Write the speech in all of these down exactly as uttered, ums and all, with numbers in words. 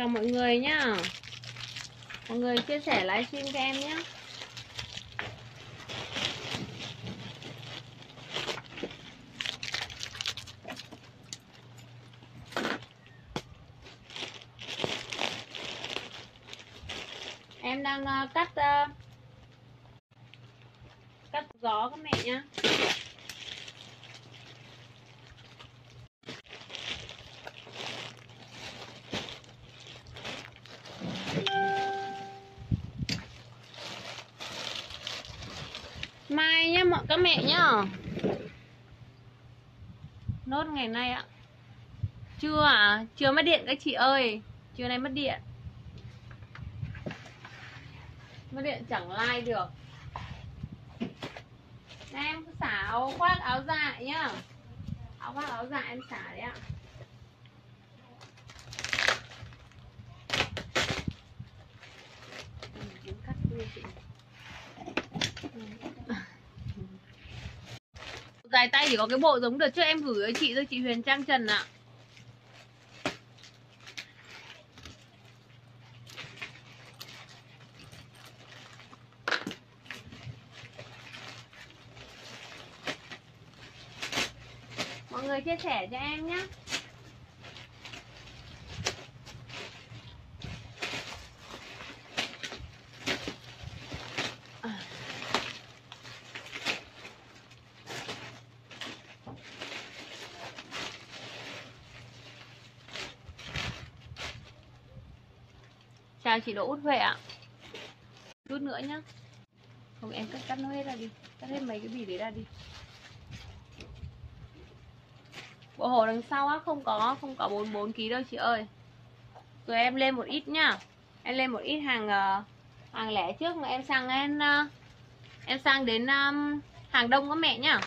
Chào mọi người nhá. Mọi người chia sẻ livestream cho em nhé. Em đang uh, cắt uh, cắt gió các mẹ nhá. Mai nhá mọi các mẹ nhá. Nốt ngày nay ạ. Chưa à? Chưa mất điện các chị ơi. Trưa nay mất điện. Mất điện chẳng like được. Em xả áo khoác áo dài nhá. Áo khoác áo dài em xả đấy ạ. Cắt chị. Dài tay chỉ có cái bộ giống đợt trước em gửi cho chị thôi, chị Huyền Trang Trần ạ. Mọi người chia sẻ cho em nhé. Chào chị Đỗ Út Huệ ạ. Chút nữa nhá. Không em cắt cắt nó hết ra đi. Cắt hết mấy cái bì đấy ra đi. Bộ hồ đằng sau á không có không có bốn mươi bốn ki lô gam đâu chị ơi. Rồi em lên một ít nhá. Em lên một ít hàng uh, hàng lẻ trước mà em sang em uh, em sang đến um, hàng đông các mẹ nhá.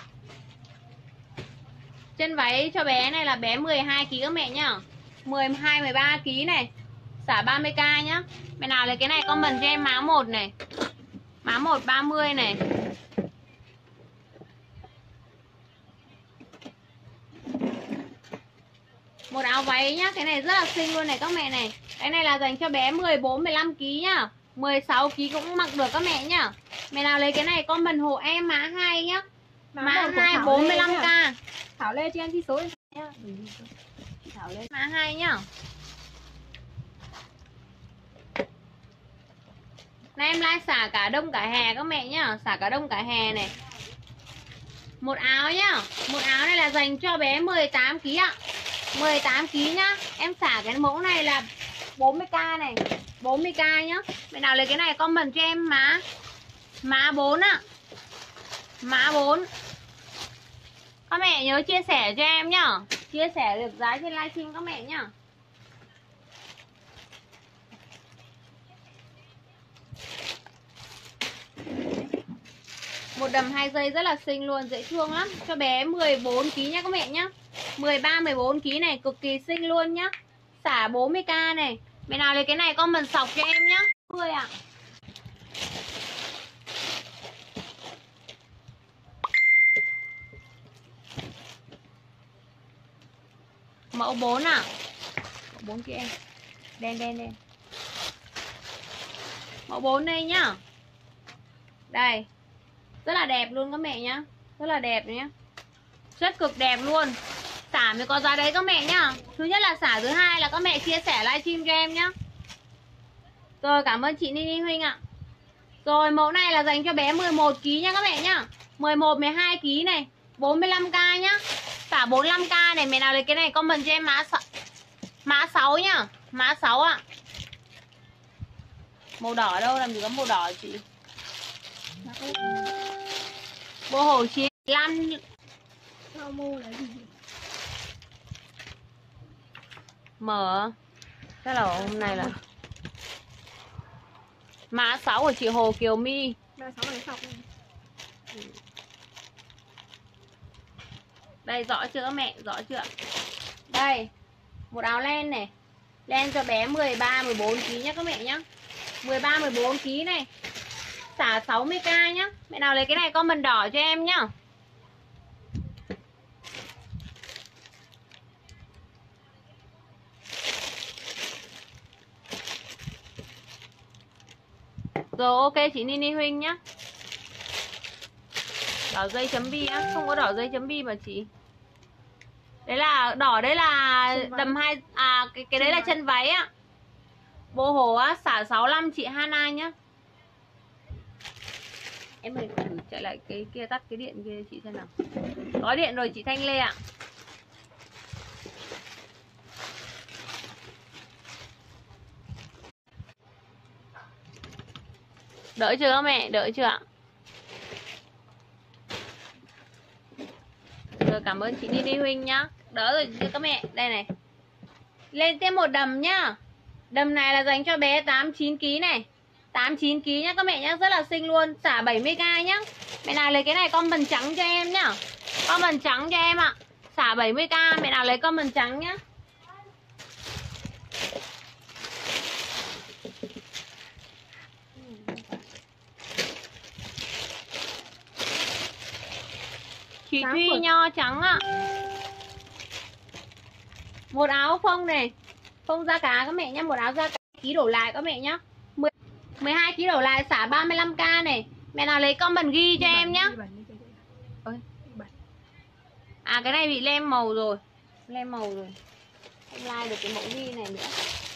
Chân váy cho bé này là bé mười hai ki lô gam các mẹ nhá. mười hai mười ba ki lô gam này. Xả ba mươi k nhá. Mẹ nào lấy cái này comment cho em má một này. Má một ba mươi này. Một áo váy nhá, cái này rất là xinh luôn này các mẹ này. Cái này là dành cho bé mười bốn mười lăm ki lô gam nhá. mười sáu ki lô gam cũng mặc được các mẹ nhá. Mẹ nào lấy cái này comment hộ em mã hai nhá. Mã, mã hai bốn mươi lăm k. Thảo Lê cho em ghi số nhá. Thảo Lê mã hai nhá. Này em like xả cả đông cả hè các mẹ nhá, xả cả đông cả hè này. Một áo nhá. Một áo này là dành cho bé mười tám ki lô gam ạ. mười tám ki lô gam nhá. Em xả cái mẫu này là bốn mươi k này, bốn mươi k nhá. Mẹ nào lấy cái này comment cho em mã mã bốn ạ. Mã bốn. Các mẹ nhớ chia sẻ cho em nhá. Chia sẻ được giá trên livestream các mẹ nhá. Một đầm hai dây rất là xinh luôn, dễ thương lắm. Cho bé mười bốn ki lô gam nhá các mẹ nhá. mười ba mười bốn ki lô gam này cực kỳ xinh luôn nhá. Xả bốn mươi k này. Mẹ nào lấy cái này comment sọc cho em nhá. mười ạ. Mẫu bốn à. Mẫu bốn kia em. Đen đen đen. Mẫu bốn đây nhá. Đây. Rất là đẹp luôn các mẹ nhá. Rất là đẹp nhá. Rất cực đẹp luôn. Xả mới có giá đấy các mẹ nhá. Thứ nhất là xả, thứ hai là các mẹ chia sẻ livestream cho em nhá. Rồi cảm ơn chị Nini Huynh ạ. Rồi mẫu này là dành cho bé mười một ki lô gam nha các mẹ nhá. mười một mười hai ki lô gam này, bốn mươi lăm k nhá. Xả bốn mươi lăm k này, mẹ nào lấy cái này comment cho em mã mã sáu nhá. Mã sáu ạ. Màu đỏ ở đâu, làm gì có màu đỏ chị. Bộ hổ chín lăm. Mở. Chắc là hôm nay là mã sáu của chị Hồ Kiều My. Đây rõ chưa mẹ, rõ chưa? Đây. Một áo len này. Len cho bé mười ba mười bốn ki lô gam nhá các mẹ nhá. mười ba mười bốn ki lô gam này. Xả sáu mươi k nhá. Mẹ nào lấy cái này comment đỏ cho em nhá. Rồi ok chị Nini Huynh nhá. Đỏ dây chấm bi á, không có đỏ dây chấm bi mà chị. Đấy là đỏ, đấy là đầm hai à cái cái đấy là chân váy á. Bộ hồ á, xả sáu lăm chị Hana nhá. Em ơi thử chạy lại cái kia, tắt cái điện kia chị xem nào. Có điện rồi chị Thanh Lê ạ. Đỡ chưa các mẹ, đỡ chưa ạ? Rồi cảm ơn chị Nini Huynh nhá. Đỡ rồi chưa các mẹ. Đây này. Lên thêm một đầm nhá. Đầm này là dành cho bé tám chín ký này. tám chín ký nhá các mẹ nhá, rất là xinh luôn, xả bảy mươi k nhá. Mẹ nào lấy cái này comment trắng cho em nhá. Comment trắng cho em ạ. Xả bảy mươi k, mẹ nào lấy comment trắng nhá. Chị Thuy nho trắng ạ. Một áo phông này, phông da cá các mẹ nhá, một áo da cá ký đổ lại các mẹ nhá. mười hai ký đổ lại xả ba mươi lăm k này. Mẹ nào lấy comment ghi cho em nhá. À cái này bị lem màu rồi. Lem màu rồi. Không like được cái mẫu ghi này nữa.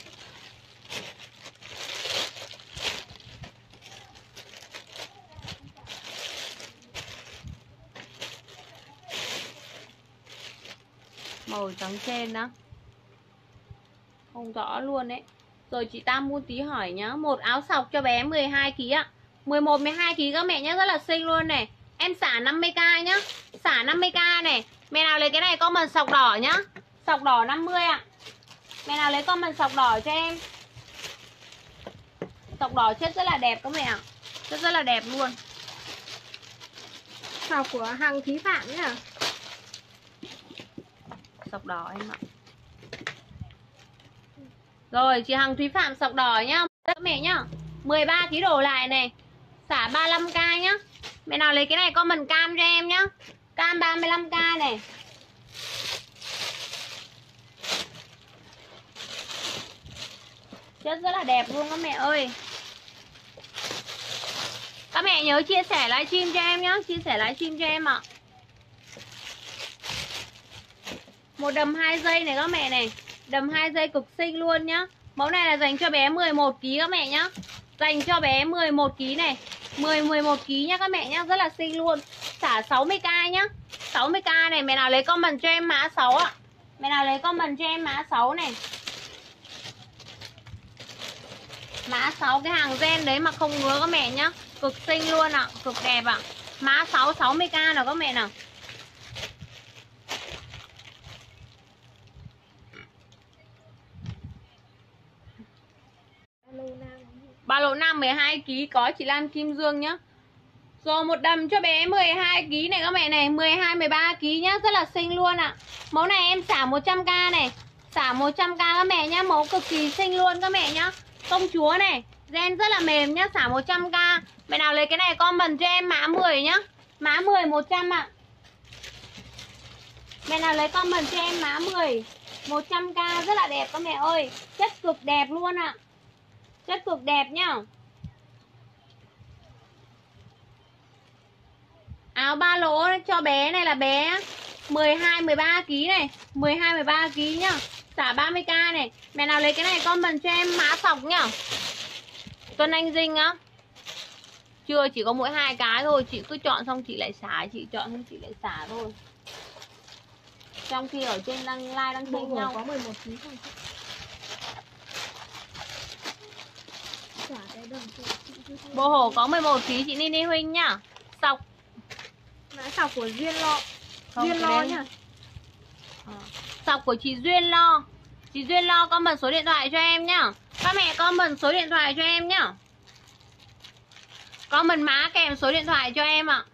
Màu trắng trên đó. Không rõ luôn đấy. Rồi chị Tam Muôn Tí hỏi nhá. Một áo sọc cho bé mười hai ký ạ. mười một mười hai ký các mẹ nhá, rất là xinh luôn này. Em xả năm mươi k nhá. Xả năm mươi k này. Mẹ nào lấy cái này comment sọc đỏ nhá. Sọc đỏ năm mươi ạ. Mẹ nào lấy comment sọc đỏ cho em. Sọc đỏ chất rất là đẹp các mẹ ạ. Rất rất là đẹp luôn. Sọc của hàng Thúy Phạm nhá. Sọc đỏ em ạ. Rồi chị Hằng Thúy Phạm sọc đỏ nhá các mẹ nhá. mười ba ký đổ lại này. Xả ba mươi lăm k nhá. Mẹ nào lấy cái này comment cam cho em nhá. Cam ba mươi lăm k này. Chất rất là đẹp luôn các mẹ ơi. Các mẹ nhớ chia sẻ livestream cho em nhá. Chia sẻ livestream cho em ạ. Một đầm hai dây này các mẹ này. Đầm hai dây cực xinh luôn nhá. Mẫu này là dành cho bé mười một ký các mẹ nhá. Dành cho bé mười một ký này. mười mười một ký nhá các mẹ nhá, rất là xinh luôn. Xả sáu mươi k nhá. sáu mươi k này, mẹ nào lấy comment cho em mã sáu ạ. Mẹ nào lấy comment cho em mã sáu này. Mã sáu cái hàng gen đấy mà không ngứa các mẹ nhá. Cực xinh luôn ạ, cực đẹp ạ. Mã sáu sáu mươi k nào các mẹ nào. Ba lô nam mười hai ký có chị Lan Kim Dương nhá. Rồi một đầm cho bé mười hai ký này các mẹ này, mười hai mười ba ký nhá, rất là xinh luôn ạ. Mẫu này em xả một trăm k này. Xả một trăm k các mẹ nhá, mẫu cực kỳ xinh luôn các mẹ nhá. Công chúa này, gen rất là mềm nhá, xả một trăm k. Mẹ nào lấy cái này comment cho em mã mười nhá. Mã mười một trăm ạ. Mẹ nào lấy comment cho em mã mười một trăm k, rất là đẹp các mẹ ơi. Chất cực đẹp luôn ạ. Chất cực đẹp nhá. Áo ba lỗ cho bé này là bé mười hai mười ba ký này, mười hai mười ba ký nhá. Xả ba mươi k này. Mẹ nào lấy cái này comment cho em mã sọc nhá. Tuân Anh Dinh á. Chưa, chỉ có mỗi hai cái thôi, chị cứ chọn xong chị lại xả, chị chọn xong chị lại xả thôi. Trong khi ở trên đăng like đang chênh nhau. Có mười một ký không? Bộ hổ có mười một ký chị Nini Huynh nhá. Sọc. Mã sọc của Duyên Lo. Không, Duyên Lo nhá. À. Sọc của chị Duyên Lo. Chị Duyên Lo comment số điện thoại cho em nhá. Các mẹ comment số điện thoại cho em nhá. Comment mã kèm số điện thoại cho em ạ.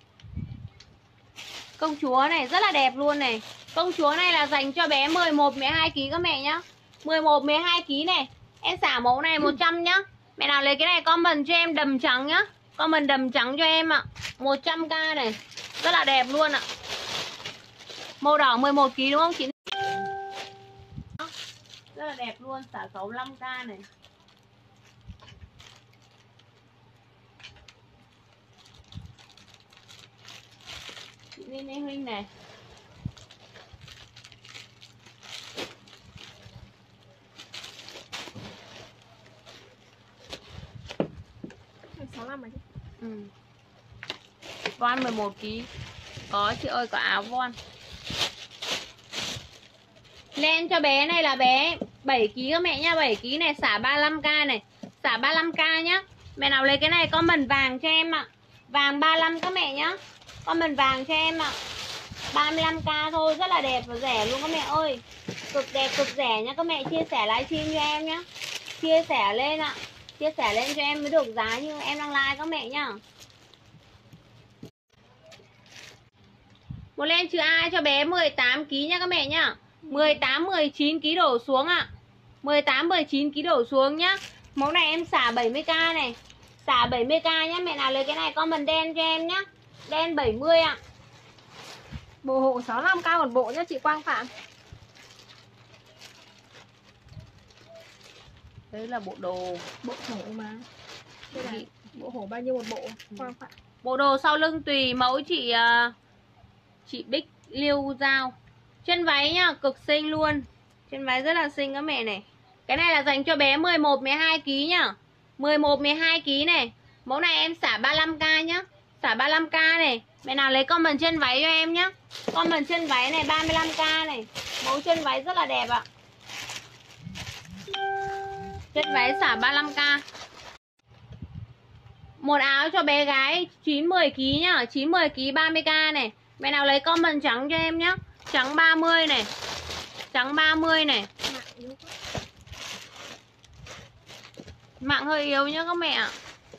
Công chúa này rất là đẹp luôn này. Công chúa này là dành cho bé mười một mười hai ký các mẹ nhá. mười một mười hai ký này. Em xả mẫu này một trăm nhá. Mẹ nào lấy cái này comment cho em đầm trắng nhá. Comment đầm trắng cho em ạ. một trăm k này. Rất là đẹp luôn ạ. Màu đỏ mười một ký đúng không chị? Rất là đẹp luôn. Xả sáu mươi lăm k này. Mini Huynh này. sáu mươi lăm mà chứ. Ừ. Von mười một ki lô gam. Có chị ơi, có áo von. Len cho bé này là bé bảy ki lô gam các mẹ nhá, bảy ki lô gam này xả ba mươi lăm k này. Xả ba mươi lăm k nhá. Mẹ nào lấy cái này comment vàng cho em ạ. Vàng ba mươi lăm các mẹ nhá. Comment vàng cho em ạ. ba mươi lăm k thôi, rất là đẹp và rẻ luôn các mẹ ơi. Cực đẹp, cực rẻ nhá các mẹ, chia sẻ livestream cho em nhá. Chia sẻ lên ạ. Chia sẻ lên cho em mới được giá như em đang like các mẹ nhá. Một len chữ A cho bé mười tám ki lô gam nha các mẹ nhá. mười tám mười chín ki lô gam đổ xuống ạ. mười tám mười chín ki lô gam đổ xuống nhá. Mẫu này em xả bảy mươi k này. Xả bảy mươi k nhá, mẹ nào lấy cái này comment đen cho em nhá. Đen bảy mươi ạ. Bộ hộ sáu mươi lăm k một bộ nhá chị Quang Phạm. Đấy là bộ đồ. Bộ hổ mà. Đây là bộ hổ bao nhiêu một bộ Quang Phạm. Bộ đồ sau lưng tùy mẫu chị uh, chị Bích Liêu Giao. Chân váy nhá, cực xinh luôn. Chân váy rất là xinh các mẹ này. Cái này là dành cho bé mười một mười hai ki lô gam nhá. mười một mười hai ki lô gam này. Mẫu này em xả ba mươi lăm k nhá. Xả ba mươi lăm k này. Mẹ nào lấy comment chân váy cho em nhá. Comment chân váy này ba mươi lăm k này. Mẫu chân váy rất là đẹp ạ. Chân váy xả ba mươi lăm k. Một áo cho bé gái chín mười ki lô gam nhá. chín mười ki lô gam ba mươi k này. Mẹ nào lấy comment trắng cho em nhá. Trắng ba mươi này. Trắng ba mươi này. Mạng hơi yếu nhá các mẹ ạ.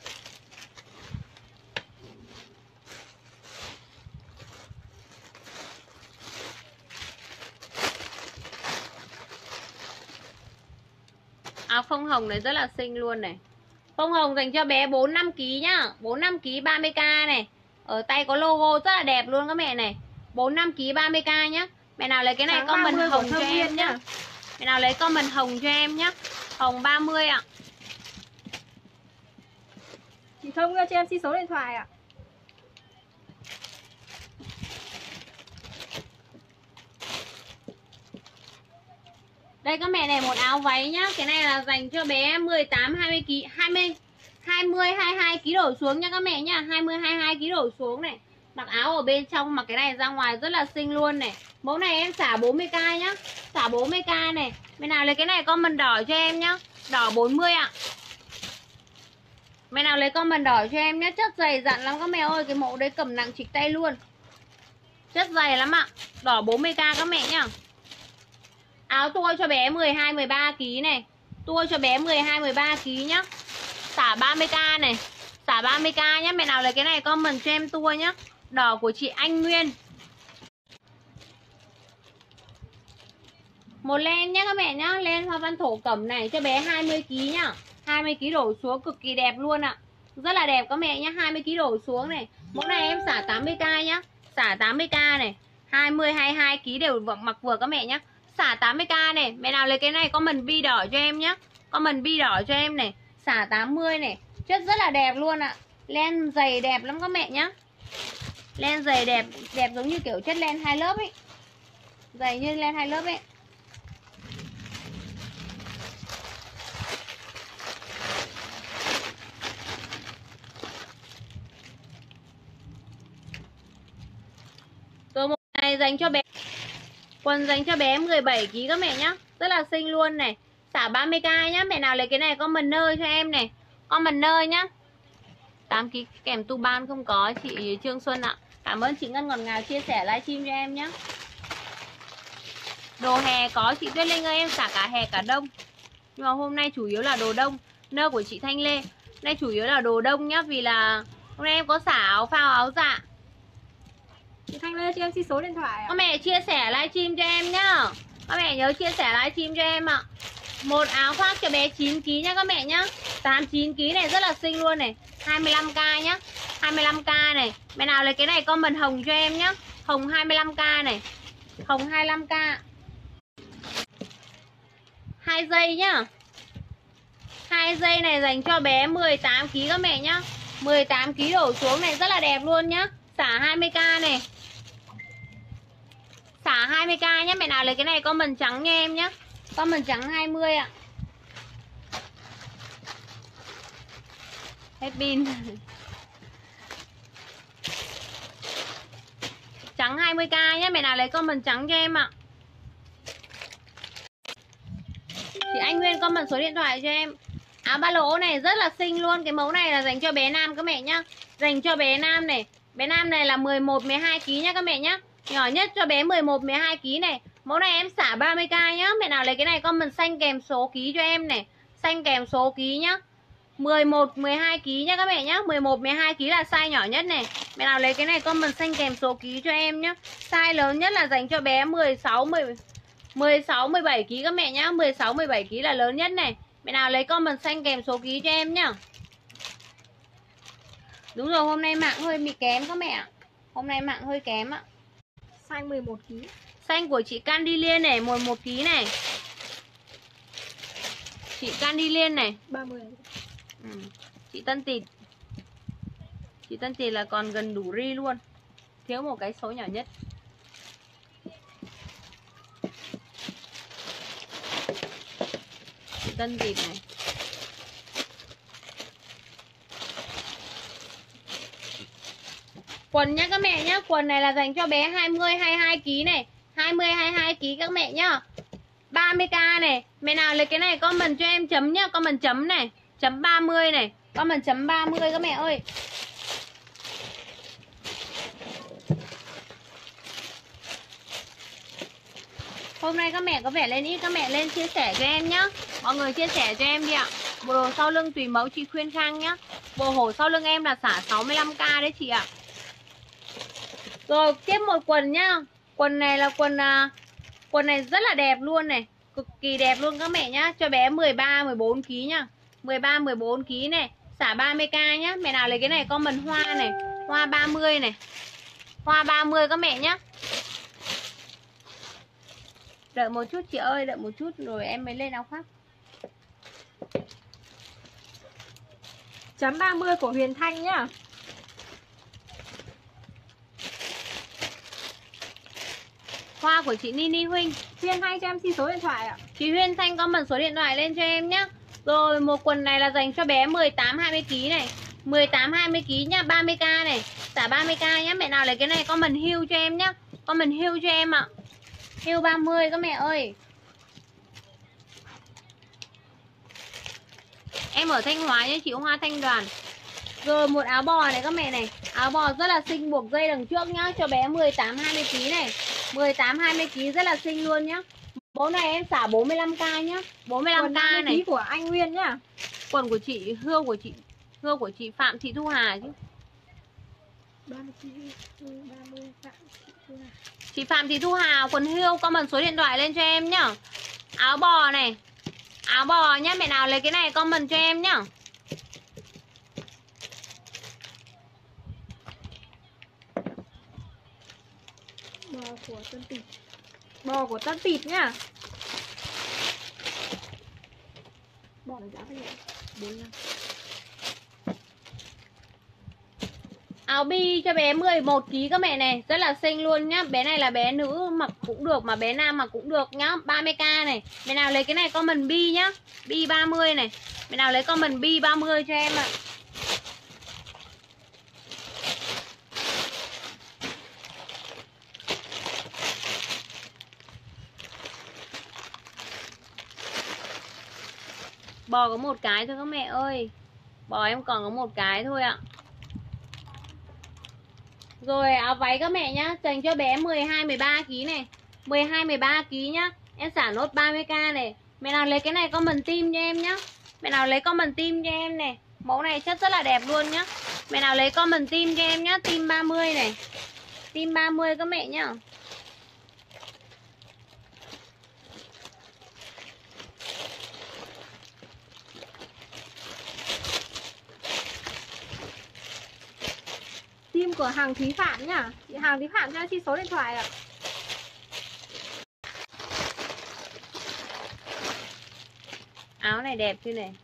Áo phông hồng này rất là xinh luôn này. Phông hồng dành cho bé bốn mươi lăm ki lô gam nhá. bốn mươi lăm ki lô gam ba mươi k này. Ở tay có logo rất là đẹp luôn các mẹ này. bốn mươi lăm ki lô gam ba mươi k nhá. Mẹ nào lấy cái này comment hồng cho em nhá. Mẹ nào lấy comment hồng cho em nhá. Hồng ba mươi ạ. Chị Thông cho em xin số điện thoại ạ. Đây các mẹ này, một áo váy nhá. Cái này là dành cho bé mười tám hai mươi ki lô gam, hai mươi hai mươi hai mươi hai ki lô gam đổ xuống nha các mẹ nhá. hai mươi hai mươi hai ki lô gam đổ xuống này. Mặc áo ở bên trong, mặc cái này ra ngoài rất là xinh luôn này. Mẫu này em xả bốn mươi k nhá. Xả bốn mươi k này. Mẹ nào lấy cái này comment đỏ cho em nhá. Đỏ bốn mươi ạ. Mẹ nào lấy comment đỏ cho em nhé. Chất dày dặn lắm các mẹ ơi. Cái mẫu đấy cầm nặng trịch tay luôn. Chất dày lắm ạ. Đỏ bốn mươi k các mẹ nhá. Áo tua cho bé mười hai mười ba ki lô gam này. Tua cho bé mười hai mười ba ki lô gam nhá. Xả ba mươi k này. Xả ba mươi k nhá. Mẹ nào lấy cái này comment cho em tua nhá. Đỏ của chị Anh Nguyên. Một len nhá các mẹ nhá. Len hoa văn thổ cẩm này cho bé hai mươi ki lô gam nhá. hai mươi ki lô gam đổ xuống cực kỳ đẹp luôn ạ. Rất là đẹp các mẹ nhá. hai mươi ki lô gam đổ xuống này. Mẫu này em xả tám mươi k nhá. Xả tám mươi k này. hai mươi hai mươi hai ki lô gam đều mặc vừa các mẹ nhá. Xả tám mươi k này. Mẹ nào lấy cái này comment bi đỏ cho em nhá. Comment bi đỏ cho em này. Xả tám mươi này. Chất rất là đẹp luôn ạ. Len dày đẹp lắm các mẹ nhá. Len dày đẹp. Đẹp giống như kiểu chất len hai lớp ấy. Dày như len hai lớp ấy. Rồi một này dành cho bé. Quần dành cho bé mười bảy ki lô gam các mẹ nhá. Rất là xinh luôn này. Xả ba mươi k nhá. Mẹ nào lấy cái này comment nơ cho em này. Comment nơ nhá. tám ki lô gam kèm tu ban không có chị Trương Xuân ạ. Cảm ơn chị Ngân ngọt ngào chia sẻ livestream cho em nhá. Đồ hè có chị Tuyết Linh ơi, em xả cả hè cả đông. Nhưng mà hôm nay chủ yếu là đồ đông. Nơ của chị Thanh Lê. Nay chủ yếu là đồ đông nhá. Vì là hôm nay em có xả áo phao áo dạ. Chị Thanh Lê cho em xin số điện thoại ạ. Các mẹ chia sẻ livestream cho em nhá. Các mẹ nhớ chia sẻ livestream cho em ạ. Một áo khoác cho bé chín ki lô gam nhá các mẹ nhá. tám chín ki lô gam này rất là xinh luôn này. hai mươi lăm k nhá. hai mươi lăm k này. Mẹ nào lấy cái này comment hồng cho em nhá. Hồng hai mươi lăm k này. Hồng hai mươi lăm k. Hai dây nhá. Hai dây này dành cho bé mười tám ki lô gam các mẹ nhá. mười tám ki lô gam đổ xuống này rất là đẹp luôn nhá. Xả hai mươi k này. hai mươi k nhé. Mẹ nào lấy cái này comment trắng nha em nhé. Comment trắng hai mươi ạ. Hết pin. Trắng hai mươi k nhé. Mẹ nào lấy comment trắng cho em ạ. Chị Anh Nguyên comment số điện thoại cho em. Áo ba lỗ này rất là xinh luôn. Cái mẫu này là dành cho bé nam các mẹ nhá. Dành cho bé nam này. Bé nam này là mười một mười hai ki lô gam nhá các mẹ nhá. Nhỏ nhất cho bé mười một mười hai ki lô gam này. Mẫu này em xả ba mươi k nhá. Mẹ nào lấy cái này comment xanh kèm số ký cho em này. Xanh kèm số ký nhá. mười một mười hai ki lô gam nhá các mẹ nhá. mười một mười hai ki lô gam là size nhỏ nhất này. Mẹ nào lấy cái này comment xanh kèm số ký cho em nhá. Size lớn nhất là dành cho bé mười sáu mười mười sáu mười bảy ki lô gam các mẹ nhá. mười sáu mười bảy ki lô gam là lớn nhất này. Mẹ nào lấy comment xanh kèm số ký cho em nhá. Đúng rồi, hôm nay mạng hơi bị kém các mẹ ạ. Hôm nay mạng hơi kém ạ. Xanh mười một ki lô gam. Xanh của chị Candy Liên này, mười một ki lô gam này. Chị Candy Liên này, ba mươi. ừ. Chị Tân Tịt. Chị Tân Tịt là còn gần đủ ri luôn. Thiếu một cái số nhỏ nhất. Chị Tân Tịt này. Quần nhá các mẹ nhá. Quần này là dành cho bé hai mươi hai mươi hai ki lô gam này. hai mươi hai mươi hai ki lô gam các mẹ nhá. ba mươi k này. Mẹ nào lấy cái này comment cho em chấm nhá. Comment chấm này. Chấm ba mươi này. Comment chấm ba mươi các mẹ ơi. Hôm nay các mẹ có vẻ lên ít. Các mẹ lên chia sẻ cho em nhá. Mọi người chia sẻ cho em đi ạ. Bộ đồ sau lưng tùy mẫu chị Khuyên Khang nhá. Bộ hổ sau lưng em là xả sáu mươi lăm k đấy chị ạ. Rồi tiếp một quần nhá. Quần này là quần à, quần này rất là đẹp luôn này. Cực kỳ đẹp luôn các mẹ nhá. Cho bé mười ba mười bốn ki lô gam nhá. mười ba mười bốn ki lô gam này. Xả ba mươi k nhá. Mẹ nào lấy cái này comment hoa này. Hoa ba mươi này. Hoa ba mươi các mẹ nhá. Đợi một chút chị ơi. Đợi một chút rồi em mới lên áo khoác. Chấm ba mươi của Huyền Thanh nhá. Hoa của chị Nini Huynh. Huyền Thanh cho em xin số điện thoại ạ. Chị Huyền Thanh comment số điện thoại lên cho em nhá. Rồi một quần này là dành cho bé mười tám hai mươi ki lô gam này. mười tám hai mươi ki lô gam nhá. ba mươi k này. Xả ba mươi k nhá. Mẹ nào lấy cái này comment hưu cho em nhá. Comment hưu cho em ạ. Hưu ba mươi các mẹ ơi. Em ở Thanh Hóa nhá chị Hoa Thanh Đoàn. Rồi một áo bò này các mẹ này. Áo bò rất là xinh, buộc dây đằng trước nhá. Cho bé mười tám hai mươi ki lô gam này. mười tám hai mươi ki lô gam rất là xinh luôn nhá. Mẫu này em xả bốn mươi lăm k nhá. bốn mươi lăm k này. Của anh Nguyên nhá. Quần của chị Hương của chị Hương của chị Phạm Thị Thu Hà chứ. ba mươi ki lô gam, ba mươi Phạm Thị Thu Hà. Chị Phạm Thị Thu Hà quần hưu comment số điện thoại lên cho em nhá. Áo bò này. Áo bò nhá. Mẹ nào lấy cái này comment cho em nhá. Bò của Tân Tịt. Bò của Tân Tịt nhá. Bò này giá bao nhiêu? bốn mươi lăm. Áo bi cho bé mười một ki lô gam các mẹ này. Rất là xinh luôn nhá. Bé này là bé nữ mặc cũng được mà bé nam mặc cũng được nhá. ba mươi k này. Mẹ nào lấy cái này comment bi nhá. Bi ba mươi này. Mẹ nào lấy comment bi ba mươi cho em ạ. Bò có một cái thôi các mẹ ơi. Bò em còn có một cái thôi ạ. Rồi áo váy các mẹ nhá. Dành cho bé mười hai mười ba ki lô gam này. mười hai mười ba ki lô gam nhá. Em xả nốt ba mươi k này. Mẹ nào lấy cái này comment tim cho em nhá. Mẹ nào lấy comment tim cho em này. Mẫu này chất rất là đẹp luôn nhá. Mẹ nào lấy comment tim cho em nhá. Tim ba mươi này. Tim ba mươi các mẹ nhá. Team của hàng Thúy Phạm nhá. Chị hàng Thúy Phạm cho em xin số điện thoại ạ. Áo này đẹp chứ này.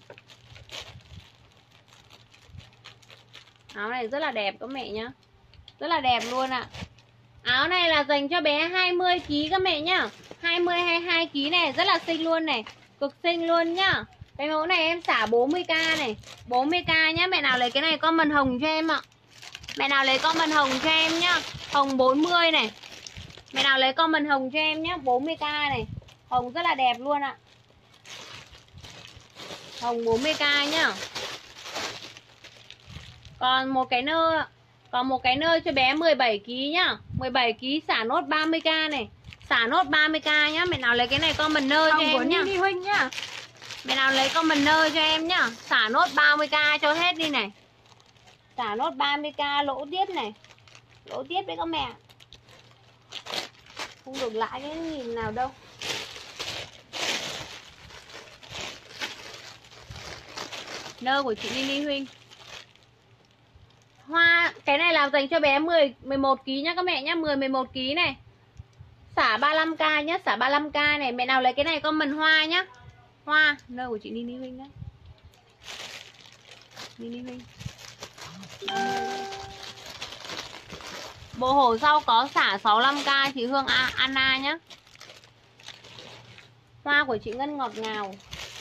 Áo này rất là đẹp các mẹ nhá. Rất là đẹp luôn ạ. À. Áo này là dành cho bé hai mươi ki lô gam các mẹ nhá. hai mươi hay hai mươi hai ki lô gam này, rất là xinh luôn này. Cực xinh luôn nhá. Cái mẫu này em xả bốn mươi k này, bốn mươi k nhá. Mẹ nào lấy cái này comment hồng cho em ạ. Mẹ nào lấy comment hồng cho em nhá. Hồng bốn mươi này. Mẹ nào lấy comment hồng cho em nhá, bốn mươi k này. Hồng rất là đẹp luôn ạ. Hồng bốn mươi k nhá. Còn một cái nơ, còn một cái nơ cho bé mười bảy ki lô gam nhá. mười bảy ki lô gam xả nốt ba mươi k này. Xả nốt ba mươi k nhá. Mẹ nào lấy cái này comment nơ cho em nhá. Nini Huynh nhá. Mẹ nào lấy comment nơ cho em nhá. Xả nốt ba mươi k cho hết đi này. Xả nốt ba mươi k lỗ tiếp này. Lỗ tiếp đấy các mẹ. Không được lãi cái nhìn nào đâu. Nơ của chị Nini Huynh. Hoa, cái này là dành cho bé mười, mười một ki lô gam nhá các mẹ nhá, mười, mười một ki lô gam này. Xả ba mươi lăm k nhá, xả ba mươi lăm k này. Mẹ nào lấy cái này comment hoa nhá. Hoa, nơ của chị Nini Huynh đó. Nini Huynh. Bộ hổ sau có xả sáu mươi lăm k chị Hương Anna nhá. Hoa của chị Ngân ngọt ngào.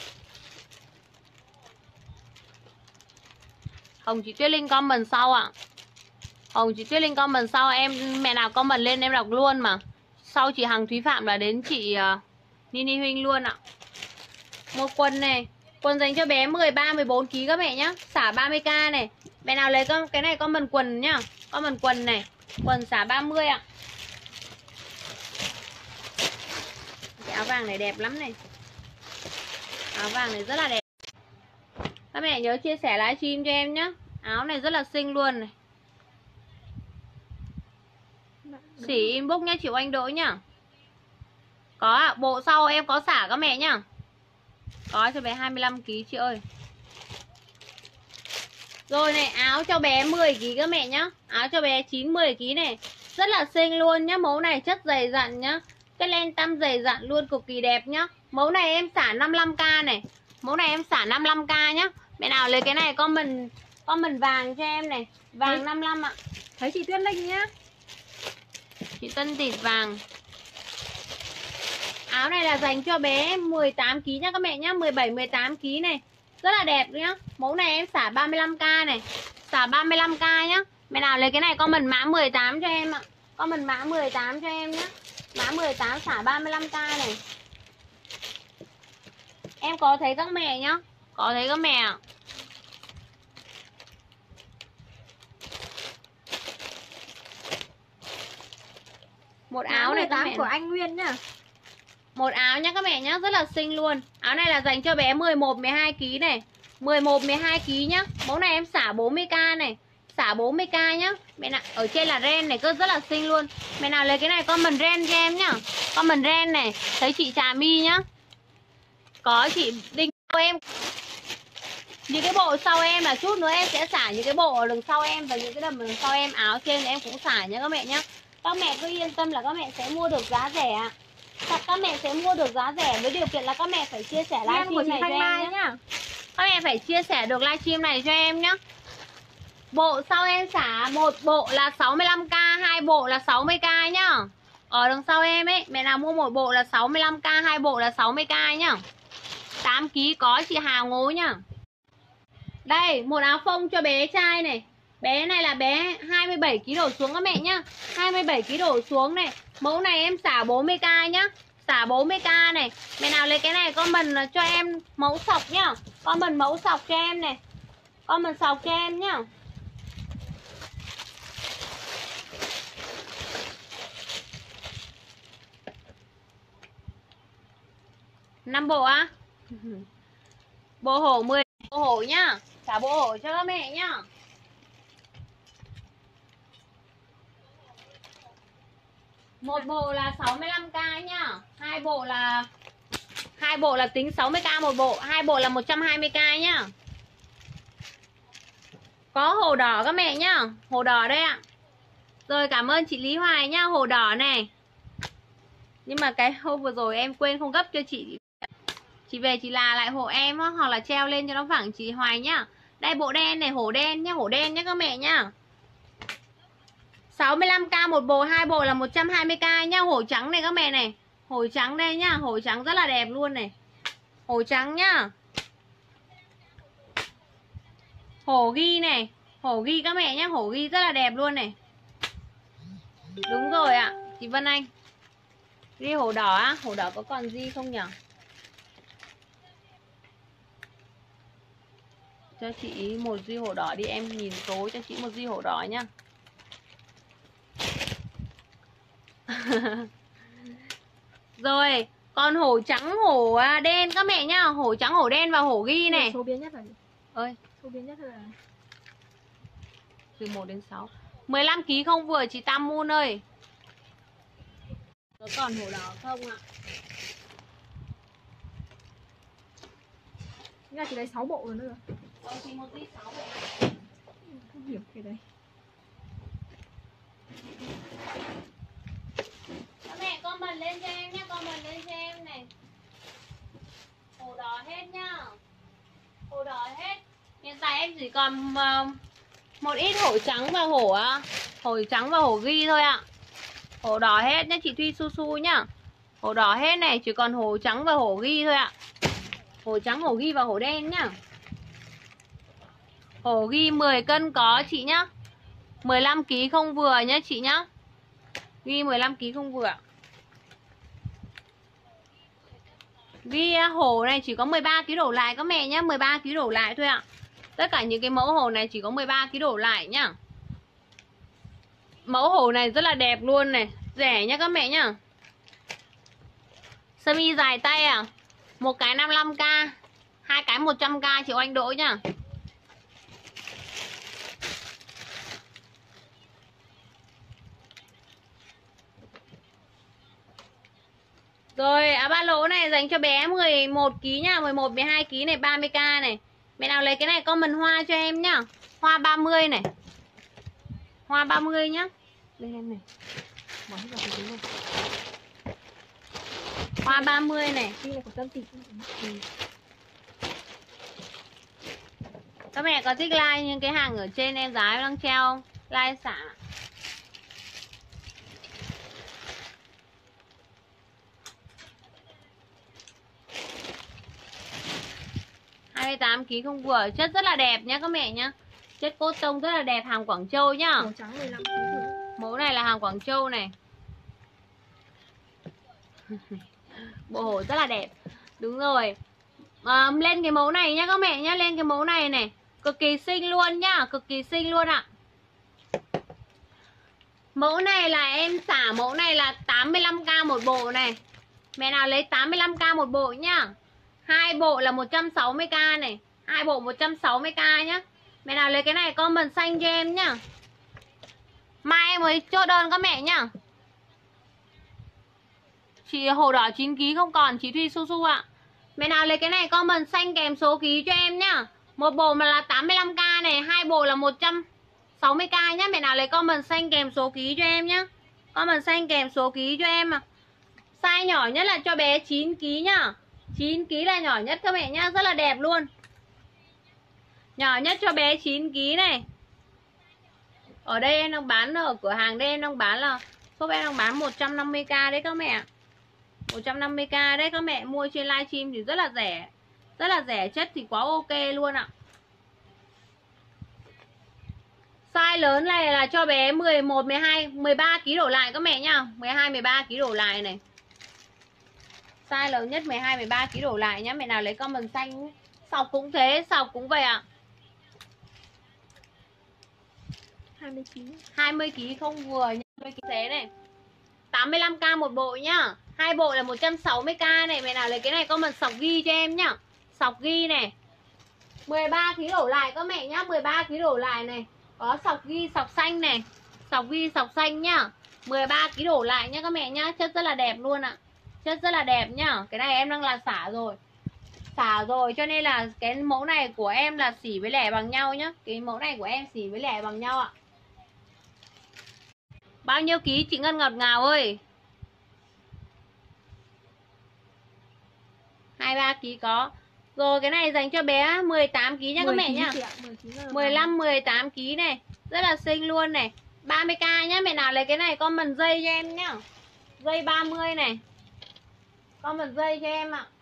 Hồng chị Tuyết Linh comment sau ạ. Hồng chị Tuyết Linh comment sau. Em mẹ nào comment lên em đọc luôn mà. Sau chị Hằng Thúy Phạm là đến chị uh, Nini Huynh luôn ạ. Một quần này. Quần dành cho bé mười ba, mười bốn ki lô gam các mẹ nhá. Xả ba mươi k này. Mẹ nào lấy con cái này comment quần nhá. Comment quần này. Quần xả ba mươi ạ. Cái áo vàng này đẹp lắm này. Áo vàng này rất là đẹp. Các mẹ nhớ chia sẻ livestream cho em nhá. Áo này rất là xinh luôn này. Xỉ inbox nhá chị Oanh Đỗ nhá. Có ạ, bộ sau em có xả các mẹ nhá. Có cho bé hai mươi lăm ki lô gam chị ơi. Rồi này, áo cho bé mười ki lô gam các mẹ nhá. Áo cho bé chín, mười ki lô gam này. Rất là xinh luôn nhá. Mẫu này chất dày dặn nhá. Cái len tăm dày dặn luôn, cực kỳ đẹp nhá. Mẫu này em xả năm mươi lăm k này. Mẫu này em xả năm mươi lăm k nhá. Mẹ nào lấy cái này comment comment vàng cho em này. Vàng Đấy. năm mươi lăm ạ. Thấy chị Tuyết Linh nhá. Chị Tân Tịt vàng. Áo này là dành cho bé mười tám ki lô gam nhá các mẹ nhá. mười bảy, mười tám ki lô gam này. Rất là đẹp nhá. Mẫu này em xả ba mươi lăm k này. Xả ba mươi lăm k nhá. Mẹ nào lấy cái này comment mã mười tám cho em ạ. Comment mã mười tám cho em nhá. Mã mười tám xả ba mươi lăm k này. Em có thấy các mẹ nhá. Có thấy các mẹ ạ. Một áo này các mẹ của anh Nguyên nhá. Một áo nhá các mẹ nhá, rất là xinh luôn. Áo này là dành cho bé mười một, mười hai ki lô gam này. mười một, mười hai ki lô gam nhá. Mẫu này em xả bốn mươi k này. Xả bốn mươi k nhá. Mẹ nào ở trên là ren này cơ, rất là xinh luôn. Mẹ nào lấy cái này comment ren cho em nhá. Comment ren này. Thấy chị Trà My nhá. Có chị Đinh của em. Những cái bộ sau em là chút nữa em sẽ xả những cái bộ ở đằng sau em và những cái đầm đằng sau em. Áo trên em cũng xả nhá các mẹ nhá. Các mẹ cứ yên tâm là các mẹ sẽ mua được giá rẻ ạ. Thật các mẹ sẽ mua được giá rẻ với điều kiện là các mẹ phải chia sẻ livestream này cho em nhá. Các mẹ phải chia sẻ được livestream này cho em nhá. Bộ sau em xả một bộ là sáu mươi lăm k, hai bộ là sáu mươi k nhá. Ở đằng sau em ấy, mẹ nào mua một bộ là sáu mươi lăm k, hai bộ là sáu mươi k nhá. tám ki lô gam có chị Hà Ngố nhá. Đây, một áo phông cho bé trai này. Bé này là bé hai mươi bảy ki lô gam đổ xuống các mẹ nhá. hai mươi bảy ki lô gam đổ xuống này. Mẫu này em xả bốn mươi k nhá. Xả bốn mươi k này. Mẹ nào lấy cái này comment cho em mẫu sọc nhá. Comment mẫu sọc cho em này. Comment sọc cho em nhá. năm bộ á. Bộ hổ mười bộ hổ nhá. Xả bộ hổ cho các mẹ nhá. Một bộ là sáu mươi lăm k nhá. Hai bộ là hai bộ là tính sáu mươi k một bộ, hai bộ là một trăm hai mươi k nhá. Có hồ đỏ các mẹ nhá. Hồ đỏ đây ạ. Rồi cảm ơn chị Lý Hoài nhá, hồ đỏ này. Nhưng mà cái hôm vừa rồi em quên không gấp cho chị. Chị về chị là lại hộ em hoặc là treo lên cho nó phẳng chị Hoài nhá. Đây bộ đen này, hổ đen nhá, hổ đen nhá các mẹ nhá. sáu mươi lăm k một bộ, hai bộ là một trăm hai mươi k nhá. Hổ trắng này các mẹ này. Hổ trắng đây nhá, hổ trắng rất là đẹp luôn này. Hổ trắng nhá. Hổ ghi này, hổ ghi các mẹ nhá, hổ ghi rất là đẹp luôn này. Đúng rồi ạ, chị Vân Anh. Ghi hổ đỏ á, hổ đỏ có còn gì không nhỉ? Cho chị một duy hổ đỏ đi, em nhìn số cho chị một duy hổ đỏ nhá. Rồi, còn hổ trắng, hổ đen các mẹ nhá. Hổ trắng, hổ đen và hổ ghi này. Số biến nhất là gì? Ơi, Số biến nhất là từ một đến sáu. mười lăm ki không vừa chị Tam Moon ơi. Có còn hổ đỏ không ạ? Nghĩa là chị lấy sáu bộ rồi nữa rồi. Ôi, thì một tí sáu bộ. Không hiểu cái đấy. Các mẹ comment lên cho em nhé, comment lên cho em này. Hổ đỏ hết nhá. Hổ đỏ hết. Hiện tại em chỉ còn uh, một ít hổ trắng và hổ uh, hổ trắng và hổ ghi thôi ạ. Hổ đỏ hết nhá chị Thuy Su Su nhá. Hổ đỏ hết này, chỉ còn hổ trắng và hổ ghi thôi ạ. Hổ trắng, hổ ghi và hổ đen nhá. Hổ ghi mười cân có chị nhá. mười lăm ki không vừa nhá chị nhá. Ghi mười lăm ki không vừa. Ghi hổ này chỉ có mười ba ki đổ lại các mẹ nhá, mười ba ki đổ lại thôi ạ. Tất cả những cái mẫu hổ này chỉ có mười ba ki đổ lại nhá. Mẫu hổ này rất là đẹp luôn này, rẻ nhá các mẹ nhá. Sơ mi dài tay à? Một cái năm mươi lăm k, hai cái một trăm k chị Oanh Đỗ nhá. Rồi, áo ba lỗ này dành cho bé mười một ki nhá, mười một mười hai ki này, ba mươi k này. Mẹ nào lấy cái này comment hoa cho em nhá. Hoa ba mươi này. Hoa ba mươi nhá. Đây em này. Bỏ hết vào cái túi này. Hoa ba mươi này. Cái này của Tâm Tịnh. Ừ. Các mẹ có thích like những cái hàng ở trên em giá đang treo không? Like xả. hai mươi tám ki không vừa, chất rất là đẹp nhá các mẹ nhá. Chất cốt tông rất là đẹp, hàng Quảng Châu nhá. Màu trắng mười lăm ki vừa. Mẫu này là hàng Quảng Châu này. Bộ hổ rất là đẹp. Đúng rồi. À, lên cái mẫu này nhá các mẹ nhá, lên cái mẫu này này. Cực kỳ xinh luôn nhá, cực kỳ xinh luôn ạ. Mẫu này là em xả, mẫu này là tám mươi lăm k một bộ này. Mẹ nào lấy tám mươi lăm k một bộ nhá. Hai bộ là một trăm sáu mươi k này. Hai bộ một trăm sáu mươi k nhá. Mẹ nào lấy cái này comment xanh cho em nhá. Mai em mới chốt đơn các mẹ nhá. Chị hổ đỏ chín ki không còn, chị Thuy Su Su ạ. Mẹ nào lấy cái này comment xanh kèm số ký cho em nhá. Một bộ mà là tám mươi lăm k này, hai bộ là một trăm sáu mươi k nhá. Mẹ nào lấy comment xanh kèm số ký cho em nhá. Comment xanh kèm số ký cho em à. Size nhỏ nhất là cho bé chín ki nhá. chín ki là nhỏ nhất các mẹ nhá, rất là đẹp luôn. Nhỏ nhất cho bé chín ki này. Ở đây em đang bán, ở cửa hàng đây em đang bán là shop em đang bán một trăm năm mươi k đấy các mẹ. một trăm năm mươi k đấy các mẹ, mua trên livestream thì rất là rẻ. Rất là rẻ, chất thì quá ok luôn ạ. Size lớn này là cho bé mười một, mười hai, mười ba ki đổ lại các mẹ nhá. mười hai, mười ba ki đổ lại này. Size lớn nhất mười hai, mười ba ki đổ lại nhá. Mẹ nào lấy comment xanh. Sọc cũng thế, sọc cũng vậy ạ. hai mươi ki. hai mươi ki không vừa nhá. hai mươi ki thế này. tám mươi lăm k một bộ nhá. Hai bộ là một trăm sáu mươi k này. Mẹ nào lấy cái này comment sọc ghi cho em nhá. Sọc ghi này. mười ba ki đổ lại các mẹ nhá. mười ba ki đổ lại này. Có sọc ghi, sọc xanh này. Sọc ghi, sọc xanh nhá. mười ba ki đổ lại nhá các mẹ nhá. Chất rất là đẹp luôn ạ. Chất rất là đẹp nhá. Cái này em đang là xả rồi. Xả rồi cho nên là cái mẫu này của em là xỉ với lẻ bằng nhau nhá. Cái mẫu này của em xỉ với lẻ bằng nhau ạ. Bao nhiêu ký chị Ngân ngọt ngào ơi? hai mươi ba ki có. Rồi cái này dành cho bé mười tám ki nha các mẹ nhá. mười lăm, mười tám ki này. Rất là xinh luôn này. ba mươi k nhá. Mẹ nào lấy cái này comment dây cho em nhá. Dây ba mươi này. Comment dây cho em ạ.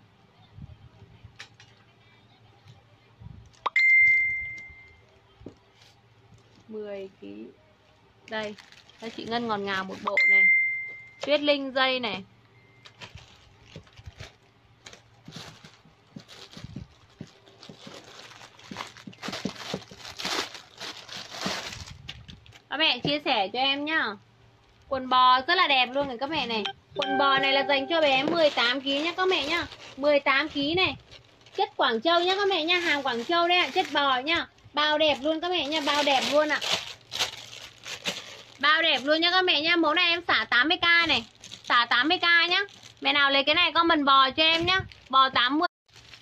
mười ki. Đây, cho chị Ngân ngọt ngào một bộ này. Tuyết Linh dây này. Các mẹ chia sẻ cho em nhá. Quần bò rất là đẹp luôn này các mẹ này. Quần bò này là dành cho bé mười tám ki lô gam nhá các mẹ nhá. mười tám ki lô gam này. Chất Quảng Châu nhá các mẹ nhá. Hàng Quảng Châu đây ạ. Chất bò nhá. Bao đẹp luôn các mẹ nhá. Bao đẹp luôn ạ. Bao đẹp luôn nhá các mẹ nhá. Mẫu này em xả tám mươi k này. Xả tám mươi k nhá. Mẹ nào lấy cái này comment bò cho em nhá. Bò tám mươi.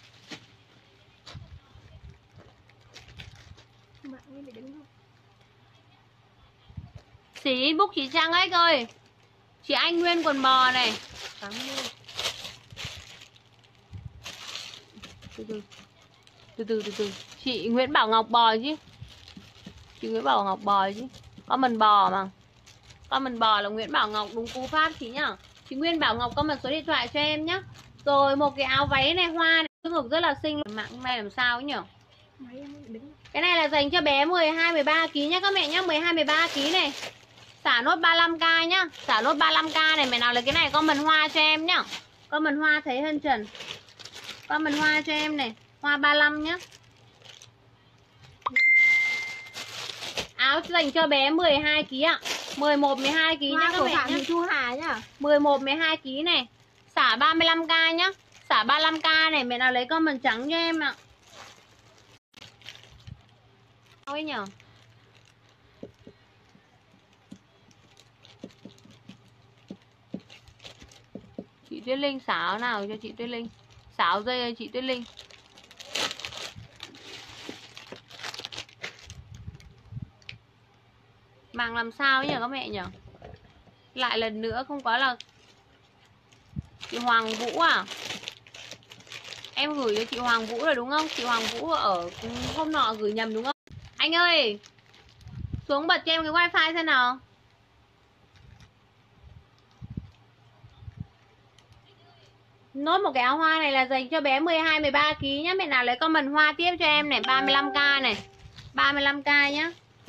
Chị inbox chị Trang Ếch ơi. Chị Anh Nguyên quần bò này. tám mươi. Từ từ. Từ từ từ từ. Chị Nguyễn Bảo Ngọc bò chứ. Chị Nguyễn Bảo Ngọc bò chứ. Comment bò mà. Comment bò là Nguyễn Bảo Ngọc đúng cú pháp chị nhá. Chị Nguyên Bảo Ngọc comment số điện thoại cho em nhá. Rồi một cái áo váy này hoa này, ngực rất là xinh. Mạng hôm nay làm sao ấy nhỉ? Cái này là dành cho bé mười hai mười ba ki lô gam nhá các mẹ nhá. mười hai mười ba ki lô gam này. Xả nốt ba mươi lăm k nhá. Xả nốt ba mươi lăm k này. Mẹ nào lấy cái này comment hoa cho em nhá. Comment hoa thấy Hân Trần. Comment hoa cho em này. Hoa ba mươi lăm nhá. Áo dành cho bé mười hai ki lô gam ạ. mười một mười hai ki lô gam nhá các mẹ nhá. Thu Hà nhá. mười một mười hai ki lô gam này. Xả ba mươi lăm k nhá. Xả ba mươi lăm k này. Mẹ nào lấy comment trắng cho em ạ. Ôi nhờ. Chị Tuyết Linh xả áo nào cho chị Tuyết Linh. Xả áo dây cho chị Tuyết Linh. Màng làm sao nhỉ các mẹ nhỉ? Lại lần nữa không có là chị Hoàng Vũ à? Em gửi cho chị Hoàng Vũ rồi đúng không? Chị Hoàng Vũ ở hôm nọ gửi nhầm đúng không? Anh ơi, xuống bật cho em cái wifi xem nào. Nốt một cái áo hoa này là dành cho bé mười hai mười ba ki lô gam nhá. Mẹ nào lấy comment hoa tiếp cho em này. ba mươi lăm k này. ba mươi lăm k nhá.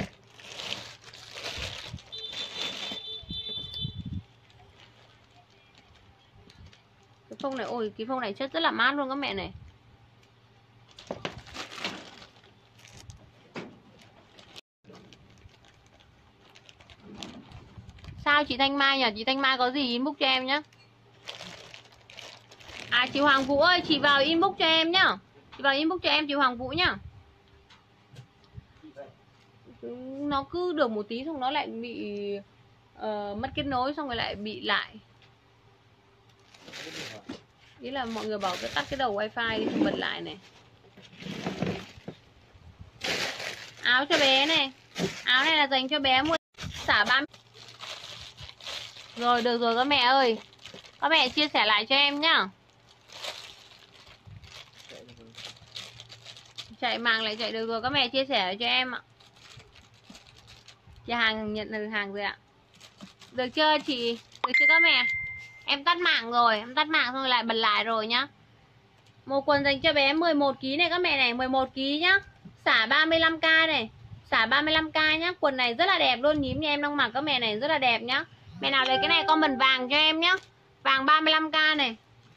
Cái phông này, ôi cái phông này chất rất là mát luôn các mẹ này. Sao chị Thanh Mai nhỉ? Chị Thanh Mai có gì inbox cho em nhá. À chị Hoàng Vũ ơi, chị vào inbox cho em nhá. Chị vào inbox cho em chị Hoàng Vũ nhá. Nó cứ được một tí xong nó lại bị uh, mất kết nối, xong rồi lại bị lại. Ý là mọi người bảo cứ tắt cái đầu wifi đi xong bật lại này. Áo cho bé này. Áo này là dành cho bé mua xả ba mươi. Rồi được rồi các mẹ ơi. Các mẹ chia sẻ lại cho em nhá. Chạy màng lại chạy được rồi, các mẹ chia sẻ cho em ạ. Chị hàng nhận được hàng rồi ạ. Được chưa chị? Được chưa các mẹ? Em tắt mạng rồi, em tắt mạng xong rồi lại bật lại rồi nhá. Một quần dành cho bé mười một ki lô gam này các mẹ này, mười một ki lô gam nhá. Xả ba mươi lăm k này. Xả ba mươi lăm k nhá. Quần này rất là đẹp luôn, nhím như em đang mặc các mẹ này rất là đẹp nhá. Mẹ nào lấy cái này comment vàng cho em nhá. Vàng ba mươi lăm k này.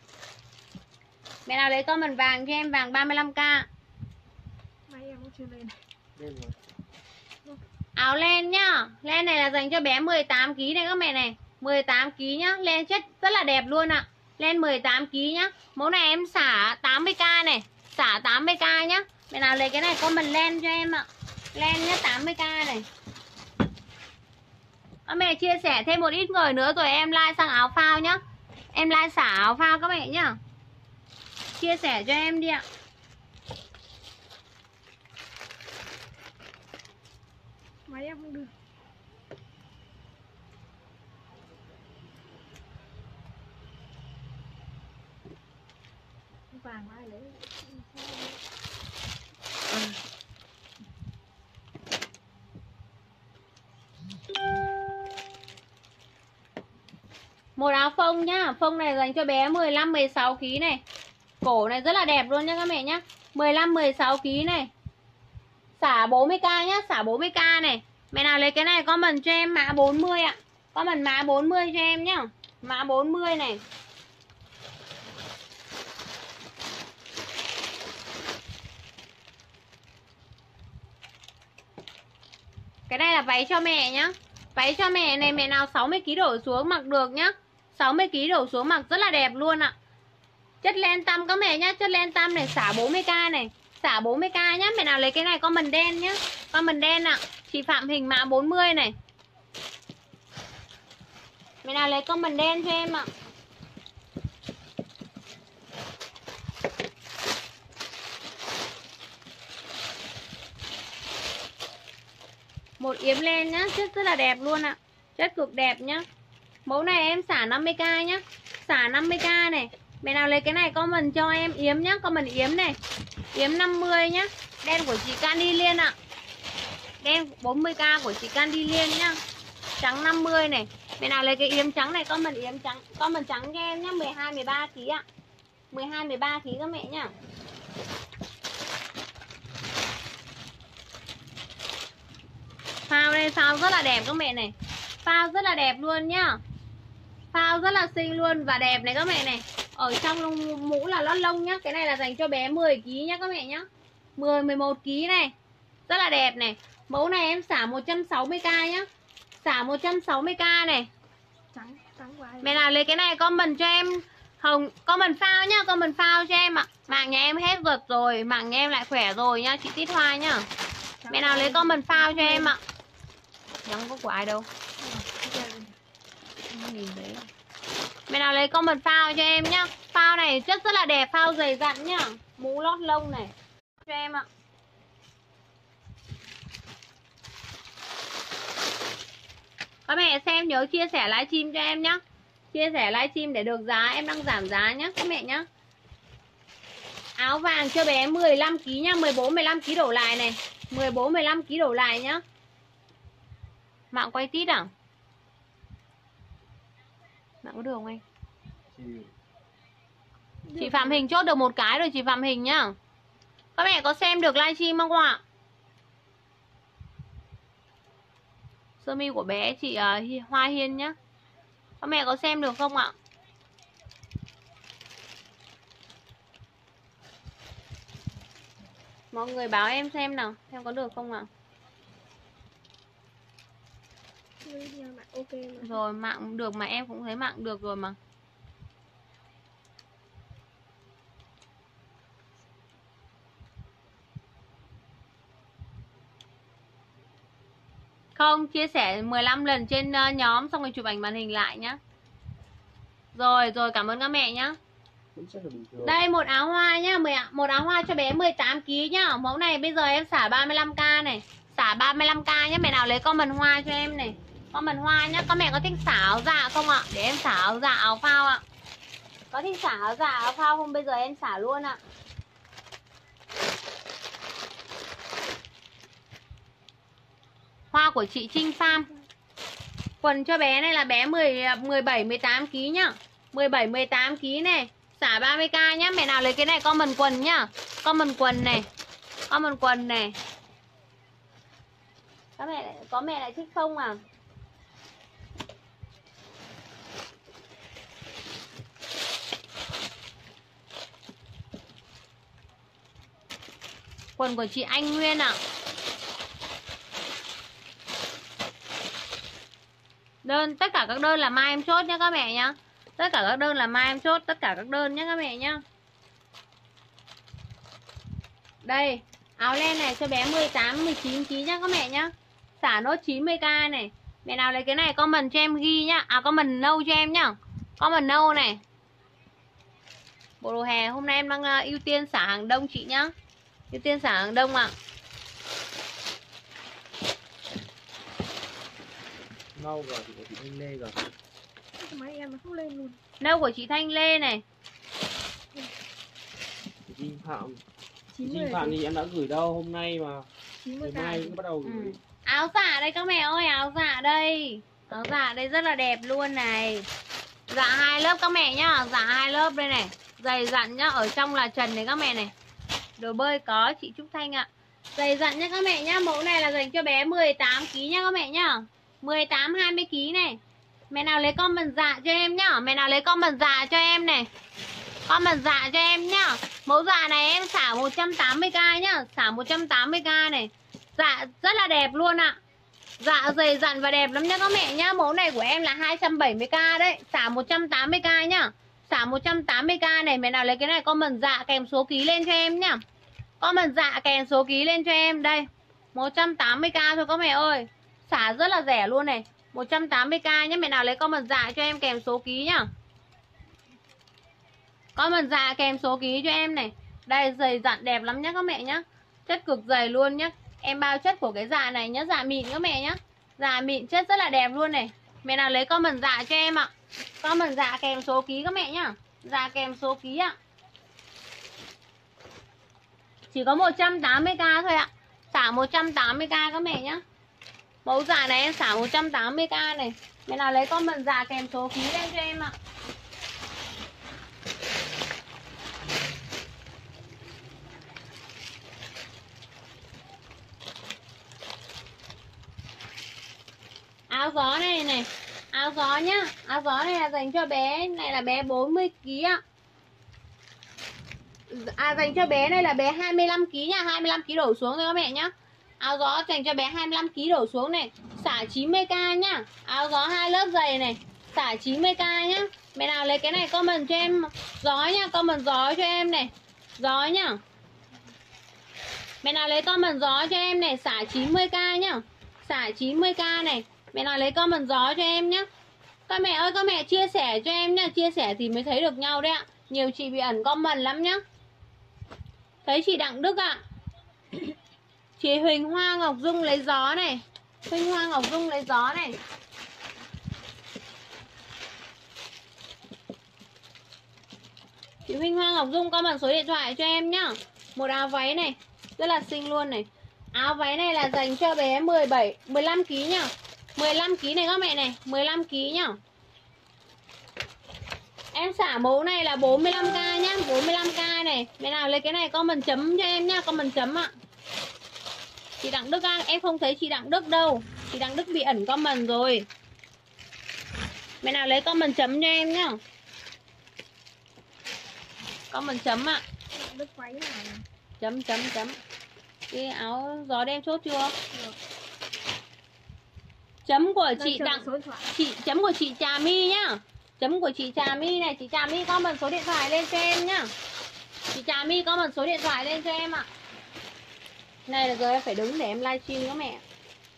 Mẹ nào lấy comment vàng cho em, vàng ba mươi lăm k. Máy em cũng chưa lên. Lên rồi. Áo len nhá. Len này là dành cho bé mười tám ki lô gam này các mẹ này. mười tám ki lô gam nhá. Len chất rất là đẹp luôn ạ. Len mười tám ki lô gam nhá. Mẫu này em xả tám mươi k này. Xả tám mươi k nhá. Mẹ nào lấy cái này comment len cho em ạ. Len nhá, tám mươi k này. Các mẹ chia sẻ thêm một ít người nữa rồi em like sang áo phao nhá. Em like xả áo phao các mẹ nhá. Chia sẻ cho em đi ạ. Máy em không được. Vàng ai lấy. Một áo phông nhá. Phông này dành cho bé mười lăm mười sáu ki lô gam này. Cổ này rất là đẹp luôn nhá các mẹ nhá. mười lăm mười sáu ki lô gam này. Xả bốn mươi k nhá, xả bốn mươi k này. Mẹ nào lấy cái này comment cho em mã bốn mươi ạ. Comment mã bốn mươi cho em nhá. Mã bốn mươi này. Cái này là váy cho mẹ nhá. Váy cho mẹ này, mẹ nào sáu mươi ki lô gam đổ xuống mặc được nhá. sáu mươi ki lô gam đổ xuống mặc rất là đẹp luôn ạ. Chất len tăm các mẹ nhá. Chất len tăm này, xả bốn mươi k này. Xả bốn mươi k nhá. Mẹ nào lấy cái này comment đen nhá. Comment đen ạ. Chị Phạm Hình mã bốn mươi này. Mẹ nào lấy comment đen cho em ạ. Một yếm len nhá. Chất rất là đẹp luôn ạ. Chất cực đẹp nhá. Mẫu này em xả năm mươi k nhá. Xả năm mươi k này. Mẹ nào lấy cái này comment cho em yếm nhá. Comment yếm này. Yếm năm mươi nhá. Đen của chị Candy Liên ạ. Đen bốn mươi k của chị Candy Liên nhá. Trắng năm mươi này. Mẹ nào lấy cái yếm trắng này comment yếm trắng. Comment trắng cho em nhá. mười hai mười ba ki lô gam ạ. mười hai mười ba ki lô gam các mẹ nhá. Phao đây, phao rất là đẹp các mẹ này. Phao rất là đẹp luôn nhá. Phao rất là xinh luôn và đẹp này các mẹ này. Ở trong lông, mũ là lót lông nhá. Cái này là dành cho bé mười ki lô gam nhá các mẹ nhá. mười mười một ki lô gam này. Rất là đẹp này. Mẫu này em xả một trăm sáu mươi k nhá. Xả một trăm sáu mươi k này. Trắng, trắng quá. Mẹ nào lấy cái này comment cho em hồng, comment phao nhá, comment phao cho em ạ. Mạng nhà em hết giật rồi, mạng nhà em lại khỏe rồi nhá, chị Tít Hoa nhá. Trắng. Mẹ nào lấy comment phao cho em ạ. Chẳng có của ai đâu. Mẹ nào lấy comment phao cho em nhá. Phao này chất rất là đẹp, phao dày dặn nhá. Mũ lót lông này cho em ạ. Các mẹ xem nhớ chia sẻ livestream cho em nhá. Chia sẻ livestream để được giá, em đang giảm giá nhá các mẹ nhá. Áo vàng cho bé mười lăm ki lô gam nhá, mười bốn mười lăm ki lô gam đổ lại này. mười bốn mười lăm ki lô gam đổ lại nhá. Mạng quay tít à? Mạng có được không anh? Chị, chị Phạm Hình chốt được một cái rồi chị Phạm Hình nhá. Các mẹ có xem được livestream không ạ? Sơ mi của bé chị uh, Hoa Hiên nhá. Các mẹ có xem được không ạ? Mọi người báo em xem nào, xem có được không ạ? Okay mà. Rồi mạng được mà, em cũng thấy mạng được rồi mà. Không, chia sẻ mười lăm lần trên nhóm xong rồi chụp ảnh màn hình lại nhá. Rồi, rồi cảm ơn các mẹ nhá. Đây một áo hoa nhá, một áo hoa cho bé mười tám ki lô gam nhá. Mẫu này bây giờ em xả ba mươi lăm k này. Xả ba mươi lăm k nhá, mẹ nào lấy comment hoa cho em này. Comment hoa nhá, các mẹ có thích xả áo dạ không ạ? Để em xả áo dạ áo phao ạ. Có thích xả áo dạ áo phao không? Bây giờ em xả luôn ạ. Hoa của chị Trinh Farm. Quần cho bé này là bé mười, mười bảy mười tám ki lô gam nhá. mười bảy mười tám ki lô gam này. Xả ba mươi k nhá. Mẹ nào lấy cái này comment quần nhá. Comment quần này. Comment quần này. Các mẹ có mẹ lại thích không à? Quần của chị Anh Nguyên ạ. Đơn, tất cả các đơn là mai em chốt nhá các mẹ nhá. Tất cả các đơn là mai em chốt, tất cả các đơn nhá các mẹ nhá. Đây, áo len này cho bé mười tám mười chín ki lô gam nhá các mẹ nhá. Xả nốt chín mươi k này. Mẹ nào lấy cái này comment cho em ghi nhá. À comment nâu cho em nhá. Comment nâu này. Bộ đồ hè hôm nay em đang uh, ưu tiên xả hàng đông chị nhá. Ưu tiên xả hàng đông ạ. Nâu rồi thì của chị Thanh Lê rồi. Máy em nó không lên luôn. Nâu của chị Thanh Lê này. Chị Trinh Phạm. Chị chín mươi Trinh Phạm thì em đã gửi đâu hôm nay mà. chín mươi Ngày mai cũng bắt đầu gửi. Ừ. Áo dạ đây các mẹ ơi, áo dạ đây. Áo dạ đây rất là đẹp luôn này. Dạ hai lớp các mẹ nhá. Dạ hai lớp đây này. Dày dặn nhá. Ở trong là trần này các mẹ này. Đồ bơi có chị Trúc Thanh ạ. Dày dặn nhá các mẹ nhá. Mẫu này là dành cho bé mười tám ki lô gam nhá các mẹ nhá. mười tám hai mươi ki lô gam này. Mẹ nào lấy comment dạ cho em nhá. Mẹ nào lấy comment dạ cho em này. Comment dạ cho em nhá. Mẫu dạ này em xả một trăm tám mươi k nhá. Xả một trăm tám mươi k này. Dạ rất là đẹp luôn ạ. Dạ dày dặn và đẹp lắm nhá các mẹ nhá. Mẫu này của em là hai trăm bảy mươi k đấy. Xả một trăm tám mươi k nhá. Xả một trăm tám mươi k này. Mẹ nào lấy cái này comment dạ kèm số ký lên cho em nhá. Comment dạ kèm số ký lên cho em. Đây một trăm tám mươi k thôi các mẹ ơi. Xả rất là rẻ luôn này. Một trăm tám mươi k nhá. Mẹ nào lấy comment dạ cho em kèm số ký nhá. Comment dạ kèm số ký cho em này. Đây dày dặn đẹp lắm nhá các mẹ nhá. Chất cực dày luôn nhá. Em bao chất của cái dạ này nhá. Dạ mịn các mẹ nhá. Dạ mịn chất rất là đẹp luôn này. Mẹ nào lấy comment dạ cho em ạ. Comment dạ kèm số ký các mẹ nhá. Dạ kèm số ký ạ. Chỉ có một trăm tám mươi k thôi ạ. Xả một trăm tám mươi k các mẹ nhá. Mẫu dạ này em xả một trăm tám mươi k này. Mẹ nào lấy comment dạ kèm số ký lên cho em ạ. Áo gió này này. Áo gió nhá. Áo gió này là dành cho bé. Này là bé bốn mươi ki lô gam ạ. À dành cho bé này là bé hai mươi lăm ki lô gam nha. hai mươi lăm ki lô gam đổ xuống thôi các mẹ nhá. Áo gió dành cho bé hai mươi lăm ki lô gam đổ xuống này. Xả chín mươi k nhá. Áo gió hai lớp dày này. Xả chín mươi k nhá. Mẹ nào lấy cái này comment cho em gió nhá. Comment gió cho em này. Gió nhá. Mẹ nào lấy comment gió cho em này. Xả chín mươi k nhá. Xả chín mươi k này. Mẹ nào lấy comment gió cho em nhá. Các mẹ ơi, các mẹ chia sẻ cho em nhá. Chia sẻ thì mới thấy được nhau đấy ạ. Nhiều chị bị ẩn comment lắm nhá. Thấy chị Đặng Đức ạ. Chị Huỳnh Hoa Ngọc Dung lấy gió này. Huỳnh Hoa Ngọc Dung lấy gió này. Chị Huỳnh Hoa Ngọc Dung comment số điện thoại cho em nhá. Một áo váy này. Rất là xinh luôn này. Áo váy này là dành cho bé mười bảy, mười lăm ki lô gam nhá. mười lăm ki lô gam này các mẹ này. mười lăm ki lô gam nhá. Em xả mẫu này là bốn mươi lăm k nhá. bốn mươi lăm k này. Mẹ nào lấy cái này comment chấm cho em nhá. Comment chấm ạ. Chị Đặng Đức à, em không thấy chị Đặng Đức đâu. Chị Đặng Đức bị ẩn comment rồi. Mẹ nào lấy comment chấm cho em nhá. Comment chấm ạ. Đức váy này. Chấm chấm chấm. Cái áo gió đem chốt chưa? Được. Chấm của chị Chờ Đặng số điện thoại. chị chấm của chị Trà My nhá. Chấm của chị Trà My này, chị Trà My comment số điện thoại lên cho em nhá. Chị Trà My comment số điện thoại lên cho em ạ. Này là giờ em phải đứng để em livestream các mẹ.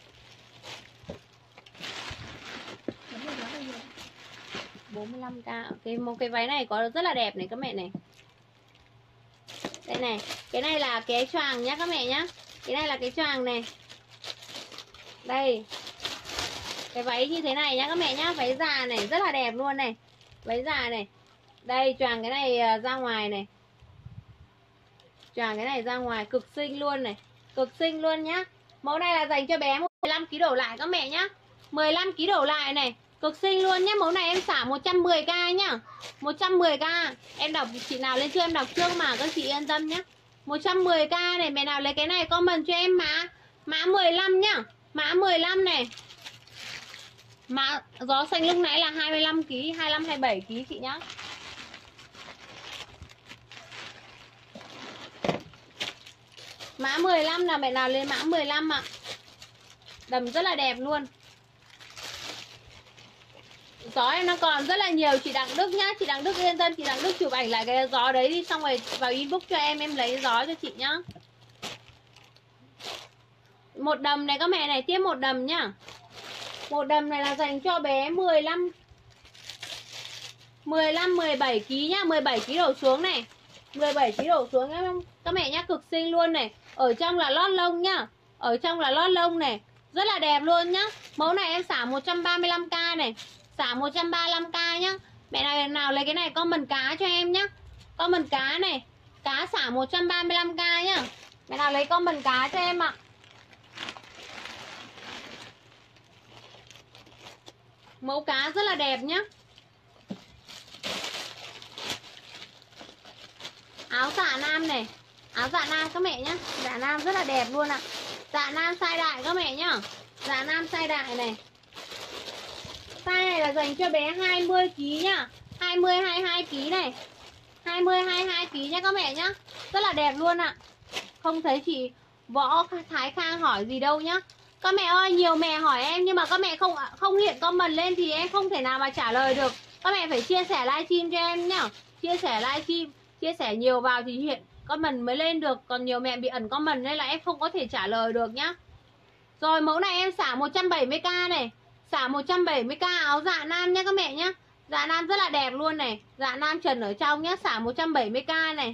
bốn mươi lăm k. Cái một cái váy này có rất là đẹp này các mẹ này. Đây này, cái này là cái choàng nhá các mẹ nhá. Cái này là cái choàng này. Đây. Cái váy như thế này nhá các mẹ nhá, váy già này rất là đẹp luôn này. Váy già này. Đây, choàng cái này ra ngoài này. Choàng cái này ra ngoài cực xinh luôn này. Cực xinh luôn nhá. Mẫu này là dành cho bé mười lăm ki lô gam đổ lại các mẹ nhá. mười lăm ki lô gam đổ lại này. Cực xinh luôn nhá. Mẫu này em xả một trăm mười k nhá. một trăm mười k. Em đọc chị nào lên chưa em đọc trước mà các chị yên tâm nhá. một trăm mười k này. Mẹ nào lấy cái này comment cho em mã Mã mười lăm nhá. Mã mười lăm này. Mã gió xanh lúc nãy là hai mươi lăm ki lô gam, hai mươi lăm hai mươi bảy ki lô gam chị nhá. Mã mười lăm là mẹ nào lên mã mười lăm ạ. Đầm rất là đẹp luôn. Gió em nó còn rất là nhiều chị Đặng Đức nhá. Chị Đặng Đức yên tâm, chị Đặng Đức chụp ảnh lại cái gió đấy đi. Xong rồi vào inbox cho em, em lấy gió cho chị nhá. Một đầm này các mẹ này, tiếp một đầm nhá. Một đầm này là dành cho bé mười lăm mười lăm mười bảy ki lô gam nhá, mười bảy ki lô gam đổ xuống này. mười bảy ki lô gam đổ xuống nhá các mẹ nhá, cực xinh luôn này. Ở trong là lót lông nhá. Ở trong là lót lông này. Rất là đẹp luôn nhá. Mẫu này em xả một trăm ba mươi lăm k này. Xả một trăm ba mươi lăm k nhá. Mẹ nào nào lấy cái này comment cá cho em nhá. Comment cá này. Cá xả một trăm ba mươi lăm k nhá. Mẹ nào lấy comment cá cho em ạ. Mẫu cá rất là đẹp nhá. Áo dạ nam này, áo dạ nam các mẹ nhá. Dạ nam rất là đẹp luôn ạ. Dạ nam size đại các mẹ nhá. Dạ nam size đại này. Size này là dành cho bé hai mươi ki lô gam nhá. hai mươi hai mươi hai ki lô gam này. hai mươi hai mươi hai ki lô gam nhá các mẹ nhá. Rất là đẹp luôn ạ. Không thấy chị Võ Thái Khang hỏi gì đâu nhá. Các mẹ ơi, nhiều mẹ hỏi em nhưng mà các mẹ không không hiện comment lên thì em không thể nào mà trả lời được. Các mẹ phải chia sẻ livestream cho em nhá. Chia sẻ livestream, chia sẻ nhiều vào thì hiện comment mới lên được. Còn nhiều mẹ bị ẩn comment nên là em không có thể trả lời được nhá. Rồi mẫu này em xả một trăm bảy mươi k này. Xả một trăm bảy mươi k áo dạ nam nhá các mẹ nhá. Dạ nam rất là đẹp luôn này. Dạ nam trần ở trong nhá, xả một trăm bảy mươi k này.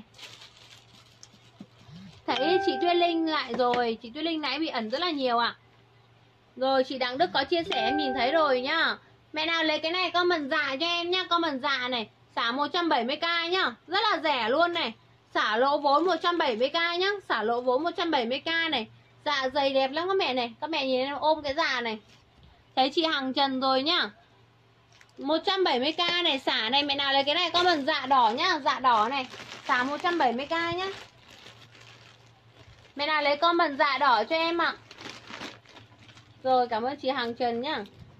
Thấy chị Tuyết Linh lại rồi. Chị Tuyết Linh nãy bị ẩn rất là nhiều ạ. À. Rồi chị Đặng Đức có chia sẻ em nhìn thấy rồi nhá. Mẹ nào lấy cái này comment dạ cho em nhá. Comment dạ này. Xả một trăm bảy mươi k nhá. Rất là rẻ luôn này. Xả lỗ vốn một trăm bảy mươi k nhá. Xả lỗ vốn một trăm bảy mươi k này. Dạ dày đẹp lắm các mẹ này. Các mẹ nhìn em ôm cái dạ này. Thấy chị Hằng Trần rồi nhá. một trăm bảy mươi k này, xả này. Mẹ nào lấy cái này comment dạ đỏ nhá. Dạ đỏ này. Xả một trăm bảy mươi k nhá. Mẹ nào lấy comment dạ đỏ cho em ạ. À. Rồi cảm ơn chị Hằng Trần nhá.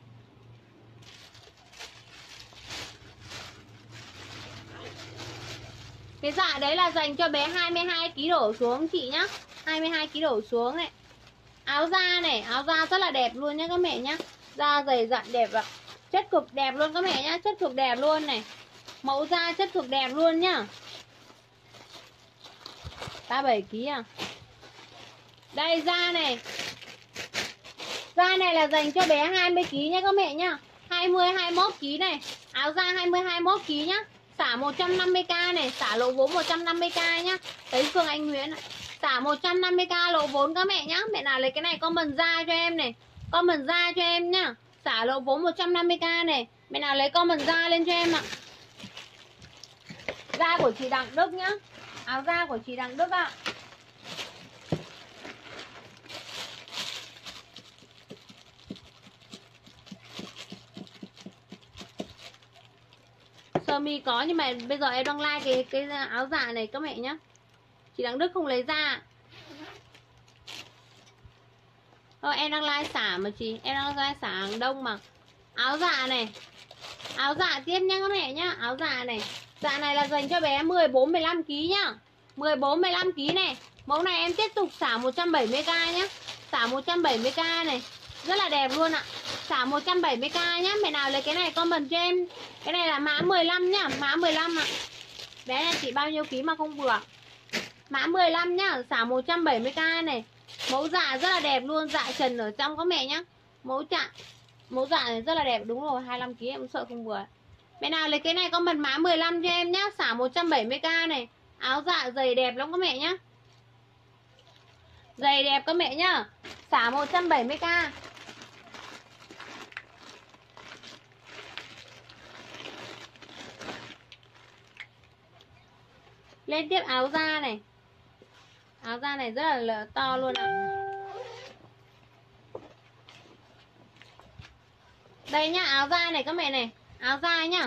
Cái dạ đấy là dành cho bé hai mươi hai ki lô gam đổ xuống chị nhá. hai mươi hai ki lô gam đổ xuống này. Áo da này, áo da rất là đẹp luôn nhá các mẹ nhá. Da dày dặn đẹp ạ. Chất cực đẹp luôn các mẹ nhá, chất cực đẹp luôn này. Mẫu da chất cực đẹp luôn nhá. ba mươi bảy ki lô gam à. Đây da này. Da này là dành cho bé hai mươi ki lô gam nhá các mẹ nhá. hai mươi hai mươi mốt ki lô gam này. Áo da hai mươi hai mươi mốt ki lô gam nhá. Xả một trăm năm mươi k này, xả lỗ vốn một trăm năm mươi k nhá. Thấy Phương Anh Nguyễn ạ. Xả một trăm năm mươi k lỗ vốn các mẹ nhá. Mẹ nào lấy cái này comment ra cho em này. Comment ra cho em nhá. Xả lỗ vốn một trăm năm mươi k này. Mẹ nào lấy comment ra lên cho em ạ. Da của chị Đặng Đức nhá. Áo da của chị Đặng Đức ạ. Sơ mi có nhưng mà bây giờ em đang like cái cái áo dạ này các mẹ nhá. Chị Đặng Đức không lấy ra. Thôi em đang like xả mà chị, em đang like xả hàng đông mà. Áo dạ này. Áo dạ tiếp nhá các mẹ nhá, áo dạ này. Dạ này là dành cho bé mười bốn mười lăm ki lô gam nhá. mười bốn mười lăm ki lô gam này. Mẫu này em tiếp tục xả một trăm bảy mươi k nhá. Xả một trăm bảy mươi k này. Rất là đẹp luôn ạ. Xả một trăm bảy mươi k nhá. Mẹ nào lấy cái này comment cho em. Cái này là mã mười lăm nhá, mã mười lăm ạ. Bé này chị bao nhiêu ký mà không vừa. Mã mười lăm nhá, xả một trăm bảy mươi k này. Mẫu dạ rất là đẹp luôn, dạ trần ở trong các mẹ nhá. Mẫu dạ Mẫu dạ này rất là đẹp, đúng rồi, hai mươi lăm ki lô gam em sợ không vừa. Mẹ nào lấy cái này comment mã mười lăm cho em nhá, xả một trăm bảy mươi k này. Áo dạ dày đẹp lắm các mẹ nhá. Dày đẹp các mẹ nhá. Xả một trăm bảy mươi k. Lên tiếp áo da này. Áo da này rất là, là to luôn ạ. À. Đây nhá, áo da này các mẹ này. Áo da nhá.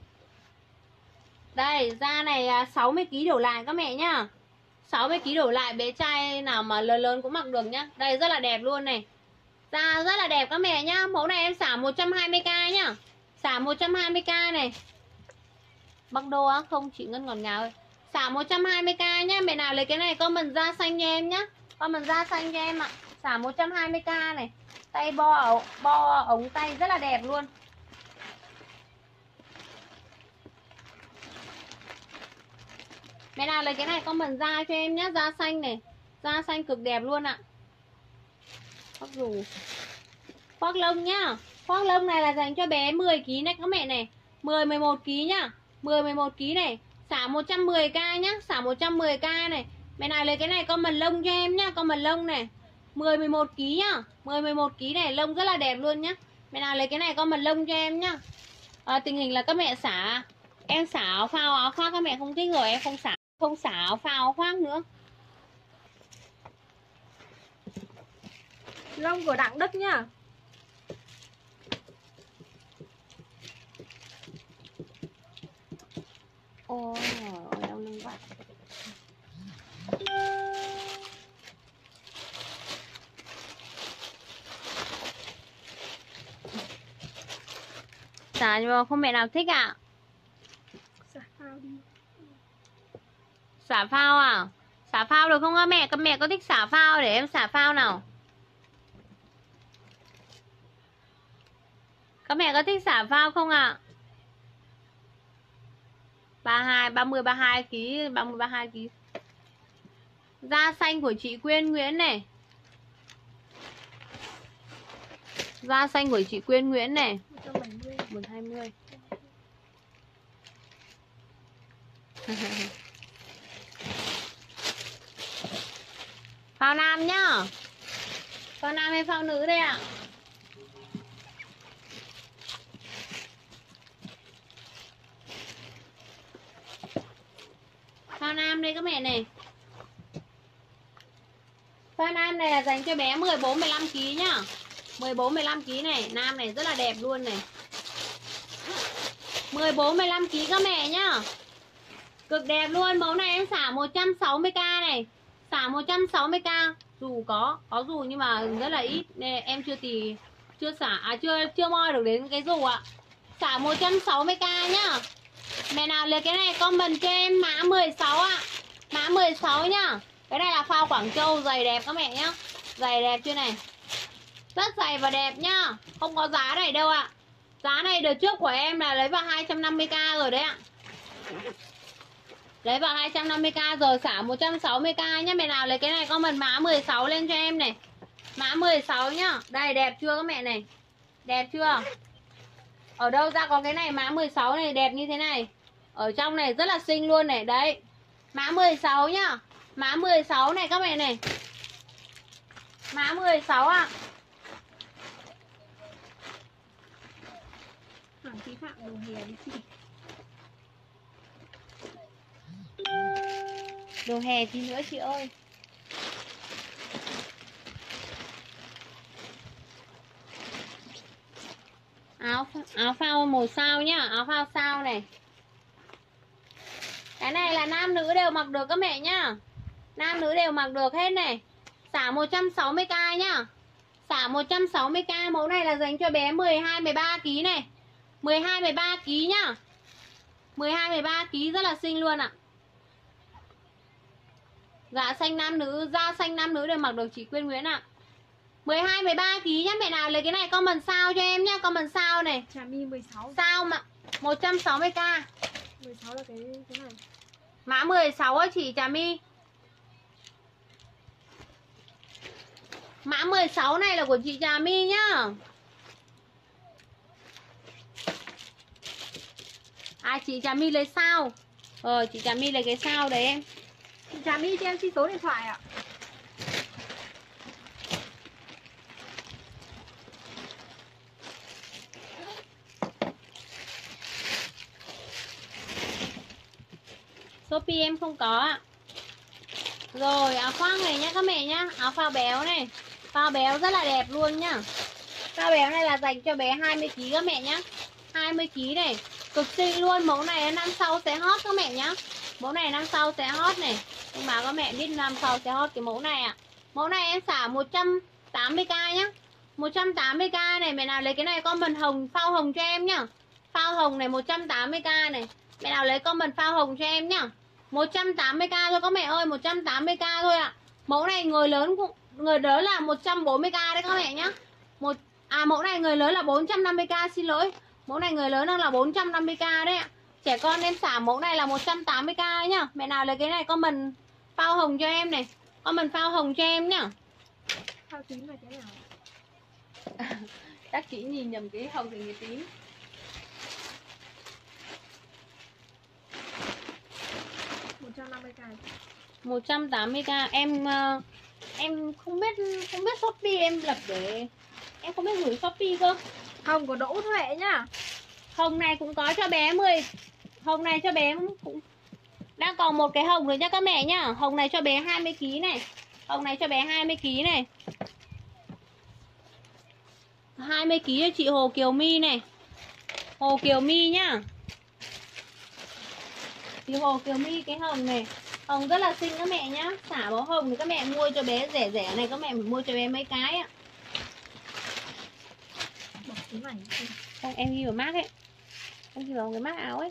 Đây, da này sáu mươi ki lô gam đổ lại các mẹ nhá. sáu mươi ki lô gam đổ lại, bé trai nào mà lớn lớn cũng mặc được nhá. Đây rất là đẹp luôn này. Da rất là đẹp các mẹ nhá. Mẫu này em xả một trăm hai mươi k nhá. Xả một trăm hai mươi k này. Bắc đô á, không chị Ngân ngọt ngào ơi. Xả một trăm hai mươi k nhá. Mẹ nào lấy cái này comment da xanh cho em nhá. Comment da xanh cho em ạ. Xả một trăm hai mươi k này. Tay bo, bo ống tay rất là đẹp luôn. Mẹ nào lấy cái này comment da cho em nhá. Da xanh này. Da xanh cực đẹp luôn ạ. Khoác dù. Khoác lông nhá. Khoác lông này là dành cho bé mười ki lô gam này các mẹ này. mười mười một ki lô gam nhá. mười mười một ki lô gam này. Xả một trăm mười k nhá. Xả một trăm mười k này. Mẹ nào lấy cái này comment lông cho em nhá. Comment lông này. mười mười một ki lô gam nhá. mười mười một ki lô gam này. Lông rất là đẹp luôn nhá. Mẹ nào lấy cái này comment lông cho em nhá. À, tình hình là các mẹ xả. Em xả áo phao áo khoác các mẹ không thích rồi. Em không xả Không xả áo phao áo khoác nữa. Lông của Đặng Đức nhá. Ôi ôi, đau lưng vậy. Xả nhưng mà không mẹ nào thích à? Xả phao đi. Xả phao à? Xả phao được không ạ mẹ? Các mẹ có thích xả phao để em xả phao nào? Các mẹ có thích xả phao không ạ? ba mươi hai, ba mươi, ba mươi hai ký, ba mươi, ba mươi hai ký. Da xanh của chị Quyên Nguyễn này. Da xanh của chị Quyên Nguyễn này. một trăm bảy mươi. một trăm hai mươi. Phao nam nhá. Phao nam hay phao nữ đây ạ? Phao nam đây các mẹ này. Phao nam này là dành cho bé mười bốn, mười lăm ký nhá. mười bốn, mười lăm ký này. Nam này rất là đẹp luôn này. mười bốn, mười lăm ký các mẹ nhá. Cực đẹp luôn. Mẫu này em xả một trăm sáu mươi k này. Xả một trăm sáu mươi k. Dù có, có dù nhưng mà rất là ít nên em chưa tì chưa xả à chưa chưa moi được đến cái dù ạ. Xả một trăm sáu mươi k nhá. Mẹ nào lấy cái này comment cho em mã mười sáu ạ. Mã mười sáu nhá. Cái này là phao Quảng Châu, giày đẹp các mẹ nhá. Giày đẹp chưa này. Rất dày và đẹp nhá. Không có giá này đâu ạ. Giá này đợt trước của em là lấy vào hai trăm năm mươi k rồi đấy ạ. Lấy vào hai trăm năm mươi k rồi, xả một trăm sáu mươi k nhá. Mẹ nào lấy cái này comment mã mười sáu lên cho em này. Mã mười sáu nhá. Đây đẹp chưa các mẹ này. Đẹp chưa? Ở đâu ra có cái này mã mười sáu này đẹp như thế này. Ở trong này rất là xinh luôn này. Đấy. Mã mười sáu nhá. Mã mười sáu này các mẹ này. Mã mười sáu ạ. À. Hoàng Thị Phạm đồ hè đi chị. Đồ hè tí nữa chị ơi. Áo áo phao màu sao nhá. Áo phao sao này. Cái này là nam nữ đều mặc được các mẹ nhá. Nam nữ đều mặc được hết này. Xả một trăm sáu mươi k nhá. Xả một trăm sáu mươi k. Mẫu này là dành cho bé mười hai, mười ba ký này. mười hai, mười ba ký nhá. mười hai, mười ba ký rất là xinh luôn ạ. Dạ xanh nam nữ, da xanh nam nữ đều mặc được chị Quyên Nguyễn ạ. mười hai, mười ba ký nhá. Mẹ nào lấy cái này comment sao cho em nhá. Comment sao này. Trà mi mười sáu. Sao mà một trăm sáu mươi k. mười sáu là cái cái này. Mã mười sáu á chị Trà My. Mã mười sáu này là của chị Trà My nhá. À chị Trà My lấy sao. Ờ chị Trà My lấy cái sao đấy em. Chị Trà mi cho em xin số điện thoại ạ. Shopee em không có ạ. Rồi áo khoác này nhá các mẹ nhá. Áo phao béo này. Phao béo rất là đẹp luôn nhá. Phao béo này là dành cho bé hai mươi ký các mẹ nhá. hai mươi ký này. Cực xinh luôn. Mẫu này năm sau sẽ hot các mẹ nhá. Mẫu này năm sau sẽ hot này. Nhưng mà các mẹ biết năm sau sẽ hot cái mẫu này ạ. À. Mẫu này em xả một trăm tám mươi k nhá. một trăm tám mươi k này. Mẹ nào lấy cái này comment hồng, phao hồng cho em nhá. Phao hồng này một trăm tám mươi k này. Mẹ nào lấy comment phao hồng cho em nhá. một trăm tám mươi k thôi các mẹ ơi. một trăm tám mươi k thôi ạ. À. Mẫu này người lớn cũng người lớn là một trăm bốn mươi k đấy các mẹ nhá. Một à mẫu này người lớn là bốn trăm năm mươi k, xin lỗi. Mẫu này người lớn đang là bốn trăm năm mươi k đấy ạ. Trẻ con em xả mẫu này là một trăm tám mươi k nhá. Mẹ nào lấy cái này comment phao hồng cho em này. Comment phao hồng cho em nhá. Phao tím là cái nào? Chắc chị nhìn nhầm cái hồng thì cái tím. một trăm năm mươi k. một trăm tám mươi k em em không biết không biết Shopee em lập để em không biết gửi Shopee cơ. Hồng của Đỗ Huệ nhá. Hồng này cũng có cho bé mười. Hồng này cho bé cũng đang còn một cái hồng nữa nha các mẹ nhá. Hồng này cho bé hai mươi ký này. Hồng này cho bé hai mươi ký này. hai mươi ký cho chị Hồ Kiều My này. Hồ Kiều My nhá. Chị Hồ Kiều My cái hồng này. Hồng rất là xinh các mẹ nhá. Xả màu hồng thì các mẹ mua cho bé rẻ rẻ này, các mẹ phải mua cho bé mấy cái ạ. Bọc cái mảnh. Không, em ghi vào mác ấy. Em ghi vào cái mác áo ấy.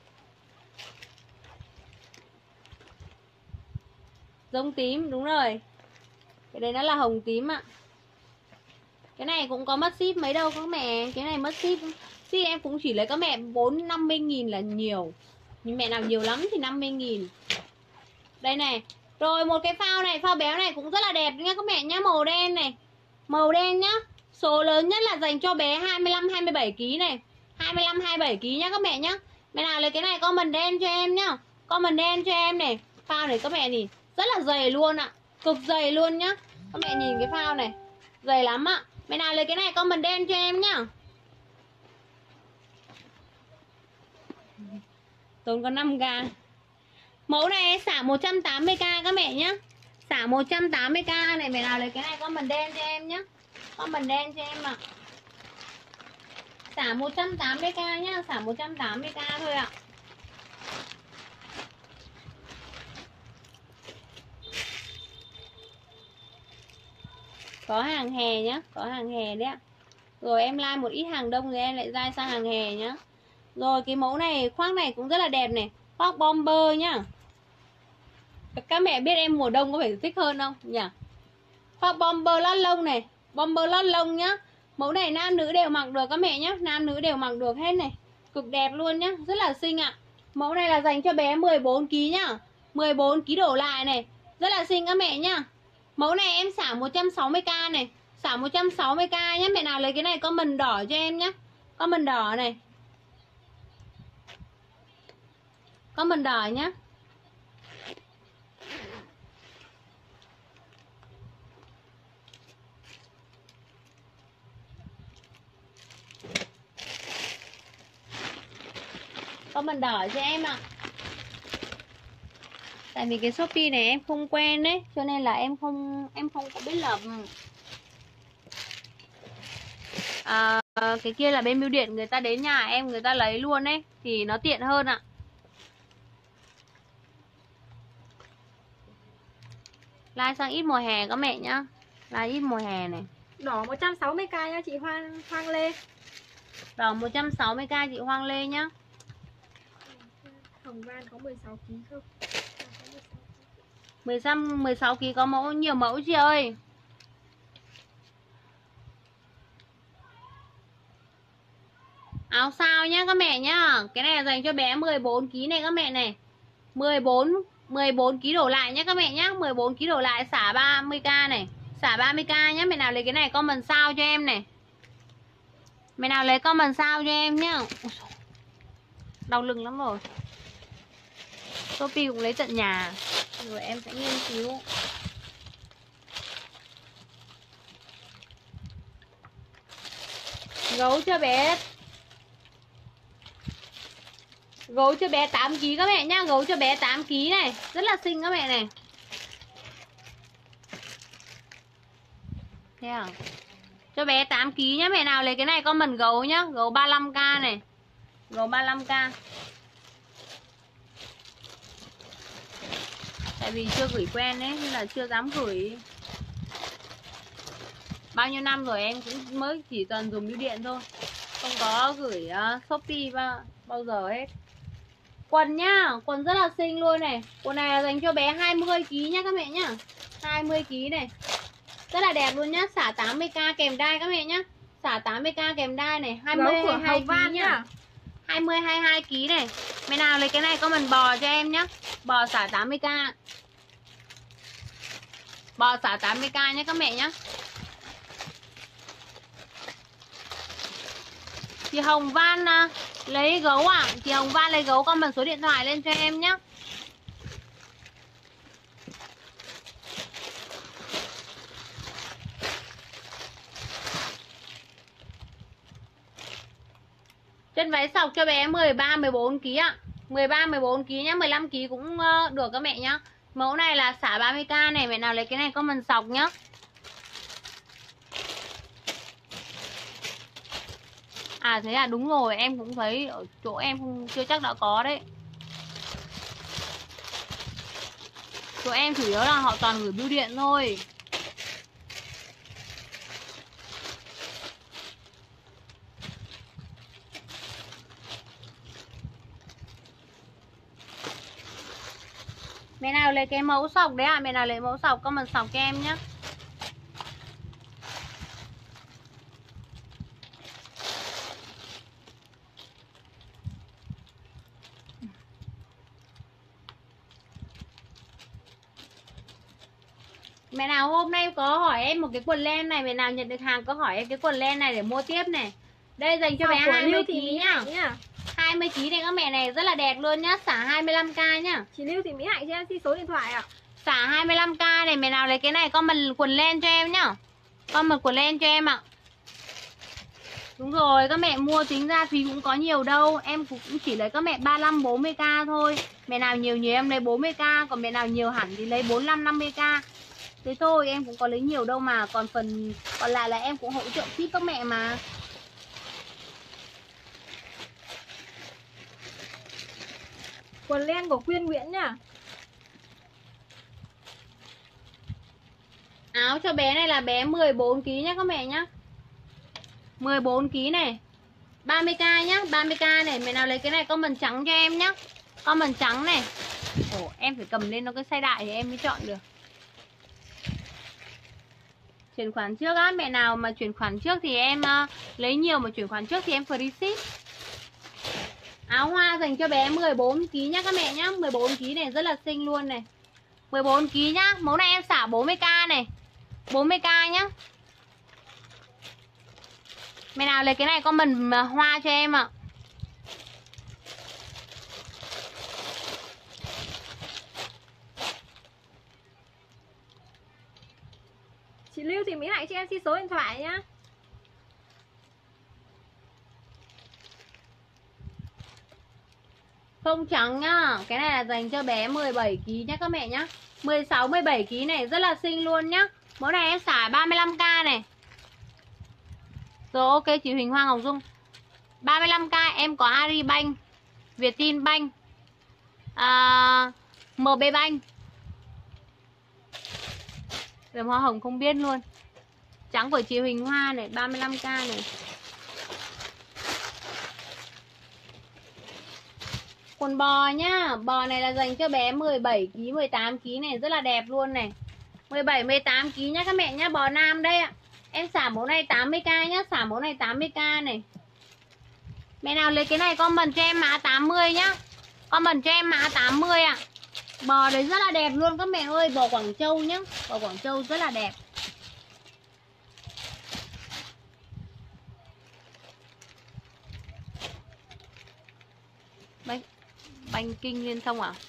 Giống tím, đúng rồi. Cái đấy nó là hồng tím ạ. Cái này cũng có mất ship mấy đâu các mẹ. Cái này mất ship. Ship em cũng chỉ lấy các mẹ bốn năm mươi nghìn là nhiều. Nhưng mẹ nào nhiều lắm thì năm mươi nghìn. Đây này. Rồi một cái phao này, phao béo này cũng rất là đẹp nha các mẹ nhá. Màu đen này. Màu đen nhá. Số lớn nhất là dành cho bé hai mươi lăm hai mươi bảy ki lô gam này. hai mươi lăm hai mươi bảy ki lô gam nhá các mẹ nhá. Mẹ nào lấy cái này comment đen cho em nhá. Comment đen cho em này. Phao này các mẹ nhìn rất là dày luôn ạ. Cực dày luôn nhá. Các mẹ nhìn cái phao này dày lắm ạ. Mẹ nào lấy cái này comment đen cho em nhá. Tốn có năm k. Mẫu này xả một trăm tám mươi k các mẹ nhá. Xả một trăm tám mươi k này. Mẹ nào lấy cái này comment đen cho em nhá. Comment đen cho em ạ. Xả một trăm tám mươi k nhá. Xả một trăm tám mươi k thôi ạ. Có hàng hè nhá. Có hàng hè đấy ạ. Rồi em like một ít hàng đông rồi em lại ra sang hàng hè nhá. Rồi cái mẫu này, khoác này cũng rất là đẹp này. Khoác bomber nhá. Các mẹ biết em mùa đông có phải thích hơn không nhỉ? Khoác bomber lót lông này. Bomber lót lông nhá. Mẫu này nam nữ đều mặc được các mẹ nhá. Nam nữ đều mặc được hết này. Cực đẹp luôn nhá. Rất là xinh ạ. Mẫu này là dành cho bé mười bốn ki lô gam nhá. mười bốn ki lô gam đổ lại này. Rất là xinh các mẹ nhá. Mẫu này em xả một trăm sáu mươi k này. Xả một trăm sáu mươi k nhé. Mẹ nào lấy cái này comment đỏ cho em nhé. Comment đỏ này. Comment đỏ nhé. Comment đỏ cho em ạ. Tại vì cái Shopee này em không quen đấy, cho nên là em không em không có biết là à, cái kia là bên bưu điện người ta đến nhà em người ta lấy luôn đấy thì nó tiện hơn ạ. Like sang ít mùa hè các mẹ nhá. Like ít mùa hè này. Đỏ một trăm sáu mươi k nha chị Hoang Hoang Lê. Đỏ một trăm sáu mươi k chị Hoang Lê nhá. Hồng Van có mười sáu ki lô gam không? mười sáu ki lô gam có mẫu nhiều mẫu chị ơi. Áo sao nhá các mẹ nhá. Cái này là dành cho bé mười bốn ki lô gam này các mẹ này. mười bốn mười bốn ki lô gam đổ lại nhá các mẹ nhá. mười bốn ki lô gam đổ lại xả ba mươi k này. Xả ba mươi k nhá. Mẹ nào lấy cái này comment sao cho em này. Mẹ nào lấy comment sao cho em nhá. Đau lưng lắm rồi. Shopee cũng lấy tận nhà. Rồi em sẽ nghiên cứu. Gấu cho bé. Gấu cho bé tám ki lô gam các mẹ nhá. Gấu cho bé tám ki lô gam này. Rất là xinh các mẹ này. Thế à? Cho bé tám ki lô gam nhá. Mẹ nào lấy cái này comment gấu nhá. Gấu ba mươi lăm k này. Gấu ba mươi lăm k. Tại vì chưa gửi quen đấy nên là chưa dám gửi. Bao nhiêu năm rồi em cũng mới chỉ toàn dùng bưu điện thôi. Không có gửi uh, Shopee bao, bao giờ hết. Quần nhá, quần rất là xinh luôn này. Quần này là dành cho bé hai mươi ki lô gam nhá các mẹ nhá. hai mươi ki lô gam này. Rất là đẹp luôn nhá, xả tám mươi k kèm đai các mẹ nhá. Xả tám mươi k kèm đai này, hai mươi hai mươi hai ki lô gam nhá. hai mươi hai mươi hai ki lô gam này. Mẹ nào lấy cái này comment bò cho em nhá. Bò xả tám mươi k. Bò xả tám mươi k nhé các mẹ nhá. Chị Hồng Van à, lấy gấu à. Chị Hồng Van lấy gấu comment số điện thoại lên cho em nhá. Chân váy sọc cho bé mười ba mười bốn ki lô gam ạ. mười ba mười bốn ki lô gam nhá, mười lăm ki lô gam cũng được các mẹ nhá. Mẫu này là xả ba mươi k này, mẹ nào lấy cái này comment sọc nhá. À thế là đúng rồi, em cũng thấy ở chỗ em không chưa chắc đã có đấy. Tụi em chủ yếu là họ toàn gửi bưu điện thôi. Mẹ nào lấy cái mẫu sọc đấy à? Mẹ nào lấy mẫu sọc comment sọc cho em nhé. Mẹ nào hôm nay có hỏi em một cái quần len này, mẹ nào nhận được hàng có hỏi em cái quần len này để mua tiếp này. Đây dành cho bé hai mươi ký nhá. hai mươi ký này các mẹ này rất là đẹp luôn nhá, xả hai mươi lăm k nhá. Chị Lưu Thị Mỹ Hạnh cho em xin số điện thoại ạ. Xả hai mươi lăm k này, mẹ nào lấy cái này comment quần len cho em nhá. Comment quần len cho em ạ. Đúng rồi, các mẹ mua tính ra phí cũng có nhiều đâu. Em cũng chỉ lấy các mẹ ba mươi lăm bốn mươi k thôi. Mẹ nào nhiều nhiều em lấy bốn mươi k, còn mẹ nào nhiều hẳn thì lấy bốn mươi lăm năm mươi k. Thế thôi, em cũng có lấy nhiều đâu mà. Còn phần còn lại là em cũng hỗ trợ ship các mẹ mà. Quần len của Quyên Nguyễn nhá. Áo cho bé này là bé mười bốn ký nhá các mẹ nhá. mười bốn ký này, ba mươi k nhá, ba mươi k này. Mẹ nào lấy cái này comment trắng cho em nhá. Comment trắng này. Ồ, em phải cầm lên nó cái size đại thì em mới chọn được. Chuyển khoản trước á, mẹ nào mà chuyển khoản trước thì em uh, lấy nhiều, mà chuyển khoản trước thì em free ship. Áo hoa dành cho bé mười bốn ký nhá các mẹ nhá. mười bốn ký này rất là xinh luôn này. mười bốn ký nhá. Mẫu này em xả bốn mươi k này. bốn mươi k nhá. Mẹ nào lấy cái này comment hoa cho em ạ. Chị Lưu Thị Mỹ Hạnh cho em xin số điện thoại nhá. Phông trắng nhá. Cái này là dành cho bé mười bảy ký nhá các mẹ nhá. mười sáu mười bảy ký này rất là xinh luôn nhá. Mẫu này em xả ba mươi lăm k này. Rồi ok chị Huỳnh Hoa Ngọc Dung. ba mươi lăm k em có Agribank, Vietinbank, à, em bê Bank. Đầm hoa hồng không biết luôn. Trắng của chị Huỳnh Hoa này, ba mươi lăm k này. Quần bò nhá. Bò này là dành cho bé mười bảy ký, mười tám ký này, rất là đẹp luôn này. mười bảy, mười tám ký nhá các mẹ nhá. Bò nam đây ạ. Em xả mẫu này tám mươi k nhá. Xả mẫu này tám mươi k này. Mẹ nào lấy cái này comment cho em mã tám mươi nhá. Comment cho em mã tám mươi ạ. Bò đấy rất là đẹp luôn các mẹ ơi. Bò Quảng Châu nhá. Bò Quảng Châu rất là đẹp. Bánh, bánh kinh liên thông à?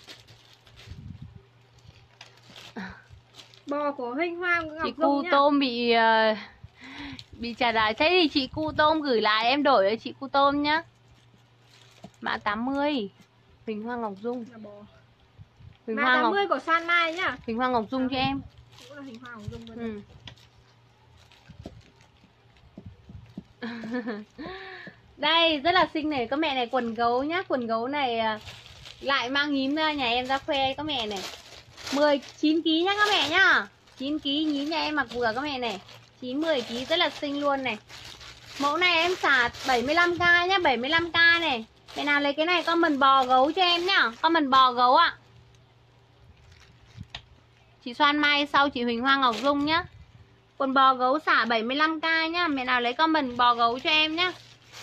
Bò của Huỳnh Hoa Ngọc Chị Dung Cu nhá. Tôm bị uh, bị trả lại. Thế thì chị Cu Tôm gửi lại em đổi cho chị Cu Tôm nhá. Mã tám mươi Huỳnh Hoa Ngọc Dung. Là bò. Huỳnh Mã Hoa tám Ngọc mươi của San Mai nhá. Huỳnh Hoa Ngọc Dung cho em. Cũng là Huỳnh Hoa Ngọc Dung luôn. Ừ. Đây rất là xinh này các mẹ này. Quần gấu nhá. Quần gấu này lại mang nhím ra nhà em ra khoe các mẹ này. Mười chín ký nhá các mẹ nhá. Chín ký nhím nhà em mặc vừa các mẹ này. Chín mười ký rất là xinh luôn này. Mẫu này em xả bảy mươi lăm k nhá. Bảy mươi lăm k này. Mẹ nào lấy cái này comment bò gấu cho em nhá. Comment bò gấu ạ. Chị Soan Mai sau chị Huỳnh Hoa Ngọc Dung nhá. Quần bò gấu xả bảy mươi lăm k nhá. Mẹ nào lấy comment bò gấu cho em nhá.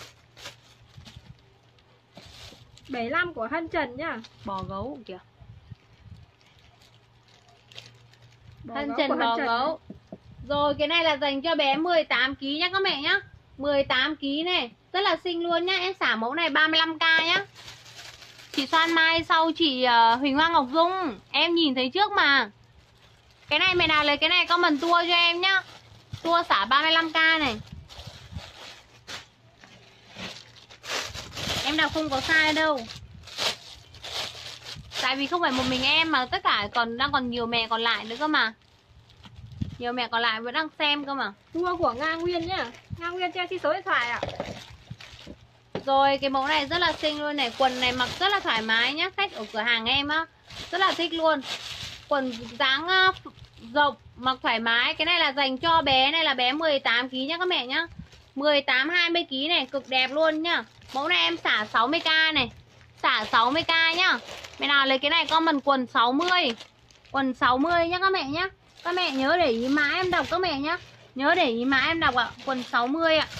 bảy mươi lăm của Hân Trần nhá. Bò gấu kìa. Bò Hân gấu Trần của Hân bò Trần gấu. đấy. Rồi cái này là dành cho bé mười tám ký nhá các mẹ nhá. mười tám ký này. Rất là xinh luôn nhá. Em xả mẫu này ba mươi lăm k nhá. Chị Soan Mai sau chị uh, Huỳnh Hoa Ngọc Dung. Em nhìn thấy trước mà. Cái này mẹ nào lấy cái này comment tua cho em nhá. Tua xả ba mươi lăm k này. Em nào không có size đâu. Tại vì không phải một mình em mà tất cả còn đang còn nhiều mẹ còn lại nữa cơ mà. Nhiều mẹ còn lại vẫn đang xem cơ mà. Tua của Nga Nguyên nhá. Nga Nguyên cho em xin số điện thoại ạ. Rồi cái mẫu này rất là xinh luôn này. Quần này mặc rất là thoải mái nhá. Khách ở cửa hàng em á rất là thích luôn. Quần dáng uh, rộng, mặc thoải mái. Cái này là dành cho bé, này là bé mười tám ki lô gam nhá các mẹ nhá. mười tám hai mươi ki lô gam này, cực đẹp luôn nhá. Mẫu này em xả sáu mươi k này. Xả sáu mươi k nhá. Mẹ nào lấy cái này comment quần sáu mươi. Quần sáu mươi nhá các mẹ nhá. Các mẹ nhớ để ý mã em đọc các mẹ nhá. Nhớ để ý mã em đọc ạ. Quần sáu mươi ạ.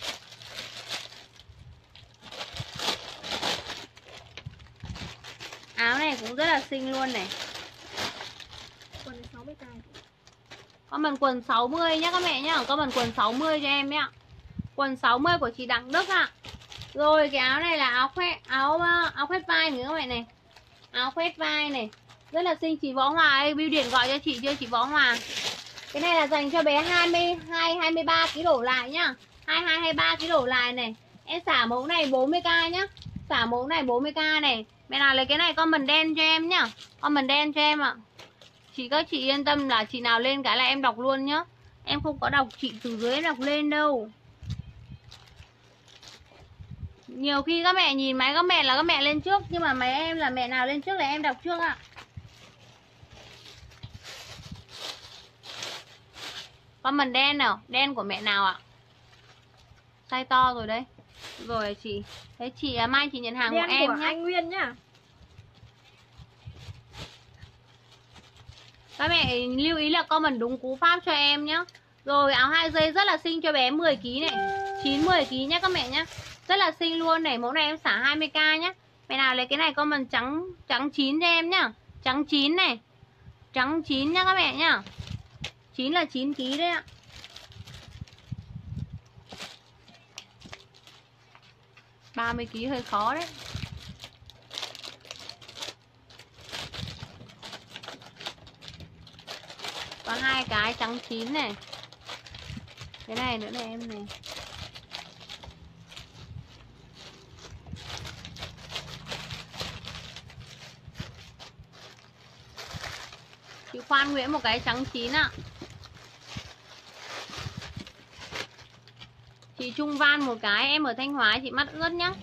Áo này cũng rất là xinh luôn này. Quần này sáu mươi k. Comment quần sáu mươi nhá các mẹ nhá. Comment quần sáu mươi cho em nhá. Quần sáu mươi của chị Đặng Đức ạ. Rồi cái áo này là áo khoét áo áo khoét vai nữa các bạn này. Áo khoét vai này, rất là xinh. Chị Võ Hòa ơi, bưu điện gọi cho chị chưa chị Võ Hòa. Cái này là dành cho bé hai mươi hai hai mươi ba ki lô gam đổ lại nhá. hai mươi hai hai mươi ba ki lô gam đổ lại này. Em xả mẫu này bốn mươi k nhá. Xả mẫu này bốn mươi k này. Mẹ nào lấy cái này comment đen cho em nhá. Comment đen cho em ạ. Chị các chị yên tâm là chị nào lên cái là em đọc luôn nhá. Em không có đọc chị từ dưới em đọc lên đâu. Nhiều khi các mẹ nhìn máy các mẹ là các mẹ lên trước, nhưng mà máy em là mẹ nào lên trước là em đọc trước ạ. Comment đen nào, đen của mẹ nào ạ? Size to rồi đấy. Rồi chị. Thế chị mai chị nhận hàng đen của em của nhé. anh Nguyên nhá. Các mẹ lưu ý là comment đúng cú pháp cho em nhé. Rồi áo hai dây rất là xinh cho bé mười ki lô gam này, chín mười ki lô gam nhé các mẹ nhé. Rất là xinh luôn này, mẫu này em xả hai mươi k nhé. Mẹ nào lấy cái này comment trắng trắng chín cho em nhá. Trắng chín này. Trắng chín nhá các mẹ nhá. chín là chín ki lô gam đấy ạ. ba mươi ki lô gam hơi khó đấy. Có hai cái trắng chín này. Cái này nữa này em này. Chị Khoan Nguyễn một cái trắng chín ạ. Chị Trung Văn một cái, em ở Thanh Hóa chị mắt ướt nhá.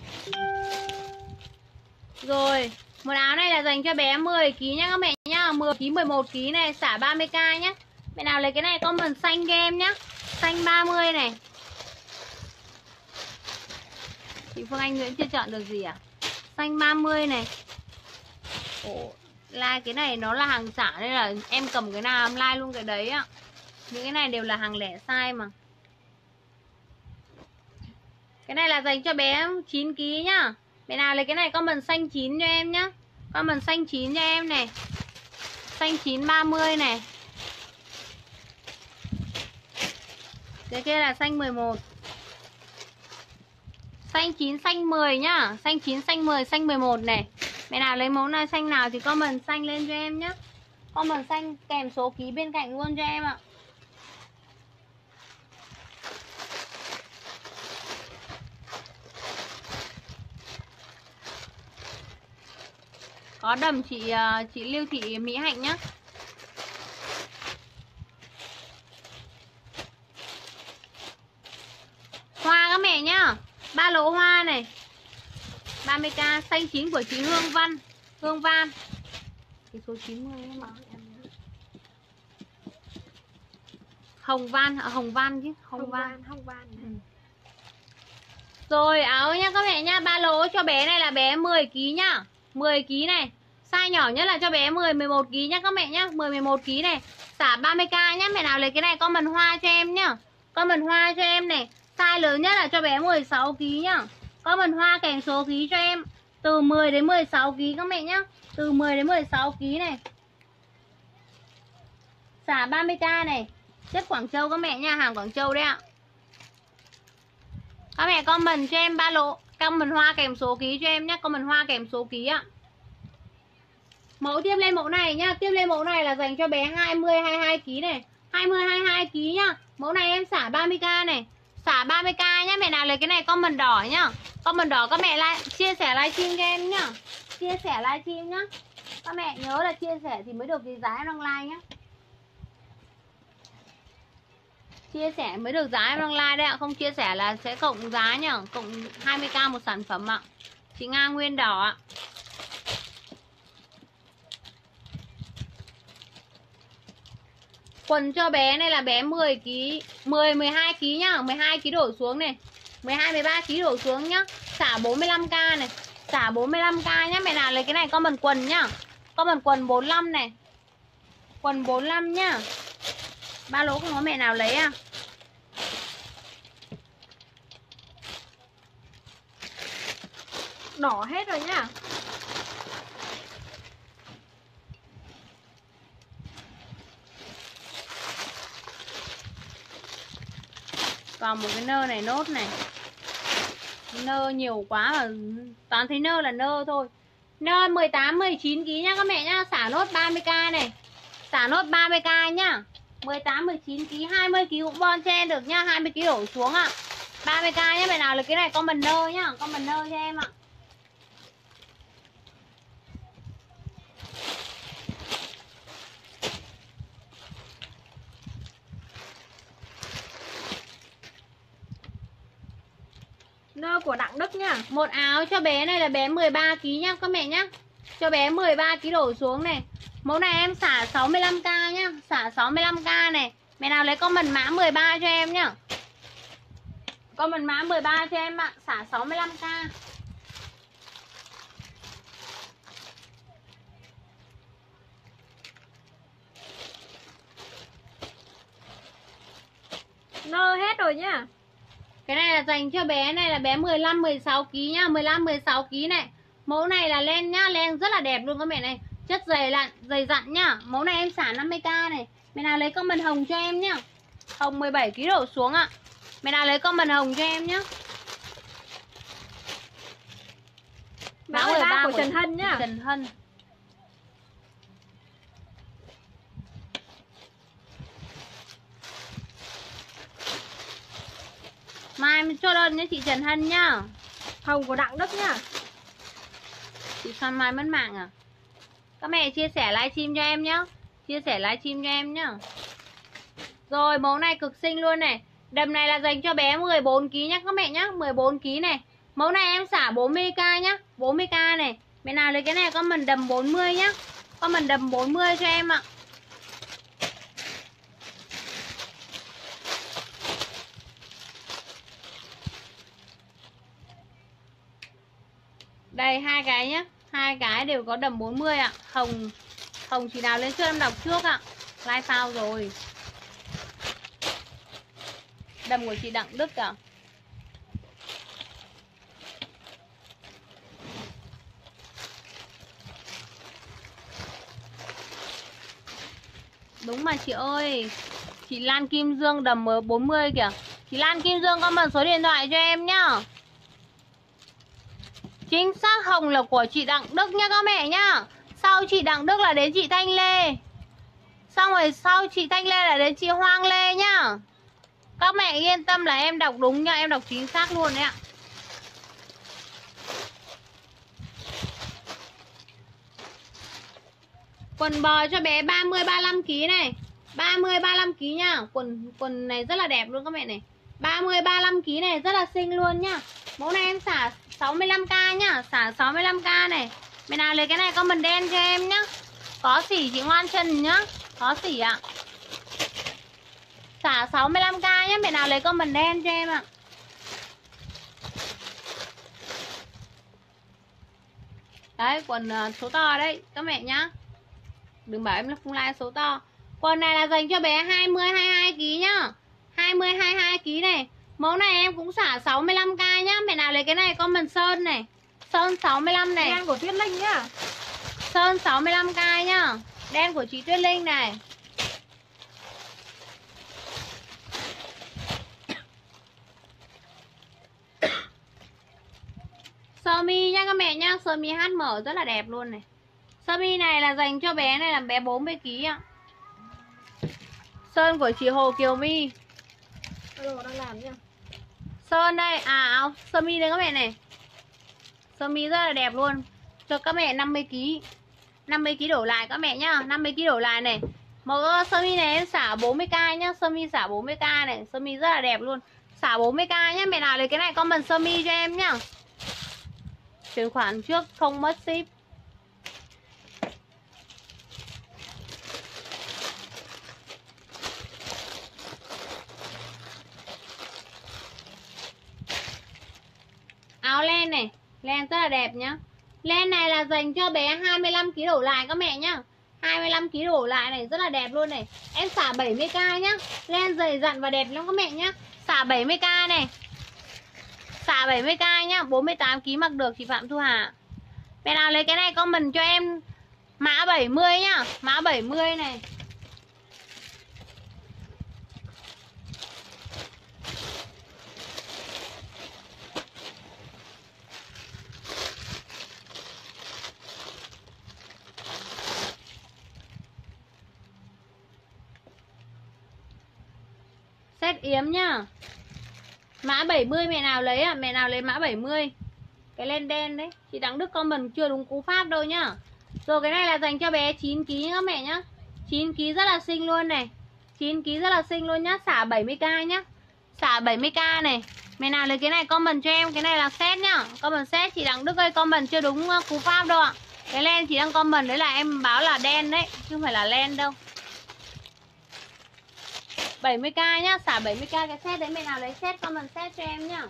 Rồi, một áo này là dành cho bé mười ki lô gam nhá các mẹ nhá, mười ki lô gam mười một ki lô gam này, xả ba mươi k nhá. Mẹ nào lấy cái này comment xanh cho em nhá. Xanh ba mươi này. Chị Phương Anh Nguyễn chưa chọn được gì à? Xanh ba mươi này. Ồ, like cái này nó là hàng giả nên là em cầm cái nào em like luôn cái đấy ạ. Những cái này đều là hàng lẻ size mà. Cái này là dành cho bé chín ki lô gam nhá. Mẹ nào lấy cái này comment xanh chín cho em nhá. Comment xanh chín cho em này. Xanh chín ba mươi này. Cái kia là xanh mười một. Xanh chín xanh mười nhá. Xanh chín xanh mười xanh mười một này. Mẹ nào lấy mẫu này xanh nào thì comment xanh lên cho em nhá. Comment xanh kèm số ký bên cạnh luôn cho em ạ. Có đầm chị chị Lưu Thị Mỹ Hạnh nhá. Hoa các mẹ nhá. Ba lỗ hoa này. ba mươi k xanh chín của chị Hương Văn. Hương Văn. Cái số chín mươi em ạ. Hồng Văn, à, Hồng Văn chứ, Hồng, Hồng Văn. Văn, Hồng Văn. Ừ. Rồi áo nhá các mẹ nhá, ba lỗ cho bé này là bé mười ki lô gam nhá. mười ki lô gam này. Size nhỏ nhất là cho bé mười mười một ki lô gam nhá các mẹ nhá, mười mười một ki lô gam này. Xả ba mươi k nhá, mẹ nào lấy cái này comment hoa cho em nhá. Comment hoa cho em này. Size lớn nhất là cho bé mười sáu ki lô gam nhá. Comment hoa kèm số ký cho em. Từ mười đến mười sáu ki lô gam các mẹ nhá. Từ mười đến mười sáu ki lô gam này. Xả ba mươi k này. Chất Quảng Châu các mẹ nha, hàng Quảng Châu đấy ạ. Các mẹ comment cho em ba lỗ, comment hoa kèm số ký cho em nhé, comment hoa kèm số ký ạ. Mẫu tiếp lên mẫu này nhá, tiếp lên mẫu này là dành cho bé hai mươi hai mươi hai ki lô gam này, hai mươi hai mươi hai ki lô gam nhá. Mẫu này em xả ba mươi k này, xả ba mươi k nhá, mẹ nào lấy cái này comment đỏ nhá. Comment đỏ các mẹ like, chia sẻ livestream cho em nhá. Chia sẻ livestream nhá. Các mẹ nhớ là chia sẻ thì mới được cái giá em đang like nhá. Chia sẻ mới được giá em đang like đấy ạ. Không chia sẻ là sẽ cộng giá nhá. Cộng hai mươi k một sản phẩm ạ. Chị Nga Nguyên đỏ ạ. Quần cho bé này là bé mười ki lô gam, mười mười hai ki lô gam nhá, mười hai ki lô gam đổ xuống này. mười hai mười ba ki lô gam đổ xuống nhá. Xả bốn mươi lăm k này. Xả bốn mươi lăm k nhá, mẹ nào lấy cái này comment quần nhá. Comment quần bốn mươi lăm này. Quần bốn mươi lăm nhá. Ba lỗ không có mẹ nào lấy à? Đỏ hết rồi nhá. Còn một cái nơ này nốt này. Nơ nhiều quá mà toàn thấy nơ là nơ thôi. Nơ mười tám mười chín ki lô gam nhá các mẹ nhá. Xả nốt ba mươi k này. Xả nốt ba mươi k nhá. mười tám mười chín ki lô gam, hai mươi ki lô gam cũng bon cho em được nhá. hai mươi ki lô gam đổ xuống ạ. ba mươi k nhá, mẹ nào là cái này comment nơ nhá. Comment nơ cho em ạ. Nơ của Đặng Đức nhá. Một áo cho bé này là bé mười ba ki lô gam nhá các mẹ nhá. Cho bé mười ba ki lô gam đổ xuống này. Mẫu này em xả sáu mươi lăm k nhá. Xả sáu mươi lăm k này. Mẹ nào lấy comment mã mười ba cho em nhá. Comment mã mười ba cho em ạ. Xả sáu mươi lăm k. Nơ hết rồi nhá. Cái này là dành cho bé này là bé mười lăm mười sáu ki lô gam nhá. mười lăm mười sáu ki lô gam này. Mẫu này là len nhá. Len rất là đẹp luôn các mẹ này. Chất dày lặn, dày dặn nhá. Mẫu này em xả năm mươi k này. Mẹ nào lấy comment hồng cho em nhá. Hồng mười bảy ki lô gam đổ xuống ạ. Mẹ nào lấy comment hồng cho em nhá. Mã mười ba của Trần Hân nhá. Trần Hân. Mai em cho đơn nhá chị Trần Hân nhá. Hồng của Đặng Đức nhá. Chị Son Mai mất mạng à? Các mẹ chia sẻ livestream cho em nhá. Chia sẻ livestream cho em nhá. Rồi mẫu này cực xinh luôn này. Đầm này là dành cho bé mười bốn ki lô gam nhá các mẹ nhá. mười bốn ki lô gam này. Mẫu này em xả bốn mươi k nhá. bốn mươi k này. Mẹ nào lấy cái này comment đầm bốn mươi nhá. Comment đầm bốn mươi cho em ạ. Đây hai cái nhá. Hai cái đều có đầm bốn mươi ạ. Hồng Hồng chỉ nào lên trước em đọc trước ạ. Live sao rồi. Đầm của chị Đặng Đức à. Đúng mà chị ơi. Chị Lan Kim Dương đầm bốn mươi kìa. Chị Lan Kim Dương comment số điện thoại cho em nhá. Chính xác hồng là của chị Đặng Đức nhá các mẹ nhá. Sau chị Đặng Đức là đến chị Thanh Lê. Xong rồi sau chị Thanh Lê là đến chị Hoang Lê nhá. Các mẹ yên tâm là em đọc đúng nha. Em đọc chính xác luôn đấy ạ. Quần bò cho bé ba mươi ba mươi lăm ki lô gam này. ba mươi ba mươi lăm ki lô gam nhá. Quần quần này rất là đẹp luôn các mẹ này. ba mươi ba mươi lăm ki lô gam này rất là xinh luôn nhá. Mẫu này em xả sáu mươi lăm k nhá. Xả sáu mươi lăm k này. Mẹ nào lấy cái này comment đen cho em nhá. Có xỉ chị Ngoan Trần nhá. Có xỉ ạ. Xả sáu mươi lăm k nhá. Mẹ nào lấy comment đen cho em ạ. Đấy quần số to đấy các mẹ nhá. Đừng bảo em là không like số to. Quần này là dành cho bé hai mươi hai mươi hai ki lô gam nhá. hai mươi hai mươi hai ki lô gam này. Mẫu này em cũng xả sáu mươi lăm k nhá. Mẹ nào lấy cái này comment Sơn này. Sơn sáu mươi lăm này. Đen của Tuyết Linh nhá. Sơn sáu mươi lăm k nhá. Đen của chị Tuyết Linh này. Sơ mi nhá các mẹ nhá. Sơ mi hát em rất là đẹp luôn này. Sơ mi này là dành cho bé này là bé bốn mươi ki lô gam ạ. Sơn của chị Hồ Kiều My. Alo đang làm nhá. Sơn đây. À áo sơ mi đây các mẹ này. Sơ mi rất là đẹp luôn. Cho các mẹ năm mươi ki lô gam. năm mươi ki lô gam đổ lại các mẹ nhá. năm mươi ki lô gam đổ lại này. Mẫu sơ mi này em xả bốn mươi k nhá. Sơ mi xả bốn mươi k này. Sơ mi rất là đẹp luôn. Xả bốn mươi k nhá. Mẹ nào lấy cái này comment sơ mi cho em nhá. Chuyển khoản trước không mất ship. Len rất là đẹp nhá. Len này là dành cho bé hai mươi lăm ki lô gam đổ lại các mẹ nhá. hai mươi lăm ki lô gam đổ lại này rất là đẹp luôn này. Em xả bảy mươi k nhá. Len dày dặn và đẹp lắm các mẹ nhá. Xả bảy mươi k này. Xả bảy mươi k nhá, bốn mươi tám ki lô gam mặc được chị Phạm Thu Hà. Mẹ nào lấy cái này comment cho em mã bảy mươi nhá, mã bảy mươi này. Set yếm nhá. Mã bảy mươi mẹ nào lấy à? Mẹ nào lấy mã bảy mươi. Cái len đen đấy. Chị Đặng Đức comment chưa đúng cú pháp đâu nhá. Rồi cái này là dành cho bé chín ki lô gam các mẹ nhá. chín ki lô gam rất là xinh luôn này. chín ki lô gam rất là xinh luôn nhá. Xả bảy mươi k nhá. Xả bảy mươi k này. Mẹ nào lấy cái này comment cho em. Cái này là set nhá. Comment set. Chị Đặng Đức ơi comment chưa đúng cú pháp đâu ạ. Cái len chị đang comment đấy là em báo là đen đấy, chứ không phải là len đâu. bảy mươi k nhá, xả bảy mươi k cái set đấy. Mẹ nào lấy set comment set cho em nhá.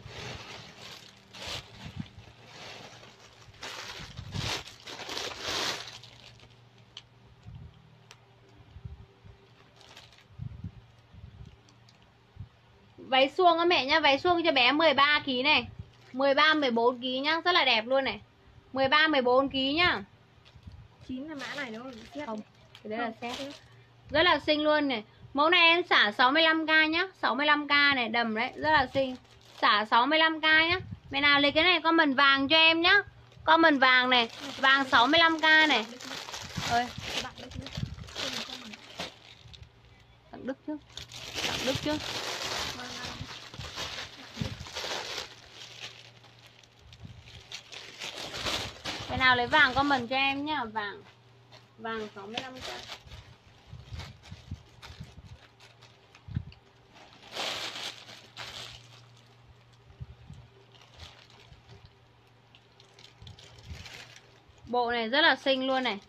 Váy suông các mẹ nhá, váy suông cho bé mười ba ki lô gam này. mười ba mười bốn ki lô gam nhá, rất là đẹp luôn này. mười ba mười bốn ki lô gam nhá. chín là mã này đúng không? Set. Không, cái đấy là set. Rất là xinh luôn này. Mẫu này em xả sáu mươi lăm k nhá, sáu mươi lăm k này, đầm đấy, rất là xinh. Xả sáu mươi lăm k nhá. Mẹ nào lấy cái này comment vàng cho em nhá. Comment vàng này, vàng sáu mươi lăm k này. Ơi, Đặng Đức chứ. Đặng Đức chứ. Cái nào lấy vàng comment cho em nhá, vàng. Vàng sáu mươi lăm k. Bộ này rất là xinh luôn này.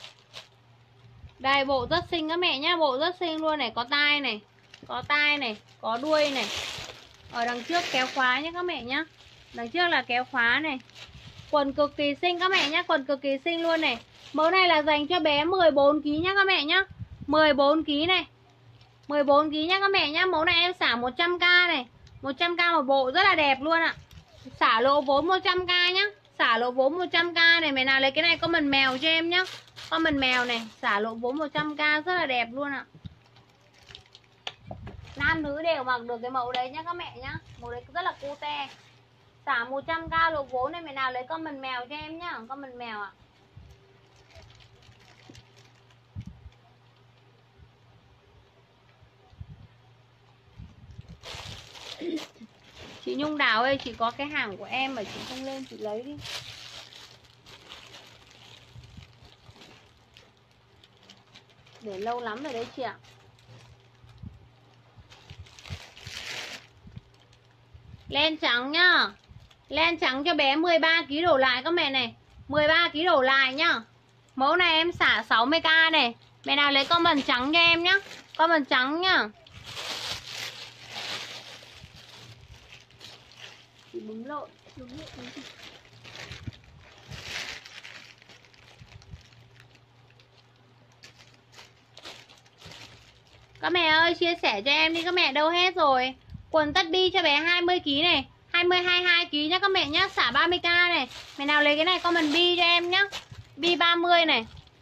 Đây bộ rất xinh các mẹ nhá, bộ rất xinh luôn này, có tai này, có tai này, có đuôi này. Ở đằng trước kéo khóa nhé các mẹ nhá. Đằng trước là kéo khóa này. Quần cực kỳ xinh các mẹ nhá, quần cực kỳ xinh luôn này. Mẫu này là dành cho bé mười bốn ki lô gam nhá các mẹ nhá. mười bốn ki lô gam này. mười bốn ki lô gam nhá các mẹ nhá. Mẫu này em xả một trăm k này. một trăm k một bộ rất là đẹp luôn ạ. Xả lỗ vốn một trăm k nhá. Xả lỗ vốn một trăm k này. Mẹ nào lấy cái này comment mèo cho em nhá. Comment mèo này, xả lỗ vốn một trăm k rất là đẹp luôn ạ. Nam nữ đều mặc được cái mẫu đấy nhá các mẹ nhá. Mẫu đấy rất là cute. Xả một trăm k lỗ vốn này, mẹ nào lấy comment mèo cho em nhá. Comment mèo ạ. Chị Nhung Đào ơi, chị có cái hàng của em mà chị không lên, chị lấy đi. Để lâu lắm rồi đấy chị ạ. Len trắng nhá. Len trắng cho bé mười ba ki lô gam đổ lại các mẹ này. mười ba ki lô gam đổ lại nhá. Mẫu này em xả sáu mươi k này. Mẹ nào lấy comment trắng cho em nhá. Comment trắng nhá. Chị bấm lộn. Đúng rồi, đúng rồi. Các mẹ ơi chia sẻ cho em đi các mẹ, đâu hết rồi. Quần tất bi cho bé hai mươi ki lô gam này, hai mươi hai mươi hai ki lô gam nhá các mẹ nhá, xả ba mươi k này. Mẹ nào lấy cái này comment bi cho em nhá. Bi ba mươi này.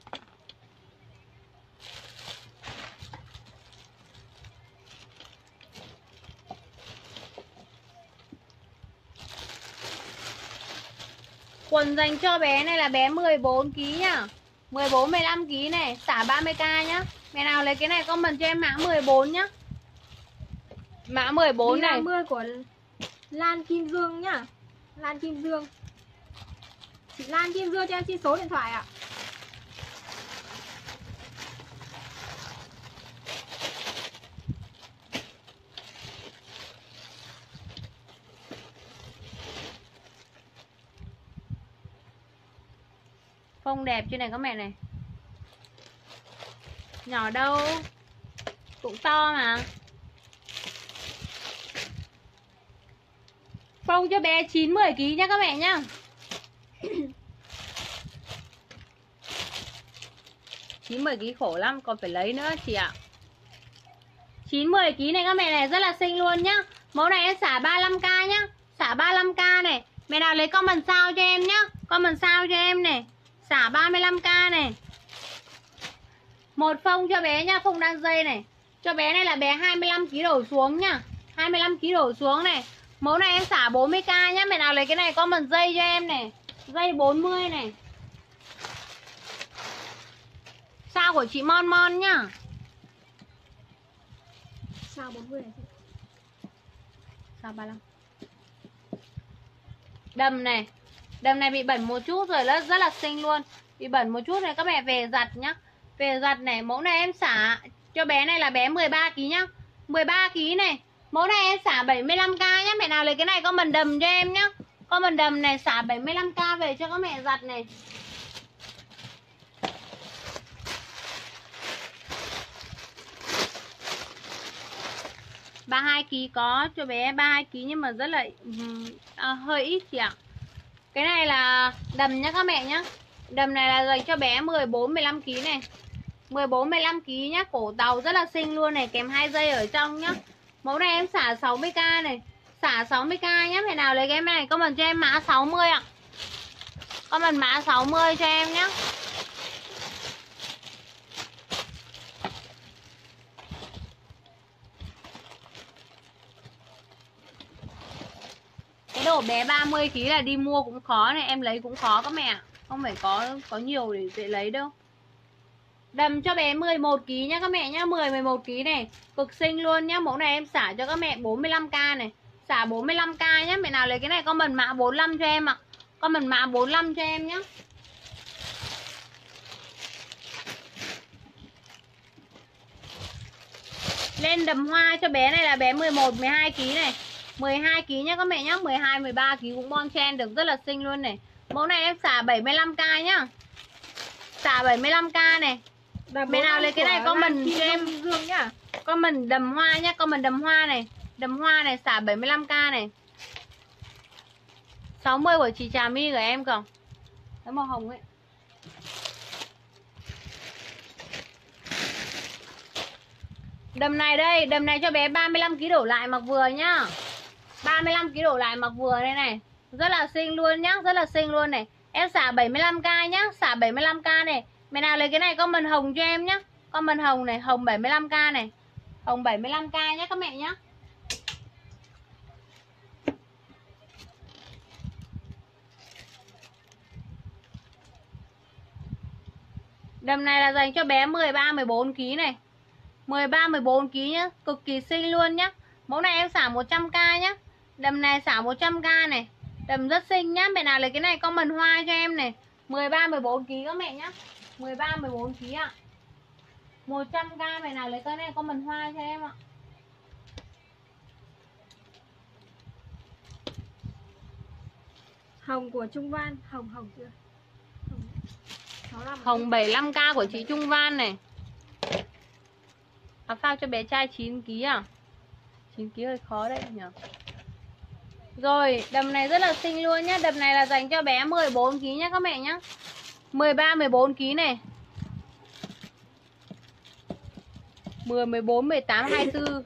Quần dành cho bé này là bé mười bốn ki lô gam nhá. mười bốn mười lăm ki lô gam này, xả ba mươi k nhá. Mẹ nào lấy cái này comment cho em mã mười bốn nhá. Mã mười bốn này. ba mươi của Lan Kim Dương nhá. Lan Kim Dương. Chị Lan Kim Dương cho em xin số điện thoại ạ. Phông đẹp chứ này các mẹ này. Nhỏ đâu, cũng to mà. Phông cho bé chín mười ki lô gam nhá các mẹ nhá. chín mười ký khổ lắm, còn phải lấy nữa chị ạ. chín mười ký này các mẹ này rất là xinh luôn nhá. Mẫu này em xả ba mươi lăm k nhá. Xả ba mươi lăm k này. Mẹ nào lấy comment sao cho em nhá. Comment sao cho em này. Xả ba mươi lăm k này. Một phông cho bé nhá, phông đan dây này. Cho bé này là bé hai mươi lăm ký đổ xuống nhá. hai mươi lăm ký đổ xuống này. Mẫu này em xả bốn mươi k nhá. Mẹ nào lấy cái này comment dây cho em này. Dây bốn mươi này. Sao của chị Mon Mon nhá. Sao bốn mươi này chị? Sao ba mươi lăm. Đầm này. Đầm này bị bẩn một chút rồi, rất, rất là xinh luôn. Bị bẩn một chút này các mẹ về giặt nhá. Về giặt này, mẫu này em xả cho bé này là bé mười ba ký nhá. mười ba ký này. Mẫu này em xả bảy mươi lăm k nhá. Mẹ nào lấy cái này comment đầm cho em nhá. Comment đầm này xả bảy mươi lăm k về cho các mẹ giặt này. ba mươi hai ký có cho bé ba mươi hai ký nhưng mà rất là à, hơi ít chị ạ. Cái này là đầm nhá các mẹ nhá. Đầm này là dành cho bé mười bốn mười lăm ký này. mười bốn mười lăm ký nhá, cổ tàu rất là xinh luôn này, kèm hai dây ở trong nhá. Mẫu này em xả sáu mươi k này. Xả sáu mươi k nhá, mẹ nào lấy cái này comment cho em mã sáu mươi ạ. Comment mã sáu mươi cho em nhá. Cái đồ bé ba mươi ký là đi mua cũng khó này, em lấy cũng khó các mẹ. Không phải có có nhiều để dễ lấy đâu. Đầm cho bé mười một ký nhá các mẹ nhá, mười mười một ký này, cực xinh luôn nhá. Mẫu này em xả cho các mẹ bốn mươi lăm k này. Xả bốn mươi lăm k nhá, mẹ nào lấy cái này comment mã bốn mươi lăm cho em ạ. Comment mã bốn mươi lăm cho em nhá. Lên đầm hoa cho bé này là bé mười một mười hai ký này. mười hai ký nhá các mẹ nhá, mười hai mười ba ký cũng bon chen được, rất là xinh luôn này. Mẫu này em xả bảy mươi lăm k nhá. Xả bảy mươi lăm k này. Mẹ nào lấy cái này comment cho em Dương nhá. comment đầm hoa nhá, comment đầm hoa này. Đầm hoa này xả bảy mươi lăm k này. sáu mươi của chị Trà My của em cơ. Cái màu hồng ấy. Đầm này đây, đầm này cho bé ba mươi lăm ký đổ lại mặc vừa nhá. ba mươi lăm ký đổ lại mặc vừa đây này. Rất là xinh luôn nhá, rất là xinh luôn này. Em xả bảy mươi lăm k nhá, xả bảy mươi lăm k này. Mẹ nào lấy cái này comment hồng cho em nhá. Comment hồng này, hồng bảy mươi lăm k này. Hồng bảy mươi lăm k nhá các mẹ nhá. Đầm này là dành cho bé mười ba mười bốn ký này. mười ba mười bốn ký nhá, cực kỳ xinh luôn nhá. Mẫu này em xả một trăm k nhá. Đầm này xả một trăm k này. Đầm rất xinh nhá, mẹ nào lấy cái này comment hoa cho em này. mười ba mười bốn ký các mẹ nhá. mười ba mười bốn ký ạ. một trăm k mẹ nào lấy cái này comment hoa cho em ạ. Hồng của Trung Văn, hồng hồng chưa? Hồng, sáu mươi lăm. Hồng bảy mươi lăm k của chị Trung Văn này. À, phao cho bé trai chín ký à? chín ký hơi khó đấy nhỉ. Rồi, đầm này rất là xinh luôn nhá. Đầm này là dành cho bé mười bốn ký nhá các mẹ nhá. mười ba mười bốn ký này. mười mười bốn mười tám hai mươi tư.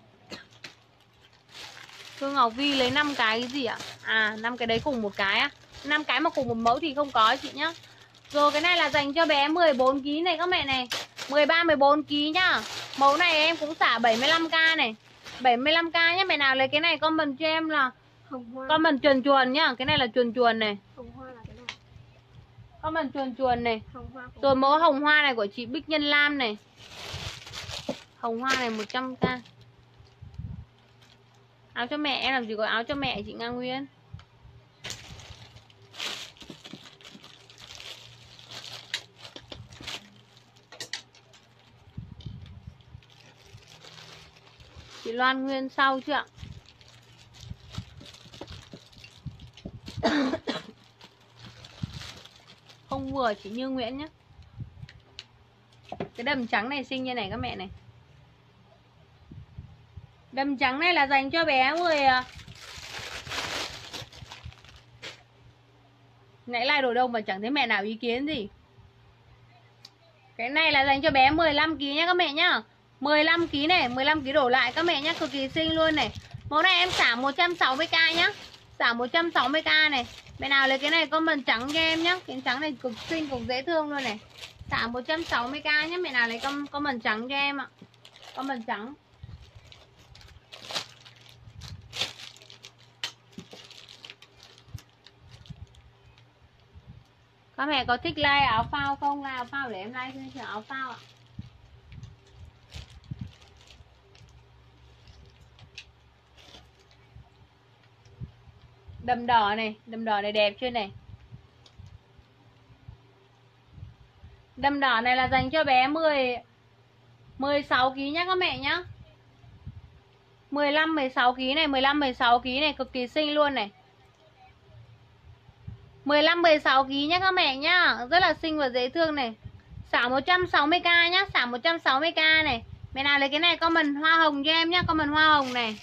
Phương Ngọc Vi lấy năm cái cái gì ạ? À, năm cái đấy cùng một cái á. năm cái mà cùng một mẫu thì không có chị nhá. Rồi cái này là dành cho bé mười bốn ký này các mẹ này. mười ba mười bốn ký nhá. Mẫu này em cũng xả bảy mươi lăm k này. bảy mươi lăm k nhá, mẹ nào lấy cái này comment cho em là Hồng hoa. comment chuồn chuồn nhá, cái này là chuồn chuồn này. Hồng hoa là cái này. Comment chuồn chuồn này. Hồng hoa của... Rồi mẫu hồng hoa này của chị Bích Nhân Lam này. Hồng hoa này một trăm k. Áo cho mẹ, em làm gì có áo cho mẹ chị Nga Nguyên. Chị Loan Nguyên sau chưa ạ? Không vừa chị Như Nguyễn nhé. Cái đầm trắng này xinh như này các mẹ này. Đầm trắng này là dành cho bé mười Nãy like đồ đông mà chẳng thấy mẹ nào ý kiến gì. Cái này là dành cho bé mười lăm ki lô gam nhá các mẹ nhá. mười lăm ki lô gam này, mười lăm ki lô gam đổ lại các mẹ nhá, cực kỳ xinh luôn này. Mẫu này em xả một trăm sáu mươi k nhá. Xả một trăm sáu mươi k này. Mẹ nào lấy cái này comment trắng cho em nhá. Cái trắng này cực xinh, cực dễ thương luôn này. Xả một trăm sáu mươi k nhá, mẹ nào lấy comment trắng cho em ạ. Comment trắng. Các mẹ có thích like áo phao không? Like áo phao để em like cho áo phao ạ. Đầm đỏ này, đầm đỏ này đẹp chưa này. Đầm đỏ này là dành cho bé mười mười sáu ki lô gam nhá các mẹ nhá. mười lăm mười sáu ki lô gam này, mười lăm mười sáu ki lô gam này cực kỳ xinh luôn này. mười lăm mười sáu ki lô gam nhá các mẹ nhá, rất là xinh và dễ thương này. Xả một trăm sáu mươi k nhá, xả một trăm sáu mươi k này. Mẹ nào lấy cái này comment hoa hồng cho em nhá, comment hoa hồng này.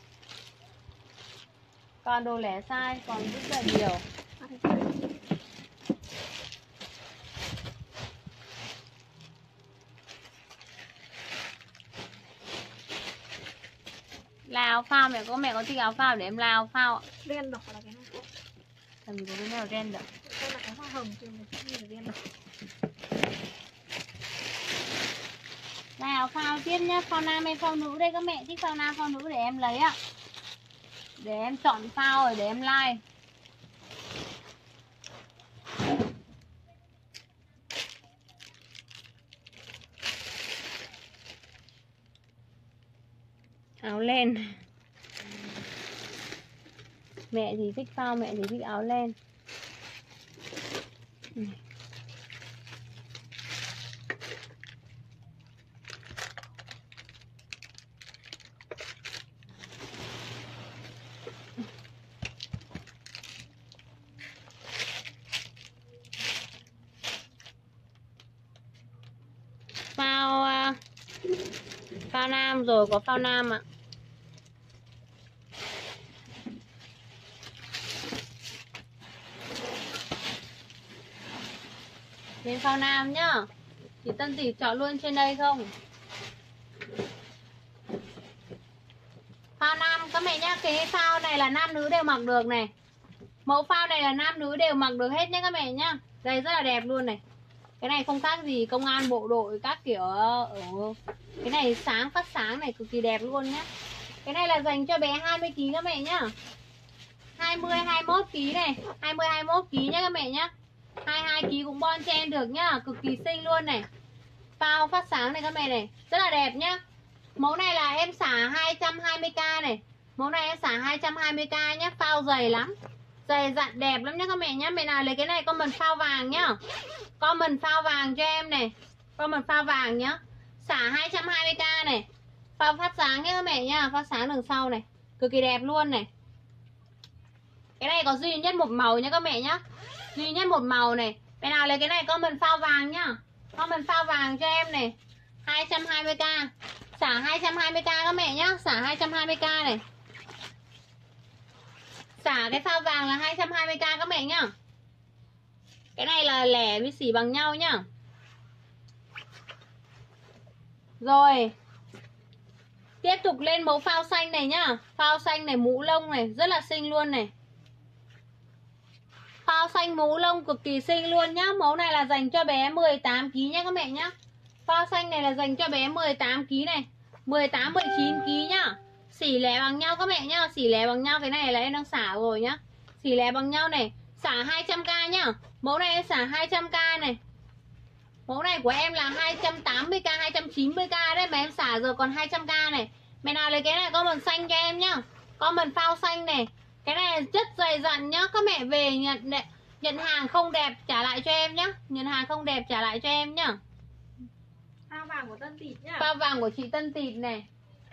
Còn đồ lẻ size còn rất là nhiều. Là áo phao mẹ có mẹ có thích áo phao để em là áo phao ạ. Đen đỏ là cái này. Làm gì có cái nào đen đỏ. Đây là cái hoa hồng thì mình sẽ nhìn đen đỏ. Là áo phao tiếp nhá, phao nam hay phao nữ đây các mẹ thích phao nam phao nữ để em lấy ạ. Để em chọn phao rồi để em like. Áo len. Mẹ thì thích phao, mẹ thì thích áo len. Phao phao nam rồi, có phao nam ạ. Đến phao nam nhá. Chị Tân Tỷ chọn luôn trên đây không? Phao nam các mẹ nhá, cái phao này là nam nữ đều mặc được này. Mẫu phao này là nam nữ đều mặc được hết nhá các mẹ nhá. Đây rất là đẹp luôn này. Cái này không khác gì công an bộ đội các kiểu ở cái này sáng phát sáng này, cực kỳ đẹp luôn nhá. Cái này là dành cho bé hai mươi ki lô gam các mẹ nhá. hai mươi hai mươi mốt ki lô gam này, hai mươi hai mươi mốt ki lô gam nhá các mẹ nhá. hai mươi hai ki lô gam cũng bon cho em được nhá, cực kỳ xinh luôn này. Phao phát sáng này các mẹ này, rất là đẹp nhá. Mẫu này là em xả hai trăm hai mươi k này. Mẫu này em xả hai trăm hai mươi k nhá, phao dày lắm. Dày dặn đẹp lắm nhá các mẹ nhá. Mẹ nào lấy cái này comment phao vàng nhá. Comment phao vàng cho em này. Comment phao vàng nhá. Xả hai trăm hai mươi k này. Phao phát sáng nhá các mẹ nhá, phát sáng đằng sau này, cực kỳ đẹp luôn này. Cái này có duy nhất một màu nhá các mẹ nhá. Duy nhất một màu này. Mẹ nào lấy cái này comment phao vàng nhá. Comment phao vàng cho em này. hai trăm hai mươi k. Xả hai trăm hai mươi k các mẹ nhá. Xả hai trăm hai mươi k này. Xả cái phao vàng là hai trăm hai mươi k các mẹ nhá. Cái này là lẻ với xỉ bằng nhau nhá. Rồi. Tiếp tục lên mẫu phao xanh này nhá. Phao xanh này, mũ lông này, rất là xinh luôn này. Phao xanh mũ lông cực kỳ xinh luôn nhá. Mẫu này là dành cho bé mười tám ki lô gam nhá các mẹ nhá. Phao xanh này là dành cho bé mười tám ki lô gam này, mười tám mười chín ki lô gam nhá. Xỉ lẻ bằng nhau các mẹ nhá, xỉ lẻ bằng nhau. Cái này là em đang xả rồi nhá. Xỉ lẻ bằng nhau này, xả hai trăm k nhá. Mẫu này em xả hai trăm k này. Mẫu này của em là hai trăm tám mươi k, hai trăm chín mươi k đấy mà em xả rồi còn hai trăm k này. Mẹ nào lấy cái này comment xanh cho em nhá. Comment phao xanh này. Cái này chất dày dặn nhá. Các mẹ về nhận nhận hàng không đẹp trả lại cho em nhá. Nhận hàng không đẹp trả lại cho em nhá. Phao vàng của Tân Tịt nhá. Phao vàng của chị Tân Tịt này.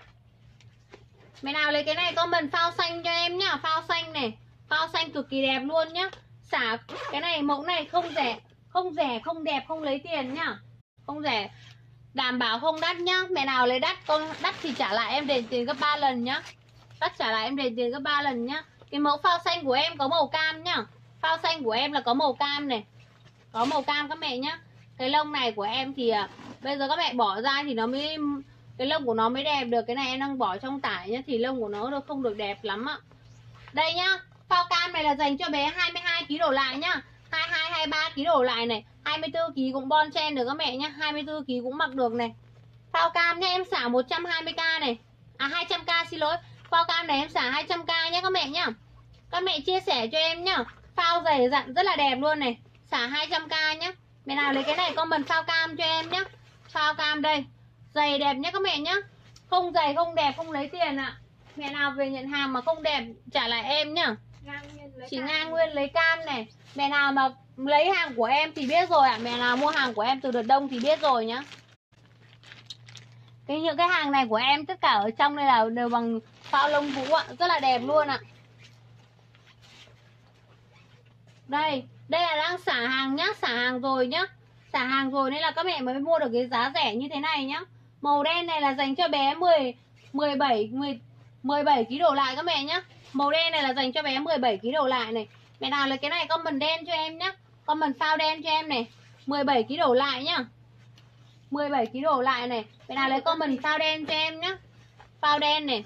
Mẹ nào lấy cái này comment phao xanh cho em nhá. Phao xanh này, phao xanh cực kỳ đẹp luôn nhá. Xả cái này, mẫu này không rẻ, không rẻ, không đẹp, không lấy tiền nhá. Không rẻ, đảm bảo không đắt nhá. Mẹ nào lấy đắt, con đắt thì trả lại em đền tiền gấp ba lần nhá. Đắt trả lại em đền tiền gấp ba lần nhá. Cái mẫu phao xanh của em có màu cam nhá. Phao xanh của em là có màu cam này. Có màu cam các mẹ nhá. Cái lông này của em thì à, bây giờ các mẹ bỏ ra thì nó mới, cái lông của nó mới đẹp được. Cái này em đang bỏ trong tải nhá, thì lông của nó được không được đẹp lắm ạ. Đây nhá, phao cam này là dành cho bé hai mươi hai ki lô đổ lại nhá. hai mươi hai, hai mươi ba ki lô đổ lại này. hai mươi tư ki lô cũng bon chen được các mẹ nhá. hai mươi tư ki lô cũng mặc được này. Phao cam nhá, em xả một trăm hai mươi k này. À hai trăm k xin lỗi. Phao cam này em xả hai trăm k nhá các mẹ nhá. Các mẹ chia sẻ cho em nhá. Phao dày dặn rất là đẹp luôn này. Xả hai trăm k nhá. Mẹ nào lấy cái này comment phao cam cho em nhá. Phao cam đây. Dày đẹp nhá các mẹ nhá. Không dày không đẹp không lấy tiền ạ. À. Mẹ nào về nhận hàng mà không đẹp trả lại em nhá. Chỉ ngang nguyên lấy cam này. Mẹ nào mà lấy hàng của em thì biết rồi ạ. À. Mẹ nào mua hàng của em từ đợt đông thì biết rồi nhá. Cái những cái hàng này của em tất cả ở trong đây là đều bằng phao lông vũ ạ. À. Rất là đẹp luôn ạ. À. Đây, đây là đang xả hàng nhá, xả hàng rồi nhá. Xả hàng rồi nên là các mẹ mới mua được cái giá rẻ như thế này nhá. Màu đen này là dành cho bé mười, mười bảy, mười, mười bảy ki lô đổ lại các mẹ nhá. Màu đen này là dành cho bé mười bảy ki lô đổ lại này. Mẹ nào lấy cái này comment đen cho em nhá. Comment phao đen cho em này. mười bảy ki lô đổ lại nhá. mười bảy ki lô đổ lại này. Mẹ nào lấy comment phao đen cho em nhá. Phao đen này.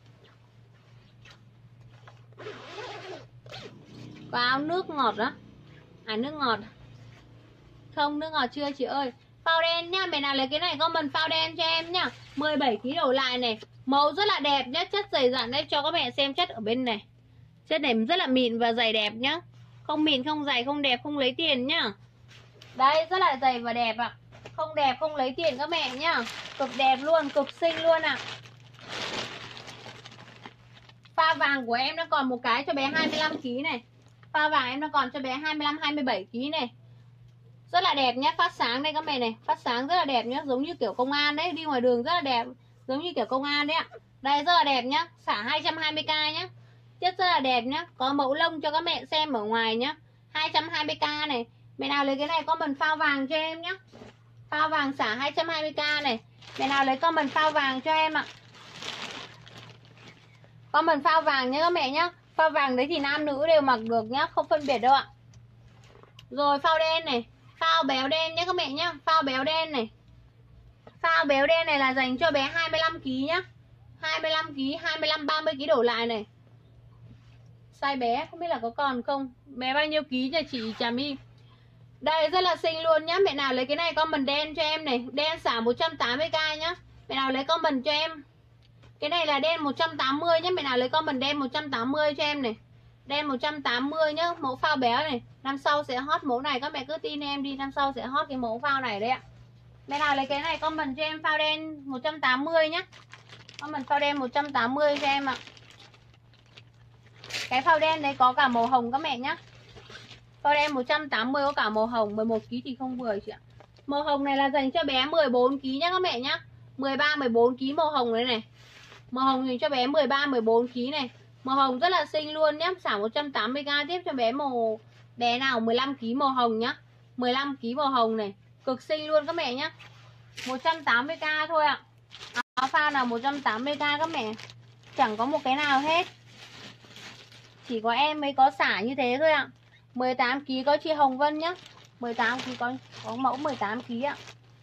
Có áo nước ngọt đó. À nước ngọt. Không nước ngọt chưa chị ơi. Phao đen nhá. Mẹ nào lấy cái này comment phao đen cho em nhá. mười bảy ki lô đổ lại này. Màu rất là đẹp nhá. Chất dày dặn đấy. Cho các mẹ xem chất ở bên này. Chất này rất là mịn và dày đẹp nhá. Không mịn không dày không đẹp không lấy tiền nhá. Đây rất là dày và đẹp ạ. Không đẹp không lấy tiền các mẹ nhá. Cực đẹp luôn. Cực xinh luôn ạ. Pha vàng của em nó còn một cái cho bé hai mươi lăm ki lô này. Pha vàng em nó còn cho bé hai mươi lăm hai mươi bảy ki lô này. Rất là đẹp nhé. Phát sáng đây các mẹ này. Phát sáng rất là đẹp nhé. Giống như kiểu công an đấy. Đi ngoài đường rất là đẹp. Giống như kiểu công an đấy ạ. Đây rất là đẹp nhá. Xả hai trăm hai mươi k nhá. Chất rất là đẹp nhá. Có mẫu lông cho các mẹ xem ở ngoài nhá. hai trăm hai mươi k này. Mẹ nào lấy cái này comment phao vàng cho em nhá. Phao vàng xả hai trăm hai mươi k này. Mẹ nào lấy comment phao vàng cho em ạ. Comment phao vàng nhá các mẹ nhá. Phao vàng đấy thì nam nữ đều mặc được nhá. Không phân biệt đâu ạ. Rồi phao đen này. Phao béo đen nhá các mẹ nhá. Phao béo đen này. Phao béo đen này là dành cho bé hai mươi lăm ki lô nhá. hai mươi lăm ki lô, hai mươi lăm ba mươi ki lô đổ lại này. Size bé không biết là có còn không. Bé bao nhiêu ký nha chị Trà My. Đây rất là xinh luôn nhá. Mẹ nào lấy cái này comment đen cho em này. Đen xả một trăm tám mươi k nhá. Mẹ nào lấy comment cho em. Cái này là đen một trăm tám mươi nhá. Mẹ nào lấy comment đen một trăm tám mươi cho em này. Đen một trăm tám mươi nhá. Mẫu phao béo này. Năm sau sẽ hot mẫu này. Các mẹ cứ tin em đi. Năm sau sẽ hot cái mẫu phao này đấy ạ. Mẹ nào lấy cái này comment cho em phao đen một trăm tám mươi nhá. Comment phao đen một trăm tám mươi cho em ạ. Cái phao đen đấy có cả màu hồng các mẹ nhá. Phao đen một trăm tám mươi có cả màu hồng. mười một ki lô thì không vừa chị ạ. Màu hồng này là dành cho bé mười bốn ki lô nhá các mẹ nhá. mười ba mười bốn ki lô màu hồng đấy này. Màu hồng dành cho bé mười ba mười bốn ki lô này. Màu hồng rất là xinh luôn nhá. Xả một trăm tám mươi k tiếp cho bé màu. Bé nào mười lăm ki lô màu hồng nhá. mười lăm ki lô màu hồng này. Cực xinh luôn các mẹ nhá. một trăm tám mươi k thôi ạ. Áo phao nào một trăm tám mươi k các mẹ. Chẳng có một cái nào hết. Chỉ có em mới có xả như thế thôi ạ. mười tám ki lô có chị Hồng Vân nhá. mười tám ki lô có, có mẫu mười tám ki lô ạ.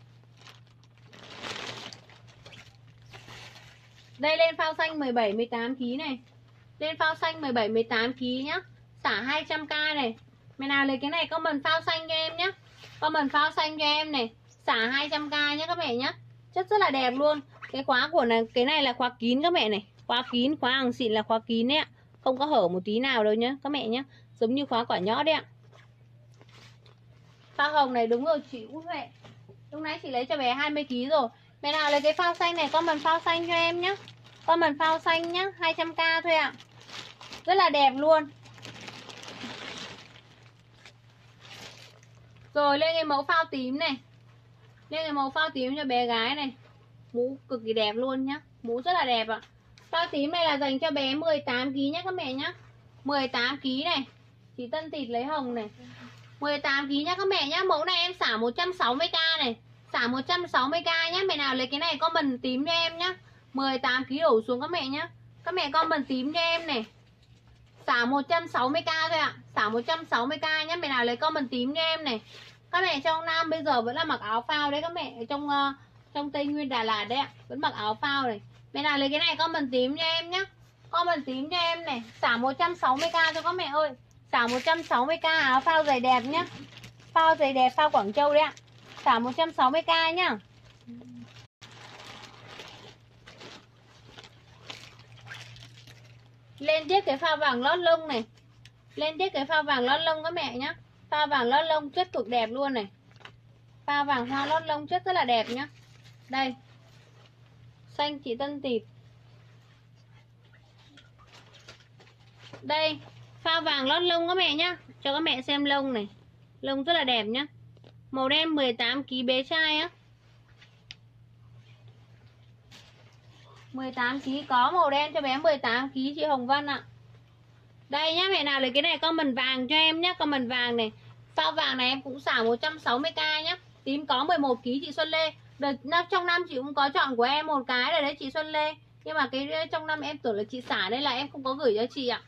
Đây lên phao xanh mười bảy mười tám ki lô này. Lên phao xanh mười bảy mười tám ki lô nhá. Xả hai trăm k này. Mẹ nào lấy cái này comment phao xanh cho em nhá. Comment phao xanh cho em này. Xả hai trăm k nhá các mẹ nhá. Chất rất là đẹp luôn. Cái khóa của này, cái này là khóa kín các mẹ này. Khóa kín, khóa hàng xịn là khóa kín đấy ạ. Không có hở một tí nào đâu nhá các mẹ nhá. Giống như khóa quả nhõ đấy ạ. Phao hồng này đúng rồi chị Út Huệ. Lúc nãy chị lấy cho bé hai mươi ki lô rồi. Mẹ nào lấy cái phao xanh này comment phao xanh cho em nhá. Comment phao xanh nhá, hai trăm k thôi ạ. Rất là đẹp luôn. Rồi lên cái mẫu phao tím này. Lên cái mẫu phao tím cho bé gái này. Mũ cực kỳ đẹp luôn nhá. Mũ rất là đẹp ạ. Phao tím này là dành cho bé mười tám ki lô nhá các mẹ nhá. mười tám ki lô này. Chị Tân Tịt lấy hồng này. mười tám ki lô nhá các mẹ nhá. Mẫu này em xả một trăm sáu mươi k này. Xả một trăm sáu mươi k nhá. Mẹ nào lấy cái này comment tím cho em nhá. mười tám ki lô đổ xuống các mẹ nhá. Các mẹ comment tím cho em này. Xả một trăm sáu mươi k thôi ạ. Xả một trăm sáu mươi k nhé. Mẹ nào lấy comment tím cho em này. Các mẹ trong Nam bây giờ vẫn là mặc áo phao đấy các mẹ. Trong uh, trong Tây Nguyên Đà Lạt đấy ạ. Vẫn mặc áo phao này. Mẹ nào lấy cái này comment tím cho em nhé. Comment tím cho em này. Xả một trăm sáu mươi k cho các mẹ ơi. Xả một trăm sáu mươi k áo phao giày đẹp nhá. Phao giày đẹp, phao Quảng Châu đấy ạ. Xả một trăm sáu mươi k nhá. Lên tiếp cái phao vàng lót lông này. Lên tiếp cái phao vàng lót lông các mẹ nhá. Phao vàng lót lông chất cực đẹp luôn này. Phao vàng hoa lót lông chất rất là đẹp nhá. Đây. Xanh chị Tân Tịt. Đây. Phao vàng lót lông các mẹ nhá. Cho các mẹ xem lông này. Lông rất là đẹp nhá. Màu đen mười tám ki lô gam bé trai á. mười tám ki lô gam có màu đen cho bé mười tám ki lô gam chị Hồng Vân ạ. Đây nhá, mẹ nào lấy cái này comment vàng cho em nhá, comment vàng này. Phao vàng này em cũng xả một trăm sáu mươi k nhá. Tím có mười một ki lô gam chị Xuân Lê. Đợt trong năm chị cũng có chọn của em một cái rồi đấy chị Xuân Lê. Nhưng mà cái trong năm em tưởng là chị xả nên là em không có gửi cho chị ạ.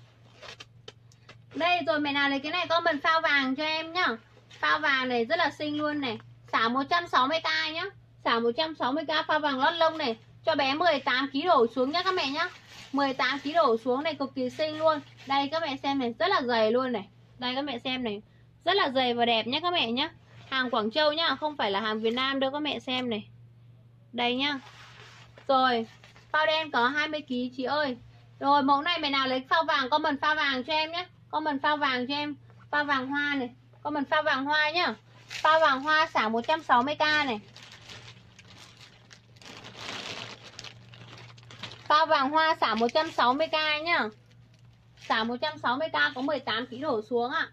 Đây rồi mẹ nào lấy cái này comment phao vàng cho em nhá. Phao vàng này rất là xinh luôn này. Xả một trăm sáu mươi k nhá. Xả một trăm sáu mươi k phao vàng lót lông này. Cho bé mười tám ki lô gam đổ xuống nhá các mẹ nhá. mười tám ki lô gam đổ xuống này, cực kỳ xinh luôn. Đây các mẹ xem này, rất là dày luôn này. Đây các mẹ xem này, rất là dày và đẹp nhá các mẹ nhá. Hàng Quảng Châu nhá, không phải là hàng Việt Nam đâu các mẹ xem này. Đây nhá. Rồi, phao đen có hai mươi ki lô gam chị ơi. Rồi mẫu này mẹ nào lấy phao vàng comment phao vàng cho em nhé. Comment phao vàng cho em. Phao vàng hoa này. Comment phao vàng hoa nhá. Phao vàng hoa xả một trăm sáu mươi k này. Phao vàng hoa xả một trăm sáu mươi k nhá. Xả một trăm sáu mươi k có mười tám ki lô gam đổ xuống ạ.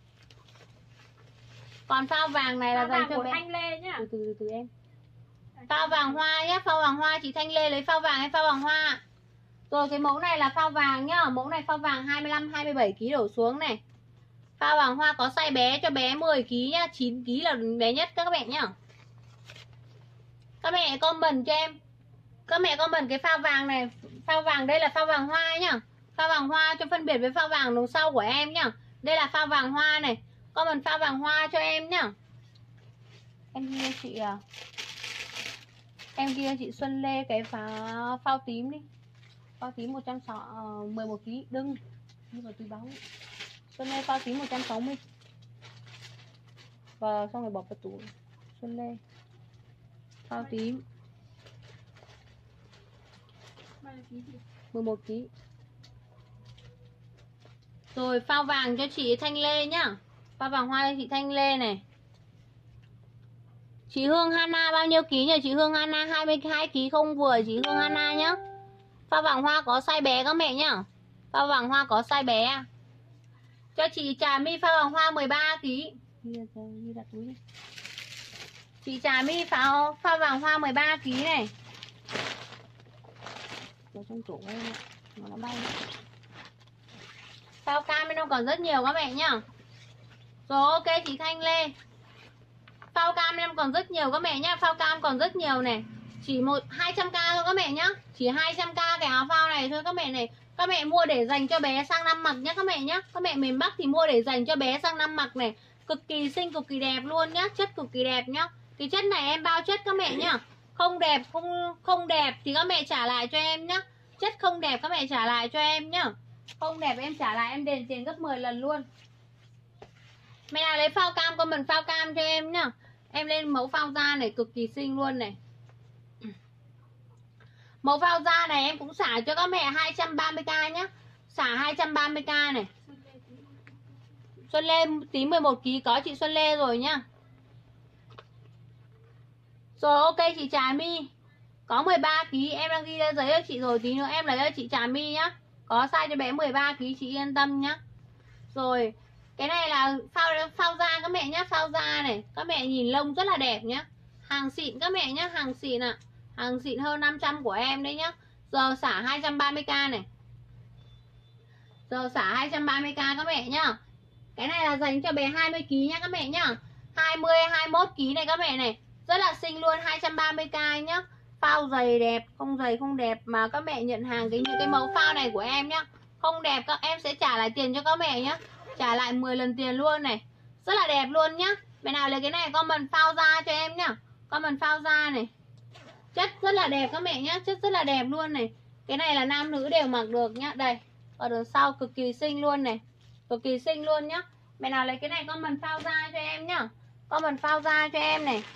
Còn phao vàng này là dành cho bé Thanh Lê nhá. Từ từ từ, từ em. Phao vàng hoa nhá, phao vàng hoa chị Thanh Lê lấy phao vàng hay phao vàng hoa. Rồi cái mẫu này là phao vàng nhá, mẫu này phao vàng hai mươi lăm hai mươi bảy ki lô gam đổ xuống này. Phao vàng hoa có size bé cho bé mười ki lô gam nhá, chín ki lô gam là bé nhất các bạn nhá. Các mẹ comment cho em. Các mẹ comment cái phao vàng này, phao vàng đây là phao vàng hoa nhá. Phao vàng hoa cho phân biệt với phao vàng đằng sau của em nhá. Đây là phao vàng hoa này. Comment phao vàng hoa cho em nhá. Em ghi chị à. Em ghi chị Xuân Lê cái phao phao tím đi. Phao tím một trăm mười một ki lô gam. Đừng. Đi vào túi báo. Xuân Lê phao tím một trăm sáu mươi. Và xong rồi bỏ vào tủ. Xuân Lê phao tím mười một ki lô gam. Rồi phao vàng cho chị Thanh Lê nhá. Phao vàng hoa cho chị Thanh Lê này. Chị Hương Hana bao nhiêu ký nhỉ? Chị Hương Hana hai mươi hai ki lô gam không vừa chị Hương Hana nhá. Phao vàng hoa có size bé các mẹ nhá. Phao vàng hoa có size bé. Cho chị Trà My phao vàng hoa mười ba ki lô gam. Đi đặt túi đi. Chị Trà My phao phao vàng hoa mười ba ki lô gam này. Ở trong tủ đây nó bay. Phao cam bên nó còn rất nhiều các mẹ nhá. Rồi ok chị Thanh Lê. Phao cam em còn rất nhiều các mẹ nhá. Phao cam còn rất nhiều này. Chỉ một hai trăm k thôi các mẹ nhá. Chỉ hai trăm k cái áo phao này thôi các mẹ này. Các mẹ mua để dành cho bé sang năm mặc nhá các mẹ nhá. Các mẹ miền Bắc thì mua để dành cho bé sang năm mặc này. Cực kỳ xinh, cực kỳ đẹp luôn nhá. Chất cực kỳ đẹp nhá. Cái chất này em bao chất các mẹ nhá. Không đẹp, không không đẹp thì các mẹ trả lại cho em nhá. Chất không đẹp các mẹ trả lại cho em nhá. Không đẹp em trả lại, em đền tiền gấp mười lần luôn. Mẹ nào lấy phao cam comment phao cam cho em nhá. Em lên mẫu phao da này cực kỳ xinh luôn này. Mẫu phao da này em cũng xả cho các mẹ hai trăm ba mươi k nhá. Xả hai trăm ba mươi k này. Xuân Lê tí mười một ki lô gam có chị Xuân Lê rồi nhá. Rồi ok chị Trà My. Có mười ba ki lô gam em đang ghi ra giấy cho chị rồi, tí nữa em lấy cho chị Trà My nhá. Có size cho bé mười ba ki lô gam chị yên tâm nhá. Rồi, cái này là phao phao da các mẹ nhá, phao da này. Các mẹ nhìn lông rất là đẹp nhá. Hàng xịn các mẹ nhá, hàng xịn ạ. À. Hàng xịn hơn năm trăm của em đấy nhá. Giờ xả hai trăm ba mươi k này. Giờ xả hai trăm ba mươi k các mẹ nhá. Cái này là dành cho bé hai mươi ki lô gam nhá các mẹ nhá. hai mươi hai mươi mốt ki lô gam này các mẹ này. Rất là xinh luôn, hai trăm ba mươi k nhá. Phao dày đẹp, không dày không đẹp mà các mẹ nhận hàng cái như cái mẫu phao này của em nhá. Không đẹp các em sẽ trả lại tiền cho các mẹ nhá. Trả lại mười lần tiền luôn này. Rất là đẹp luôn nhá. Mẹ nào lấy cái này comment phao da cho em nhá. Comment phao da này. Chất rất là đẹp các mẹ nhá. Chất rất là đẹp luôn này. Cái này là nam nữ đều mặc được nhá. Đây. Ở đằng sau cực kỳ xinh luôn này. Cực kỳ xinh luôn nhá. Mẹ nào lấy cái này comment phao da cho em nhá. Comment phao da cho em này.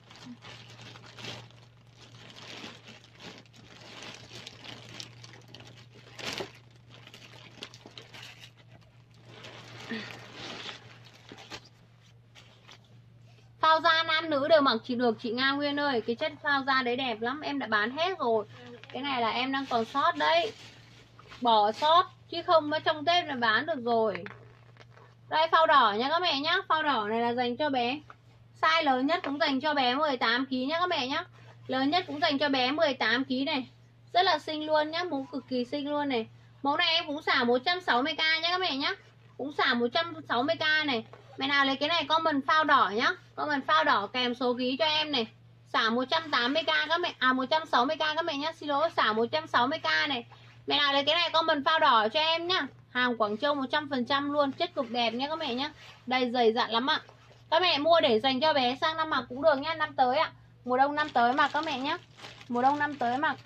Phao da nam nữ đều mặc chỉ được chị Nga Nguyên ơi. Cái chất phao da đấy đẹp lắm. Em đã bán hết rồi. Cái này là em đang còn sót đấy. Bỏ sót chứ không có trong Tết là bán được rồi. Đây phao đỏ nha các mẹ nhá. Phao đỏ này là dành cho bé. Size lớn nhất cũng dành cho bé mười tám ki lô gam nhá các mẹ nhá. Lớn nhất cũng dành cho bé mười tám ki lô gam này. Rất là xinh luôn nhá. Mẫu cực kỳ xinh luôn này. Mẫu này em cũng xả một trăm sáu mươi k nhá các mẹ nhá. Cũng xả một trăm sáu mươi k này. Mẹ nào lấy cái này comment phao đỏ nhá. Comment phao đỏ kèm số ký cho em này. Xả một trăm tám mươi k các mẹ. À một trăm sáu mươi k các mẹ nhá. Xin lỗi, xả một trăm sáu mươi k này. Mẹ nào lấy cái này comment phao đỏ cho em nhá. Hàng Quảng Châu một trăm phần trăm luôn. Chất cực đẹp nhá các mẹ nhá. Đây dày dặn lắm ạ. Các mẹ mua để dành cho bé sang năm mặc cũng được nhá. Năm tới ạ. Mùa đông năm tới mặc các mẹ nhá. Mùa đông năm tới mặc.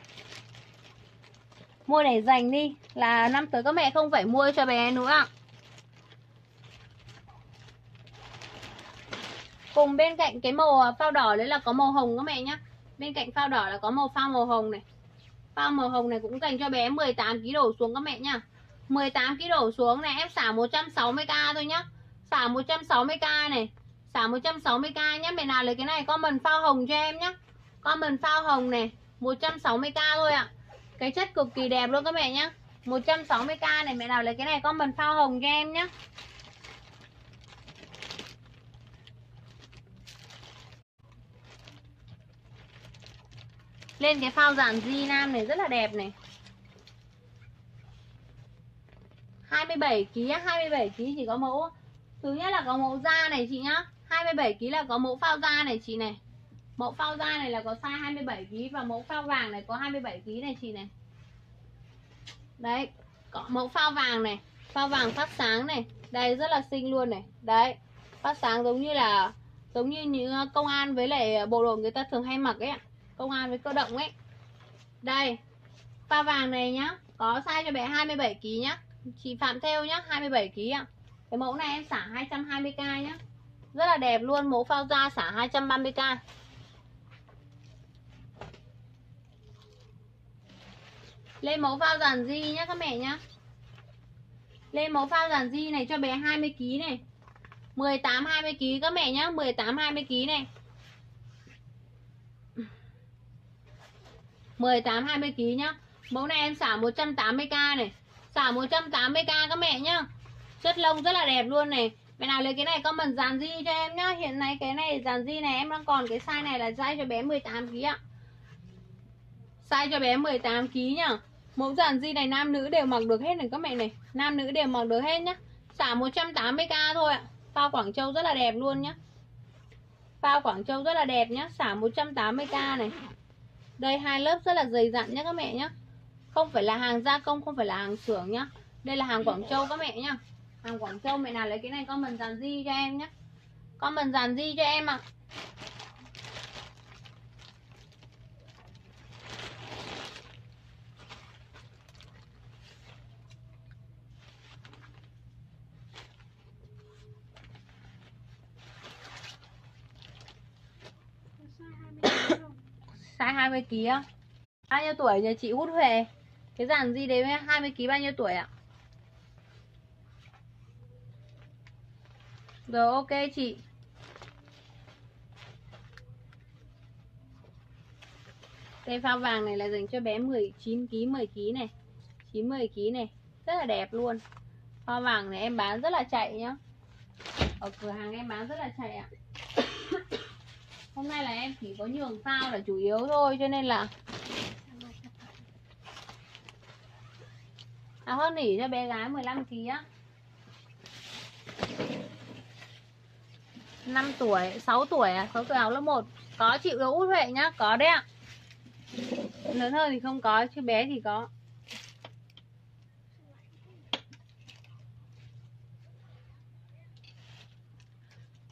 Mua để dành đi. Là năm tới các mẹ không phải mua cho bé nữa ạ. Cùng bên cạnh cái màu phao đỏ đấy là có màu hồng các mẹ nhá. Bên cạnh phao đỏ là có màu phao màu hồng này. Phao màu hồng này cũng dành cho bé mười tám ki lô gam đổ xuống các mẹ nhá. mười tám ki lô gam đổ xuống này em xả một trăm sáu mươi k thôi nhá. Xả một trăm sáu mươi k này. Xả một trăm sáu mươi k nhá. Mẹ nào lấy cái này comment phao hồng cho em nhá. Comment phao hồng này, một trăm sáu mươi k thôi ạ. Cái chất cực kỳ đẹp luôn các mẹ nhá. một trăm sáu mươi k này, mẹ nào lấy cái này comment phao hồng cho em nhá. Lên cái phao giản di nam này rất là đẹp này. hai mươi bảy ki lô gam, hai mươi bảy ki lô gam chỉ có mẫu. Thứ nhất là có mẫu da này chị nhá. hai mươi bảy ki lô gam là có mẫu phao da này chị này. Mẫu phao da này là có size hai mươi bảy ki lô gam và mẫu phao vàng này có hai mươi bảy ki lô gam này chị này. Đấy, có mẫu phao vàng này, phao vàng phát sáng này. Đây rất là xinh luôn này. Đấy, phát sáng giống như là giống như những công an với lại bộ đồ người ta thường hay mặc ấy ạ. Công an với cơ động ấy. Đây, phao vàng này nhá, có size cho bé hai mươi bảy ki lô gam nhá. Chị Phạm Theo nhá, hai mươi bảy ki lô gam ạ. Cái mẫu này em xả hai trăm hai mươi k nhá. Rất là đẹp luôn, mẫu phao da xả hai trăm ba mươi k. Lên mẫu phao giản di nhá các mẹ nhá. Lên mẫu phao giản di này cho bé hai mươi ki lô gam này. mười tám hai mươi ki lô gam các mẹ nhá, mười tám hai mươi ki lô gam này. mười tám hai mươi ki lô gam nhá. Mẫu này em xả một trăm tám mươi k này. Xả một trăm tám mươi k các mẹ nhá. Chất lông rất là đẹp luôn này. Mẹ nào lấy cái này comment dàn di cho em nhá. Hiện nay cái này dàn di này em đang còn cái size này là size cho bé mười tám ki lô gam ạ. Size cho bé mười tám ki lô gam nhá. Mẫu dàn di này nam nữ đều mặc được hết này các mẹ này. Nam nữ đều mặc được hết nhá. Xả một trăm tám mươi k thôi ạ. Phao Quảng Châu rất là đẹp luôn nhá. Phao Quảng Châu rất là đẹp nhá. Xả một trăm tám mươi k này. Đây hai lớp rất là dày dặn nhá các mẹ nhá. Không phải là hàng gia công, không phải là hàng xưởng nhá. Đây là hàng Quảng Châu các mẹ nhá. Hàng Quảng Châu, mẹ nào lấy cái này comment dàn di cho em nhá. Comment dàn di cho em ạ. Size hai mươi ki lô gam. Bao nhiêu tuổi nhà chị Út Huệ? Cái dàn di đấy hai mươi ki lô gam bao nhiêu tuổi ạ? Rồi ok chị. Đây phao vàng này là dành cho bé mười chín ki lô gam, mười ki lô gam này. chín mười ki lô gam này. Rất là đẹp luôn. Phao vàng này em bán rất là chạy nhá. Ở cửa hàng em bán rất là chạy ạ. Hôm nay là em chỉ có nhường phao là chủ yếu thôi, cho nên là áo khoác nỉ cho bé gái mười lăm ki lô gam á. năm tuổi, sáu tuổi à, sáu tuổi học lớp một. Có chịu được Út Huệ nhá, có đấy ạ. Lớn hơn thì không có, chứ bé thì có.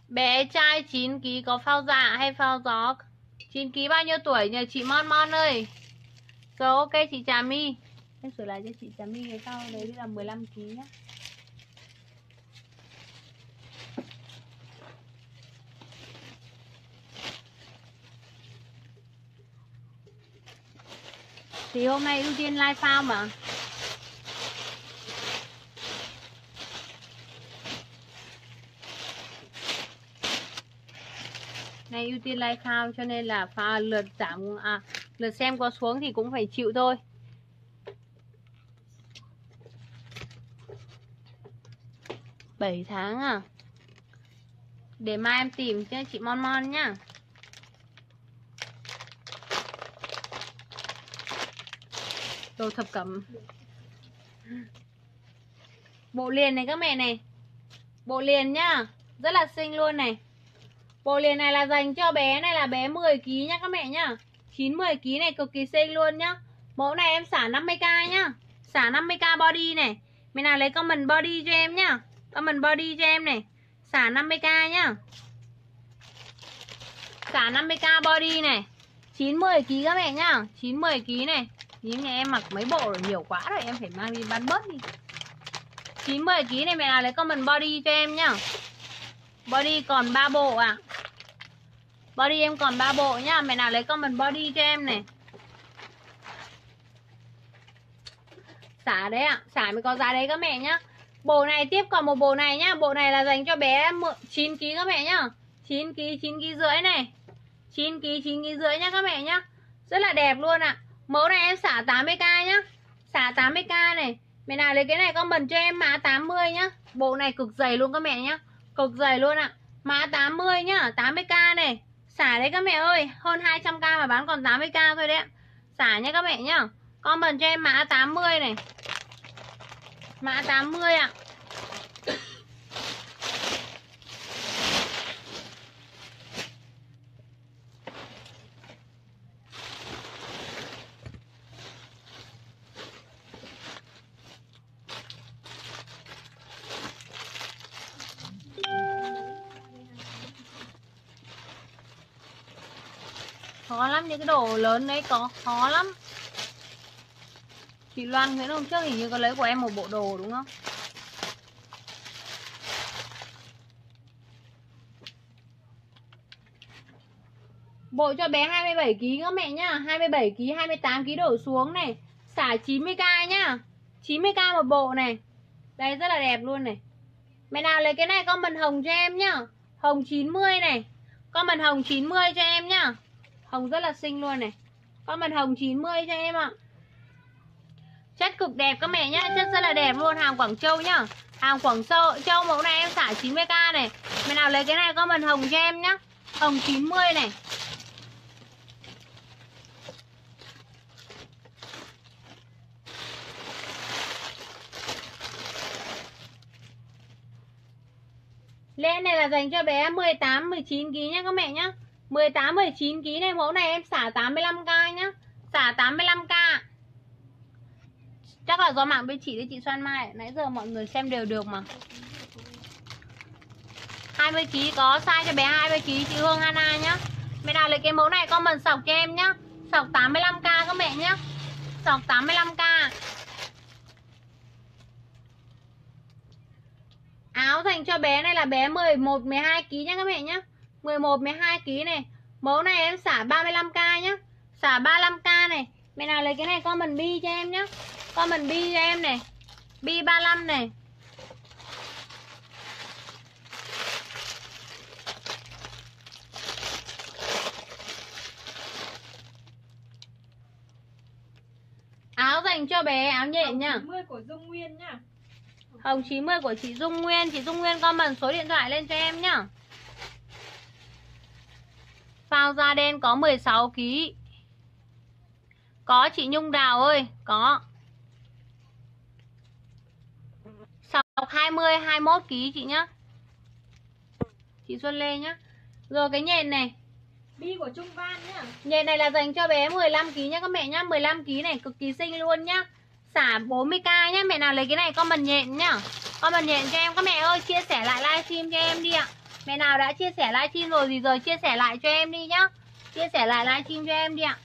Bé trai chín ký có phao dạ hay phao gió? chín ký bao nhiêu tuổi nhờ chị Mon Mon ơi? Rồi ok chị Trà My. Em sửa lại cho chị Trà My cái phao đấy là mười lăm ký nhá. Thì hôm nay ưu tiên live phao mà. Này ưu tiên live phao cho nên là pha lượt giảm à, lượt xem có xuống thì cũng phải chịu thôi. bảy tháng à? Để mai em tìm cho chị Mon Mon nhá. Đồ thập cẩm. Bộ liền này các mẹ này. Bộ liền nhá. Rất là xinh luôn này. Bộ liền này là dành cho bé này là bé mười ký nhá các mẹ nhá. chín mười ký này cực kỳ xinh luôn nhá. Mẫu này em xả năm mươi k nhá. Xả năm mươi k body này. Mình nào lấy comment body cho em nhá. Comment body cho em này. Xả năm mươi k nhá. Xả năm mươi k body này. chín mười ký các mẹ nhá. chín mười ký này. Nhưng nhà em mặc mấy bộ rồi nhiều quá rồi, em phải mang đi bán bớt đi. chín mười ký này mẹ nào lấy comment body cho em nhá. Body còn ba bộ à. Body em còn ba bộ nhá. Mẹ nào lấy comment body cho em này. Xả đấy ạ. À. Xả mới có giá đấy các mẹ nhá. Bộ này tiếp còn một bộ này nhá. Bộ này là dành cho bé chín ký các mẹ nhá. chín ký, chín ký rưỡi này. chín ký, chín ký rưỡi nhá các mẹ nhá. Rất là đẹp luôn ạ. À. Mẫu này em xả tám mươi k nhá. Xả tám mươi k này. Mẹ nào lấy cái này comment cho em mã tám mươi nhá. Bộ này cực dày luôn các mẹ nhá. Cực dày luôn ạ. À. Mã tám mươi nhá, tám mươi k này. Xả đấy các mẹ ơi. Hơn hai trăm k mà bán còn tám mươi k thôi đấy ạ. Xả nhá các mẹ nhá. Comment cho em mã tám mươi này. Mã tám mươi ạ. À. Khó lắm, những cái đồ lớn đấy có khó lắm. Chị Loan Nguyễn hôm trước hình như có lấy của em một bộ đồ đúng không? Bộ cho bé hai mươi bảy ký các mẹ nhá. Hai mươi bảy ký, hai mươi tám ký đổ xuống này. Xả chín mươi k nhá. chín mươi k một bộ này. Đây rất là đẹp luôn này. Mẹ nào lấy cái này comment hồng cho em nhá. Hồng chín mươi này. Comment hồng chín mươi cho em nhá. Hồng rất là xinh luôn này. Comment hồng chín mươi cho em ạ. Chất cực đẹp các mẹ nhá. Chất rất là đẹp luôn. Hàng Quảng Châu nhá. Hàng Quảng Châu, Châu mẫu này em xả chín mươi k này. Mẹ nào lấy cái này comment hồng cho em nhá. Hồng chín mươi này. Len này là dành cho bé mười tám, mười chín ký nhá các mẹ nhá. mười tám, mười chín ký này mẫu này em xả tám mươi lăm k nhá. Xả tám mươi lăm k. Chắc là do mạng bên chị với chị Soan Mai. Nãy giờ mọi người xem đều được mà. hai mươi ký có size cho bé hai mươi ký chị Hương Hana nhá. Mẹ nào lấy cái mẫu này comment sọc cho em nhá. Sọc tám mươi lăm k các mẹ nhá. Sọc tám mươi lăm k. Áo dành cho bé này là bé mười một, mười hai ký nhá các mẹ nhá. mười một, mười hai ký này. Mẫu này em xả ba mươi lăm k nhá. Xả ba mươi lăm k này. Mẹ nào lấy cái này comment bi cho em nhá. Comment bi cho em này. Bi ba mươi lăm này. Áo dành cho bé, áo nhện nhá. chín mươi của Dung Nguyên nhá. Hồng chín mươi của chị Dung Nguyên. Chị Dung Nguyên comment số điện thoại lên cho em nhá. Phao da đen có mười sáu ký. Có chị Nhung Đào ơi. Có. Sọc hai mươi, hai mươi mốt ký chị nhá. Chị Xuân Lê nhá. Rồi cái nhện này. Bi của Trung Văn nhá. Nhện này là dành cho bé mười lăm ký nhá các mẹ nhá. mười lăm ký này cực kỳ xinh luôn nhá. Xả bốn mươi k nhá. Mẹ nào lấy cái này comment nhện nhá. Comment nhện cho em các mẹ ơi. Chia sẻ lại livestream cho em đi ạ. Mẹ nào đã chia sẻ livestream rồi thì giờ chia sẻ lại cho em đi nhá. Chia sẻ lại livestream cho em đi ạ.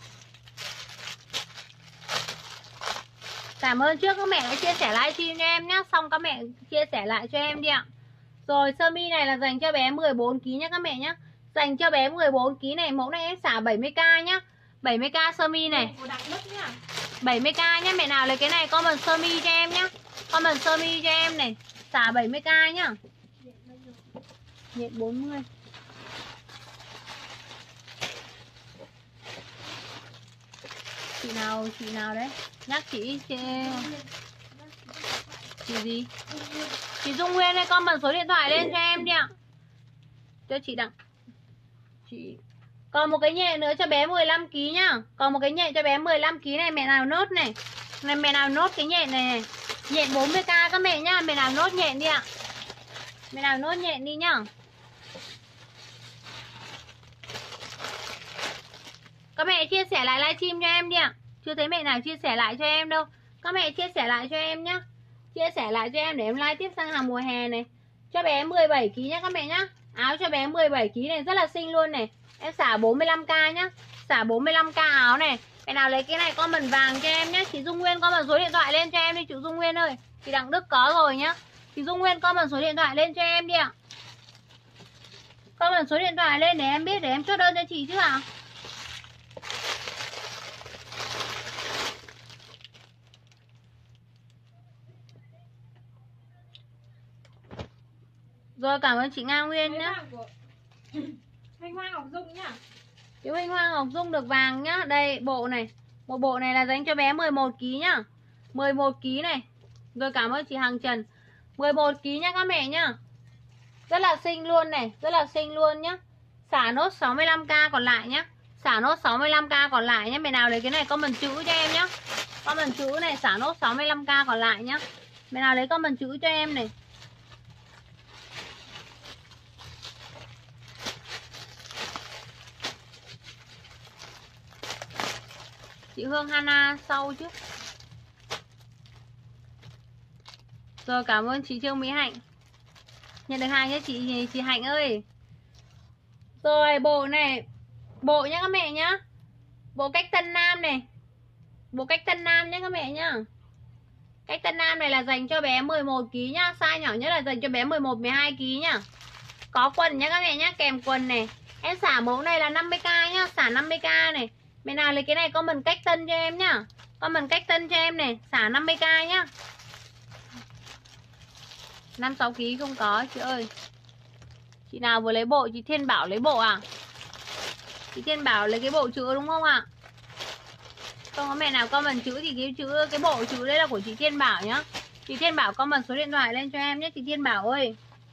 Cảm ơn trước các mẹ đã chia sẻ livestream cho em nhá. Xong các mẹ chia sẻ lại cho em đi ạ. Rồi sơ mi này là dành cho bé mười bốn ki lô gam nhá các mẹ nhá. Dành cho bé mười bốn ki lô gam này, mẫu này em xả bảy mươi k nhá. bảy mươi k sơ mi này. bảy mươi k nhá, mẹ nào lấy cái này comment sơ mi cho em nhá. Comment sơ mi cho em này, xả bảy mươi k nhá. Nhện bốn mươi. Chị nào, chị nào đấy? Nhắc chị chị Chị gì? Chị Dung Nguyên ơi, comment số điện thoại lên cho em đi ạ. Cho chị Đặng. Chị còn một cái nhện nữa cho bé mười lăm ki lô gam nhá. Còn một cái nhện cho bé mười lăm ki lô gam này, mẹ nào nốt này. Này mẹ nào nốt cái nhện này này. Nhện bốn mươi k các mẹ nhá, mẹ nào nốt nhện đi ạ. Mẹ nào nốt nhện đi nhá. Các mẹ chia sẻ lại livestream cho em đi ạ. Chưa thấy mẹ nào chia sẻ lại cho em đâu. Các mẹ chia sẻ lại cho em nhá. Chia sẻ lại cho em để em live tiếp sang hàng mùa hè này. Cho bé mười bảy ki lô gam nhá các mẹ nhá. Áo cho bé mười bảy ki lô gam này rất là xinh luôn này. Em xả bốn mươi lăm k nhá. Xả bốn mươi lăm k áo này. Mẹ nào lấy cái này comment vàng cho em nhá. Chị Dung Nguyên comment số điện thoại lên cho em đi chị Dung Nguyên ơi. Chị Đặng Đức có rồi nhá. Chị Dung Nguyên comment số điện thoại lên cho em đi ạ. Comment số điện thoại lên để em biết, để em chốt đơn cho chị chứ ạ. Rồi cảm ơn chị Nga Nguyên nhá. Huỳnh Hoa Ngọc Dung nhá. Chị Huỳnh Hoa Ngọc Dung được vàng nhá. Đây bộ này. Một bộ này là dành cho bé mười một ki lô gam nhá. mười một ki lô gam này. Rồi cảm ơn chị Hằng Trần. mười một ki lô gam nhá các mẹ nhá. Rất là xinh luôn này. Rất là xinh luôn nhá. Xả nốt sáu mươi lăm k còn lại nhá. Xả nốt sáu mươi lăm k còn lại nhá. Mẹ nào lấy cái này comment chữ cho em nhá. Comment chữ này xả nốt sáu mươi lăm k còn lại nhá. Mẹ nào lấy comment chữ cho em này. Chị Hương Hana sau chứ. Rồi cảm ơn chị Trương Mỹ Hạnh. Nhận được hàng nhé chị chị Hạnh ơi. Rồi bộ này. Bộ nhá các mẹ nhá. Bộ cách Tân Nam này. Bộ cách Tân Nam nhé các mẹ nhá. Cách Tân Nam này là dành cho bé mười một ki lô gam nhá. Size nhỏ nhất là dành cho bé mười một mười hai ki lô gam nhá. Có quần nhá các mẹ nhá. Kèm quần này. Em xả mẫu này là năm mươi k nhá. Xả năm mươi k này. Mẹ nào lấy cái này comment cách Tân cho em nhá. Comment cách Tân cho em này. Xả năm mươi k nhá. Năm sáu ki lô gam không có chị ơi. Chị nào vừa lấy bộ? Chị Thiên Bảo lấy bộ à? Chị Thiên Bảo lấy cái bộ chữ đúng không ạ? Không có mẹ nào comment chữ thì cái chữ cái bộ chữ đây là của chị Thiên Bảo nhá. Chị Thiên Bảo comment số điện thoại lên cho em nhé chị Thiên Bảo ơi.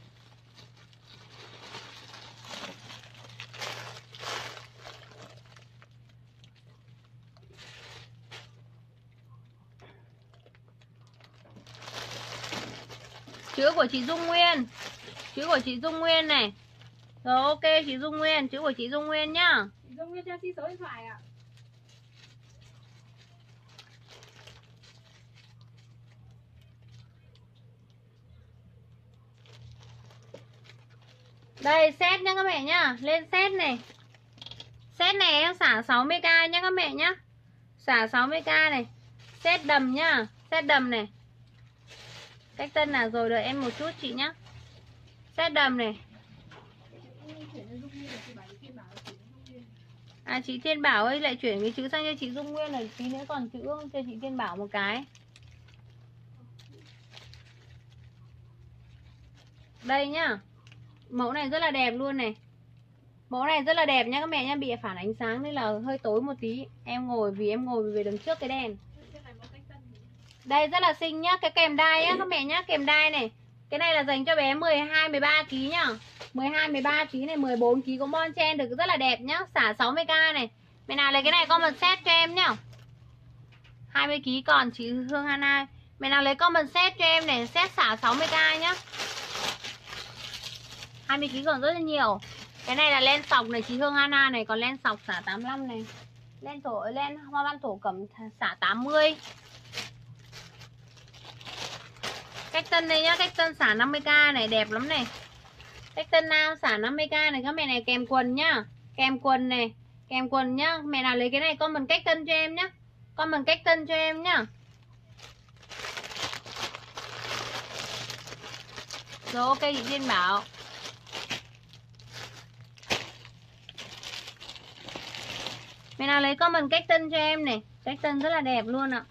Chữ của chị Dung Nguyên. Chữ của chị Dung Nguyên này. Rồi ok chị Dung Nguyên. Chữ của chị Dung Nguyên nhá. Chị Dung Nguyên cho chị số điện thoại ạ. Đây set nhá các mẹ nhá. Lên set này. Set này em xả sáu mươi k nhá các mẹ nhá. Xả sáu mươi k này. Set đầm nhá. Set đầm này. Cách Tân là rồi, đợi em một chút chị nhá. Set đầm này. À chị Thiên Bảo ơi, lại chuyển cái chữ sang cho chị Dung Nguyên rồi. Tí nữa còn chữ cho chị Thiên Bảo một cái. Đây nhá. Mẫu này rất là đẹp luôn này. Mẫu này rất là đẹp nhá các mẹ nhá. Bị phản ánh sáng nên là hơi tối một tí. Em ngồi vì em ngồi về đằng trước cái đèn. Đây rất là xinh nhá. Cái kèm đai nhá các mẹ nhá. Kèm đai này. Cái này là dành cho bé mười hai mười ba ki lô gam nhá. mười hai mười ba ki lô gam này, mười bốn ki lô gam có bon chen được rất là đẹp nhá. Xả sáu mươi k này. Mẹ nào lấy cái này comment set cho em nhá. hai mươi ki lô gam còn chị Hương Hana. Mẹ nào lấy comment set cho em này. Set xả sáu mươi k nhá. hai mươi ki lô gam còn rất là nhiều. Cái này là len sọc này chị Hương Hana này. Còn len sọc xả tám mươi lăm này. Len thổ len hoa văn thổ cẩm xả tám mươi. Cách Tân đây nhá. Cách Tân xả năm mươi k này. Đẹp lắm này. Cách tân nam xả năm mươi k này các mẹ này, kèm quần nhá. Kèm quần này, kèm quần nhá. Mẹ nào lấy cái này comment cách tân cho em nhá. Comment cách tân cho em nhá. Rồi ok chị Duyên bảo. Mẹ nào lấy comment cách tân cho em này. Cách tân rất là đẹp luôn ạ.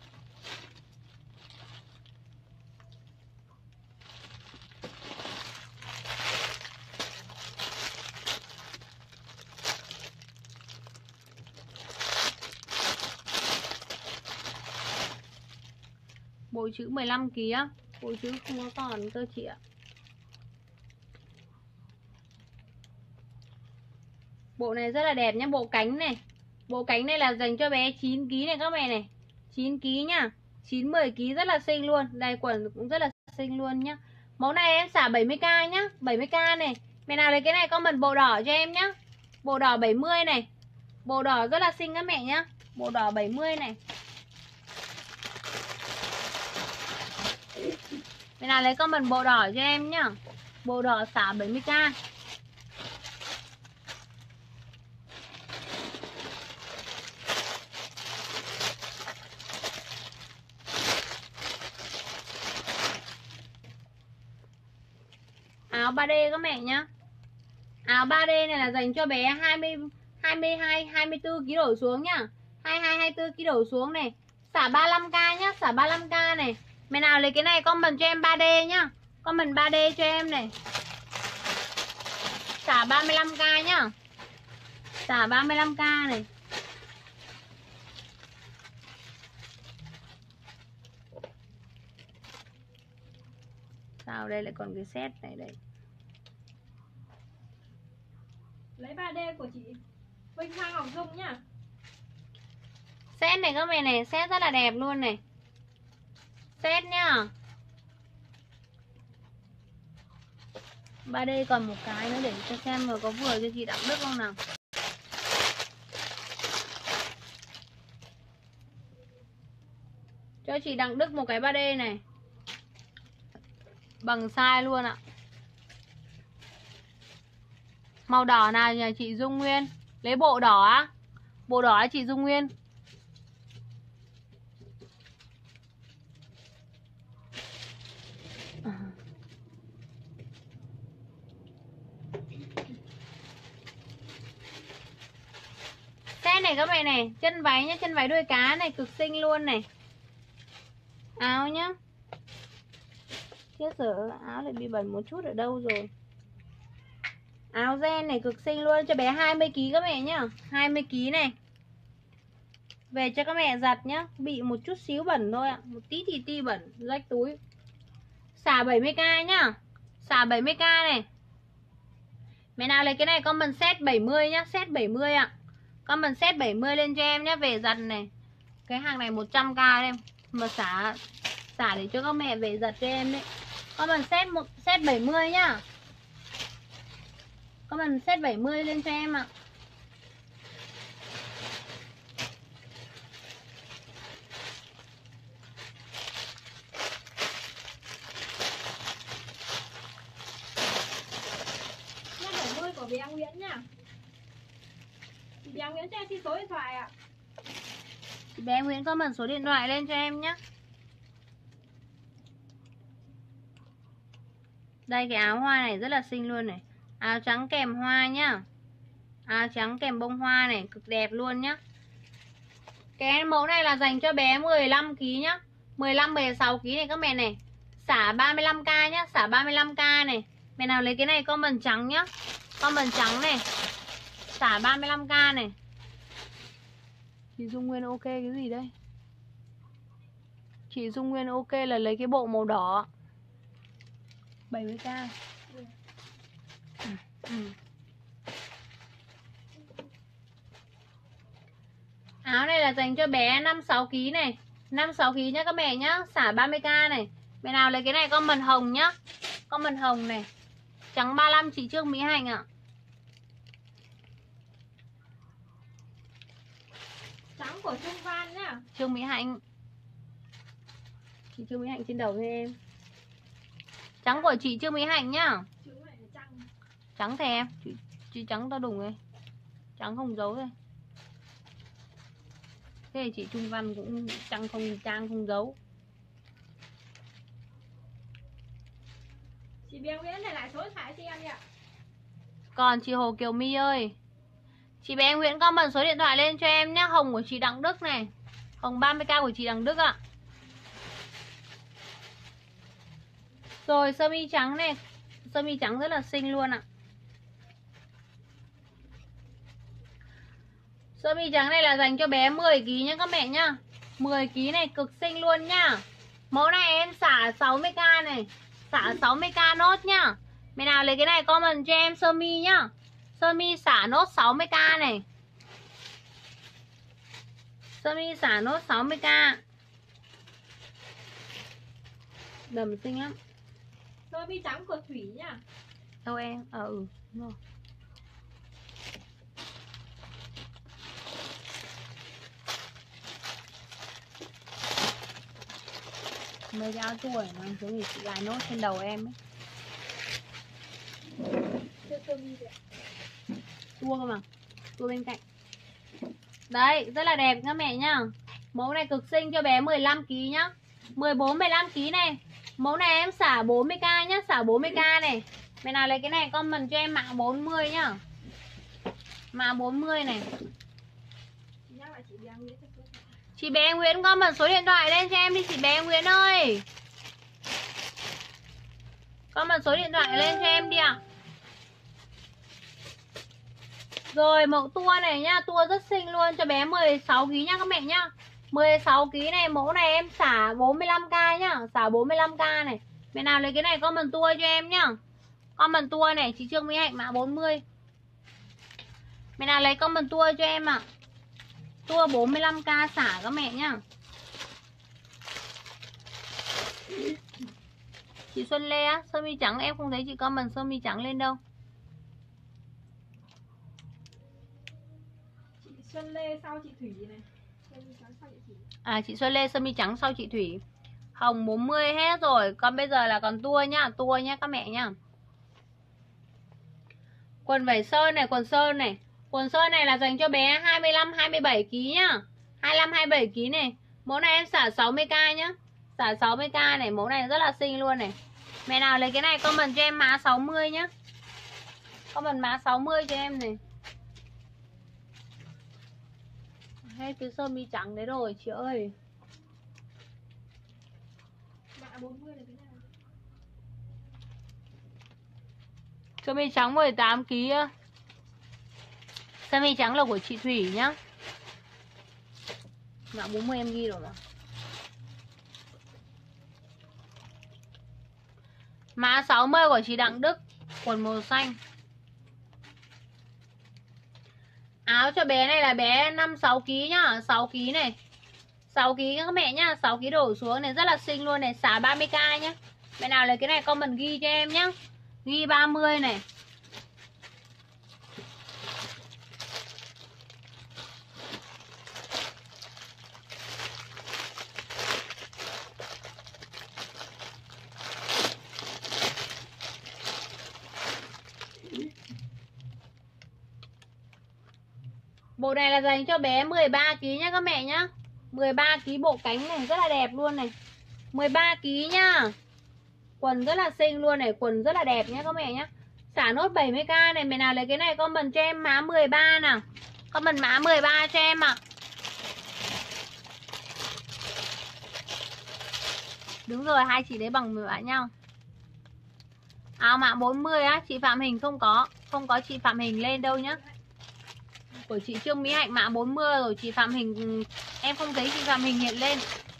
Bộ chữ mười lăm ki á. Bộ chữ không có còn cơ chị ạ. Bộ này rất là đẹp nhá. Bộ cánh này. Bộ cánh này là dành cho bé chín ki này các mẹ này. chín ki nhá. chín mười ki rất là xinh luôn. Đây quần cũng rất là xinh luôn nhá. Mẫu này em xả bảy mươi k nhá. bảy mươi k này. Mẹ nào lấy cái này comment bộ đỏ cho em nhá. Bộ đỏ bảy mươi này. Bộ đỏ rất là xinh các mẹ nhá. Bộ đỏ bảy mươi này. Mẹ nào lấy comment bộ đỏ cho em nhá. Bộ đỏ xả bảy mươi k. Áo ba D các mẹ nhá. Áo ba D này là dành cho bé hai mươi, hai mươi hai, hai mươi tư ki đổ xuống nhá. hai mươi hai, hai mươi tư ki đổ xuống này. Xả ba mươi lăm k nhá, xả ba mươi lăm k này. Mẹ nào lấy cái này comment cho em ba D nhá. Comment ba D cho em này. Xả ba mươi lăm k nhá. Xả ba mươi lăm k này. Sao đây lại còn cái set này đây. Lấy ba D của chị Vinh Hoa Ngọc Dung nhá. Set này các mẹ này, set rất là đẹp luôn này. Set nhá. ba D còn một cái nữa để cho xem mà có vừa cho chị Đặng Đức không nào. Cho chị Đặng Đức một cái ba D này. Bằng size luôn ạ. Màu đỏ nào nhà chị Dung Nguyên. Lấy bộ đỏ á. Bộ đỏ á chị Dung Nguyên. Set này các bạn này. Chân váy nhá. Chân váy đuôi cá này cực xinh luôn này. Áo nhá. Chết giờ áo lại bị bẩn một chút ở đâu rồi. Áo ren này cực xinh luôn cho bé hai mươi ki các mẹ nhá. hai mươi ki này. Về cho các mẹ giặt nhá. Bị một chút xíu bẩn thôi ạ. Một tí thì ti bẩn. Rách túi. Xả bảy mươi k nhá. Xả bảy mươi k này. Mẹ nào lấy cái này comment set bảy mươi nhá. Set bảy mươi ạ. Comment set bảy mươi lên cho em nhá. Về giặt này. Cái hàng này một trăm k em. Mà xả xả để cho các mẹ về giặt cho em đấy. Comment set một set bảy mươi nhá. Comment set bảy mươi lên cho em ạ. bảy mươi của bé Nguyễn nhá. Chị bé Nguyễn cho em xin số điện thoại ạ. Chị bé Nguyễn comment số điện thoại lên cho em nhé. Đây cái áo hoa này rất là xinh luôn này. Áo trắng kèm hoa nhá. Áo trắng kèm bông hoa này cực đẹp luôn nhá. Cái mẫu này là dành cho bé mười lăm ki nhá. mười lăm mười sáu ki này các mẹ này. Xả ba mươi lăm k nhá, xả ba mươi lăm k này. Mẹ nào lấy cái này comment trắng nhá. Comment trắng này. Xả ba mươi lăm k này. Chị Dung Nguyên ok cái gì đây? Chị Dung Nguyên ok là lấy cái bộ màu đỏ. bảy mươi k. Ừ. Ừ. Áo này là dành cho bé năm sáu ki này. năm sáu ki nhá các mẹ nhá. Xả ba mươi k này. Mẹ nào lấy cái này comment hồng nhá. Comment hồng này. Trắng ba mươi lăm chị Trương Mỹ Hạnh ạ. Trắng của Trung Văn nhá. Trương Mỹ Hạnh. Chị Trương Mỹ Hạnh trên đầu cho em. Trắng của chị Trương Mỹ Hạnh nhá. Trắng thè em, chị, chị trắng to đùng rồi. Trắng không giấu rồi. Thế thì chị Trung Văn cũng trắng không trang không giấu. Chị Bé Nguyễn này lại số điện thoại cho em đi ạ. Còn chị Hồ Kiều My ơi, chị Bé Nguyễn comment số điện thoại lên cho em nhé. Hồng của chị Đặng Đức này, hồng ba mươi k của chị Đặng Đức ạ. Rồi sơ mi trắng này, sơ mi trắng rất là xinh luôn ạ. Sơ mi trắng này là dành cho bé mười ki lô gam nhá các mẹ nhá. mười ki lô gam này cực xinh luôn nhá. Mẫu này em xả sáu mươi k này, xả sáu mươi k nốt nhá. Mẹ nào lấy cái này comment cho em sơ mi nhá. Sơ mi xả nốt sáu mươi k này. Sơ mi xả nốt sáu mươi k. Đầm xinh lắm. Sơ mi trắng của Thủy nhá. Đâu em? Ờ ừ, đúng rồi. Mấy cái áo tua này nó giống như chị lại nốt trên đầu em ấy. Sơ mi đấy. Tua cơ mà, tua bên cạnh. Đấy, rất là đẹp các mẹ nhá. Mẫu này cực xinh cho bé mười lăm ki lô gam nhá. mười bốn mười lăm ki lô gam này. Mẫu này em xả bốn mươi k nhá, xả bốn mươi k này. Mẹ nào lấy cái này comment cho em mã bốn mươi nhá. Mã bốn mươi này. Nhắc lại chị Bé Nguyễn. Chị Bé Nguyễn comment số điện thoại lên cho em đi chị Bé Nguyễn ơi. Comment số điện thoại lên cho em đi ạ. Rồi mẫu tua này nhá, tua rất xinh luôn cho bé mười sáu ki lô gam nhá các mẹ nhá. mười sáu ki lô gam này, mẫu này em xả bốn mươi lăm k nhá, xả bốn mươi lăm k này. Mẹ nào lấy cái này comment tua cho em nhá. Comment tua này, chị Trương Mỹ Hạnh mã bốn mươi. Mẹ nào lấy comment tua cho em ạ. À. Tua bốn mươi lăm k xả các mẹ nhá. Chị Xuân Lê á, sơ mi trắng em không thấy chị comment sơ mi trắng lên đâu. Chị Xuân Lê sau chị Thủy này. Sơ mi trắng sau chị Thủy. À chị Xuân Lê sơ mi trắng sau chị Thủy. Hồng bốn mươi hết rồi, còn bây giờ là còn tua nhá, tua nhá các mẹ nhá. Quần vải sơn này, quần sơn này. Quần sơn này là dành cho bé hai mươi lăm hai mươi bảy ki lô gam nhá. hai mươi lăm hai mươi bảy ki lô gam này. Mẫu này em xả sáu mươi k nhá. Xả sáu mươi k này, mẫu này rất là xinh luôn này. Mẹ nào lấy cái này comment cho em mã sáu mươi nhá. Comment mã sáu mươi cho em này. Hết cái sơ mi trắng đấy rồi chị ơi. Mã bốn mươi là cái nào? Sơ mi trắng mười tám ki lô gam. Sơ mi trắng là của chị Thủy nhá. Mã bốn mươi em ghi rồi mà. Mã sáu mươi của chị Đặng Đức, quần màu xanh. Áo cho bé này là bé năm sáu ki lô gam nhá, sáu ki lô gam này. sáu ki lô gam các mẹ nhá, sáu ki lô gam đổ xuống này rất là xinh luôn này, xả ba mươi k nhá. Mẹ nào lấy cái này comment ghi cho em nhá. Ghi ba mươi này. Bộ này là dành cho bé mười ba ki lô gam nhá các mẹ nhá. mười ba ki lô gam bộ cánh này rất là đẹp luôn này. mười ba ki lô gam nhá. Quần rất là xinh luôn này, quần rất là đẹp nhá các mẹ nhá. Xả nốt bảy mươi k này, mẹ nào lấy cái này comment cho em mã mười ba nào. Comment mã mười ba cho em ạ. À. Đúng rồi, hai chị đấy bằng mười bạn nhau. Áo mã bốn mươi á, chị Phạm Hình không có, không có chị Phạm Hình lên đâu nhá. Của chị Trương Mỹ Hạnh mã bốn mươi rồi, chị Phạm Hình em không thấy chị Phạm Hình hiện lên.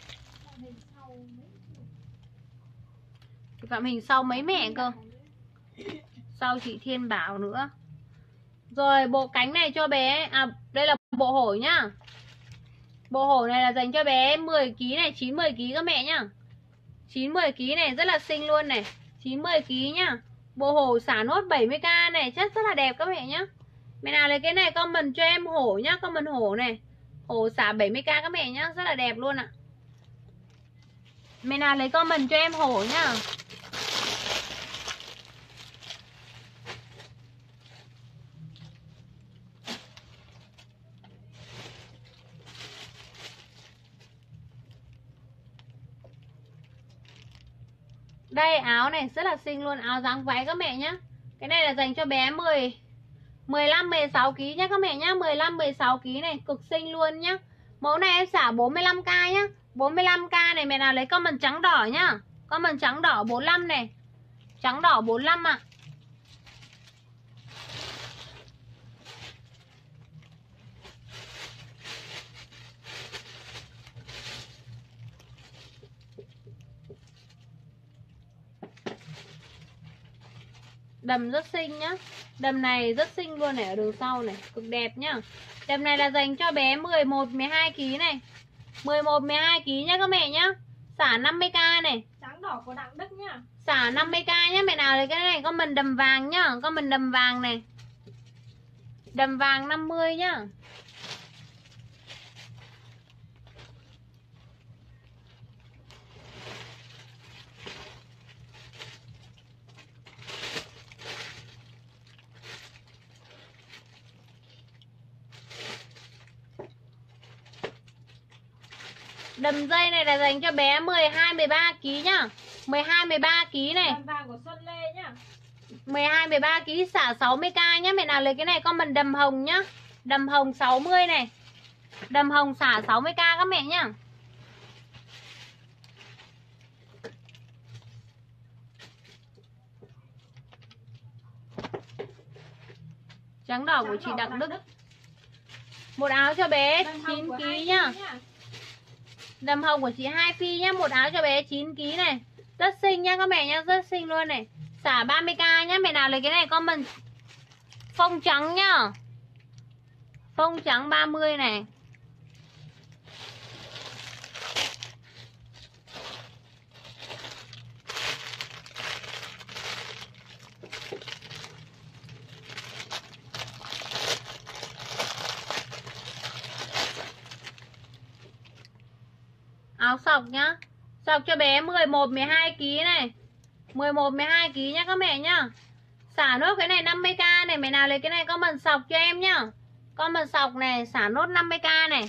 Chị Phạm Hình sau mấy mẹ cơ. Sau chị Thiên Bảo nữa. Rồi bộ cánh này cho bé, à đây là bộ hổ nhá. Bộ hổ này là dành cho bé mười ki lô gam này, chín mười ki lô gam các mẹ nhá. chín mười ki lô gam này rất là xinh luôn này, chín mươi ki lô gam nhá. Bộ hổ xả nốt bảy mươi k này, chất rất là đẹp các mẹ nhá. Mẹ nào lấy cái này comment cho em hổ nhá, comment hổ này. Hổ xả bảy mươi k các mẹ nhá, rất là đẹp luôn ạ. Mẹ nào lấy comment cho em hổ nhá. Đây áo này rất là xinh luôn, áo dáng váy các mẹ nhá. Cái này là dành cho bé mười, mười lăm, mười sáu ki lô gam nhá các mẹ nhá. Mười lăm, mười sáu ki lô gam này, cực xinh luôn nhá. Mẫu này em xả bốn mươi lăm k nhá. Bốn mươi lăm k này mẹ nào lấy comment trắng đỏ nhá. Comment trắng đỏ bốn mươi lăm này. Trắng đỏ bốn mươi lăm ạ. Đầm rất xinh nhá. Đầm này rất xinh luôn này, ở đường sau này, cực đẹp nhá. Đầm này là dành cho bé mười một, mười hai ki lô gam này. mười một, mười hai ki lô gam nhá các mẹ nhá. Xả năm mươi k này. Trắng đỏ của Đặng Đức nhá. Xả năm mươi k nhá, mẹ nào lấy cái này con mình đầm vàng nhá, con mình đầm vàng này. Đầm vàng năm mươi nhá. Đầm dây này là dành cho bé mười hai, mười ba ki lô gam nhá. mười hai, mười ba ki lô gam này. Đầm vàng của Xuân Lê nhá. mười hai, mười ba ki lô gam xả sáu mươi k nhá. Mẹ nào lấy cái này con mình đầm hồng nhá. Đầm hồng sáu mươi này. Đầm hồng xả sáu mươi k các mẹ nhá. Trắng đỏ của chị Đặng Đức. Một áo cho bé chín ki lô gam nhá. Đầm hồng của chị hai phi nhá. Một áo cho bé chín ki lô gam này. Rất xinh nhá các mẹ nhá. Rất xinh luôn này. Xả ba mươi k nhá. Mẹ nào lấy cái này comment phông trắng nhá. Phông trắng ba mươi này. Áo sọc nhá. Sọc cho bé mười một, mười hai ki lô gam này. mười một, mười hai ki lô gam nhá các mẹ nhá. Xả nốt cái này năm mươi k này. Mẹ nào lấy cái này comment sọc cho em nhá. Comment sọc này, xả nốt năm mươi k này.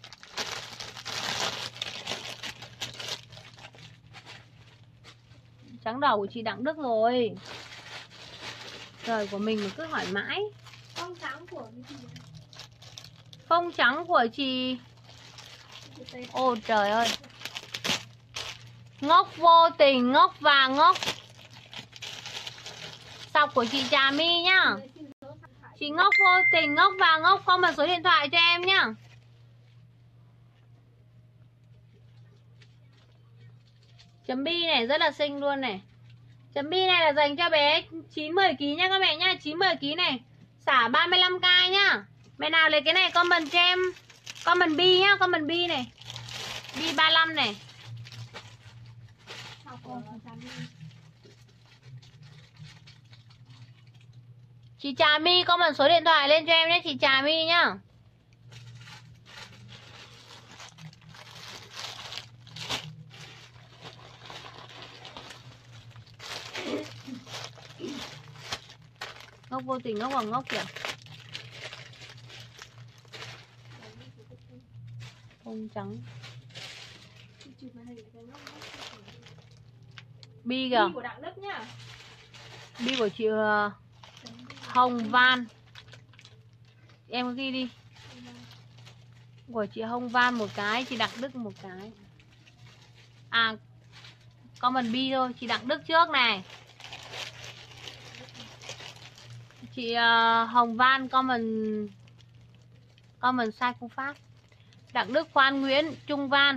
Trắng đỏ của chị Đặng Đức rồi. Trời của mình mà cứ hỏi mãi. Phông trắng của chị. Phông trắng của chị. Ôi trời ơi. Ngốc vô tình, ngốc và ngốc. Sọc của chị Trà My nhá. Chị ngốc vô tình, ngốc và ngốc. Comment số điện thoại cho em nhá. Chấm bi này rất là xinh luôn này. Chấm bi này là dành cho bé chín, mười ki lô gam nhá các mẹ nhá. Chín, mười ki lô gam này. Xả ba mươi lăm k nhá. Mẹ nào lấy cái này comment cho em. Comment bi nhá, comment bi này. Bi ba mươi lăm này. Chị Trà My comment số điện thoại lên cho em nhé chị Trà My nhá. Ngốc vô tình, ngốc bằng ngốc kìa. Phông trắng. Bi kìa. Bi của Đặng Đức nhá. Bi của chị uh, Hồng Van. Em ghi đi. Của chị Hồng Van một cái, chị Đặng Đức một cái. À, comment bi thôi, chị Đặng Đức trước này. Chị uh, Hồng Van comment comment sai phương pháp. Đặng Đức, Khoan Nguyễn, Trung Van.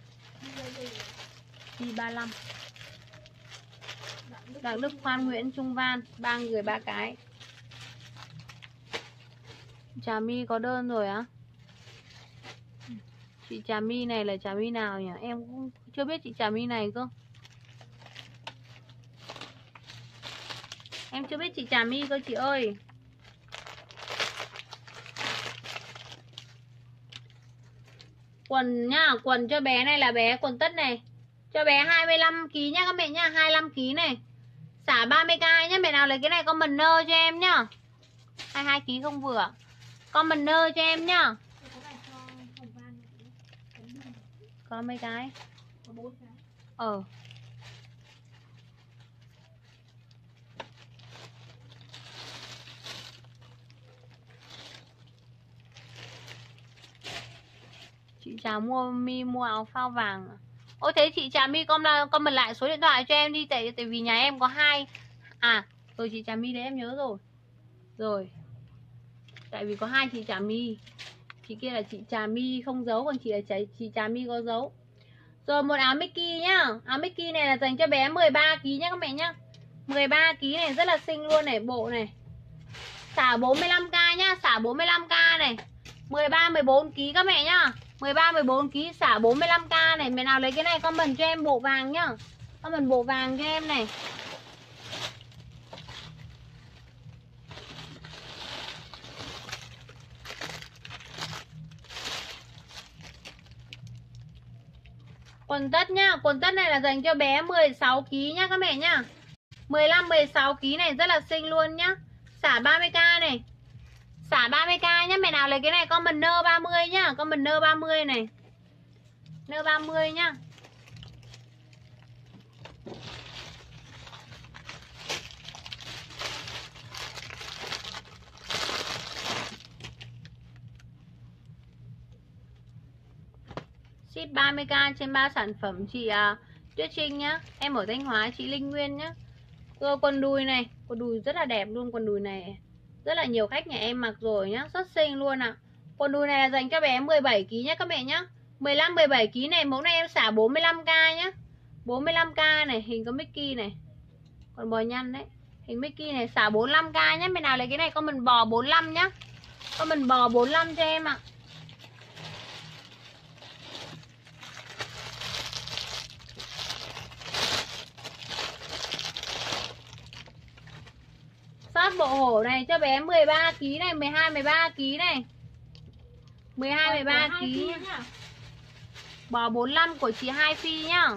Bi ba mươi lăm. Đặng Đức, Khoan Nguyễn, Trung Van, ba người ba cái. Trà My có đơn rồi á? Chị Trà My này là Trà My nào nhỉ? Em cũng chưa biết chị Trà My này cơ. Em chưa biết chị Trà My cơ chị ơi. Quần nhá, quần cho bé này là bé quần tất này. Cho bé hai mươi lăm ki lô gam nhá các mẹ nhá, hai mươi lăm ki lô gam này. Xả ba mươi k nhá, mẹ nào lấy cái này comment nơ cho em nhá. hai mươi hai ki lô gam không vừa. Comment nơ cho em nhá. Có mấy cái? Có bốn cái. Ờ. Chị Trà mua mi mua áo phao vàng à? Ôi thế chị Trà mi comment comment lại số điện thoại cho em đi, tại tại vì nhà em có hai. À rồi chị Trà mi đấy em nhớ rồi. Rồi. Tại vì có hai chị Trà mi. Chị kia là chị Trà mi không giấu, còn chị là chị, chị Trà mi có giấu. Rồi một áo Mickey nhá. Áo Mickey này là dành cho bé mười ba ki lô gam nhá các mẹ nhá. mười ba ki lô gam này rất là xinh luôn này, bộ này. Xả bốn mươi lăm k nhá, xả bốn mươi lăm k này. mười ba mười bốn ki lô gam các mẹ nhá. mười ba mười bốn ki lô gam xả bốn mươi lăm k này. Mẹ nào lấy cái này comment cho em bộ vàng nhá. Comment bộ vàng cho em này. Quần tất nhá, quần tất này là dành cho bé mười sáu ki lô gam nhá các mẹ nhá. mười lăm mười sáu ki lô gam này rất là xinh luôn nhá. Xả ba mươi k này. Xả ba mươi k nhá, mẹ nào lấy cái này comment nơ ba mươi nhá, comment nơ ba mươi này. Nơ ba mươi nhá. Ship ba mươi k trên ba sản phẩm chị uh, Tuyết Trinh nhá. Em ở Thanh Hóa, chị Linh Nguyên nhá. Rồi quần đùi này, quần đùi rất là đẹp luôn, quần đùi này rất là nhiều khách nhà em mặc rồi nhá, rất xinh luôn ạ. À. Quần đùi này là dành cho bé mười bảy ki lô gam nhá các mẹ nhá. mười lăm mười bảy ki lô gam này, mẫu này em xả bốn mươi lăm k nhá. bốn mươi lăm k này, hình có Mickey này. Còn bò nhăn đấy. Hình Mickey này xả bốn mươi lăm k nhá, mẹ nào lấy cái này comment bò bốn mươi lăm nhá. Comment bò bốn mươi lăm cho em ạ. À. Short bộ hổ này cho bé mười ba ki lô gam này, mười hai mười ba ki lô gam này. mười hai mười ba ki lô gam nhá. Bò bốn mươi lăm của chị Hai Phi nhá.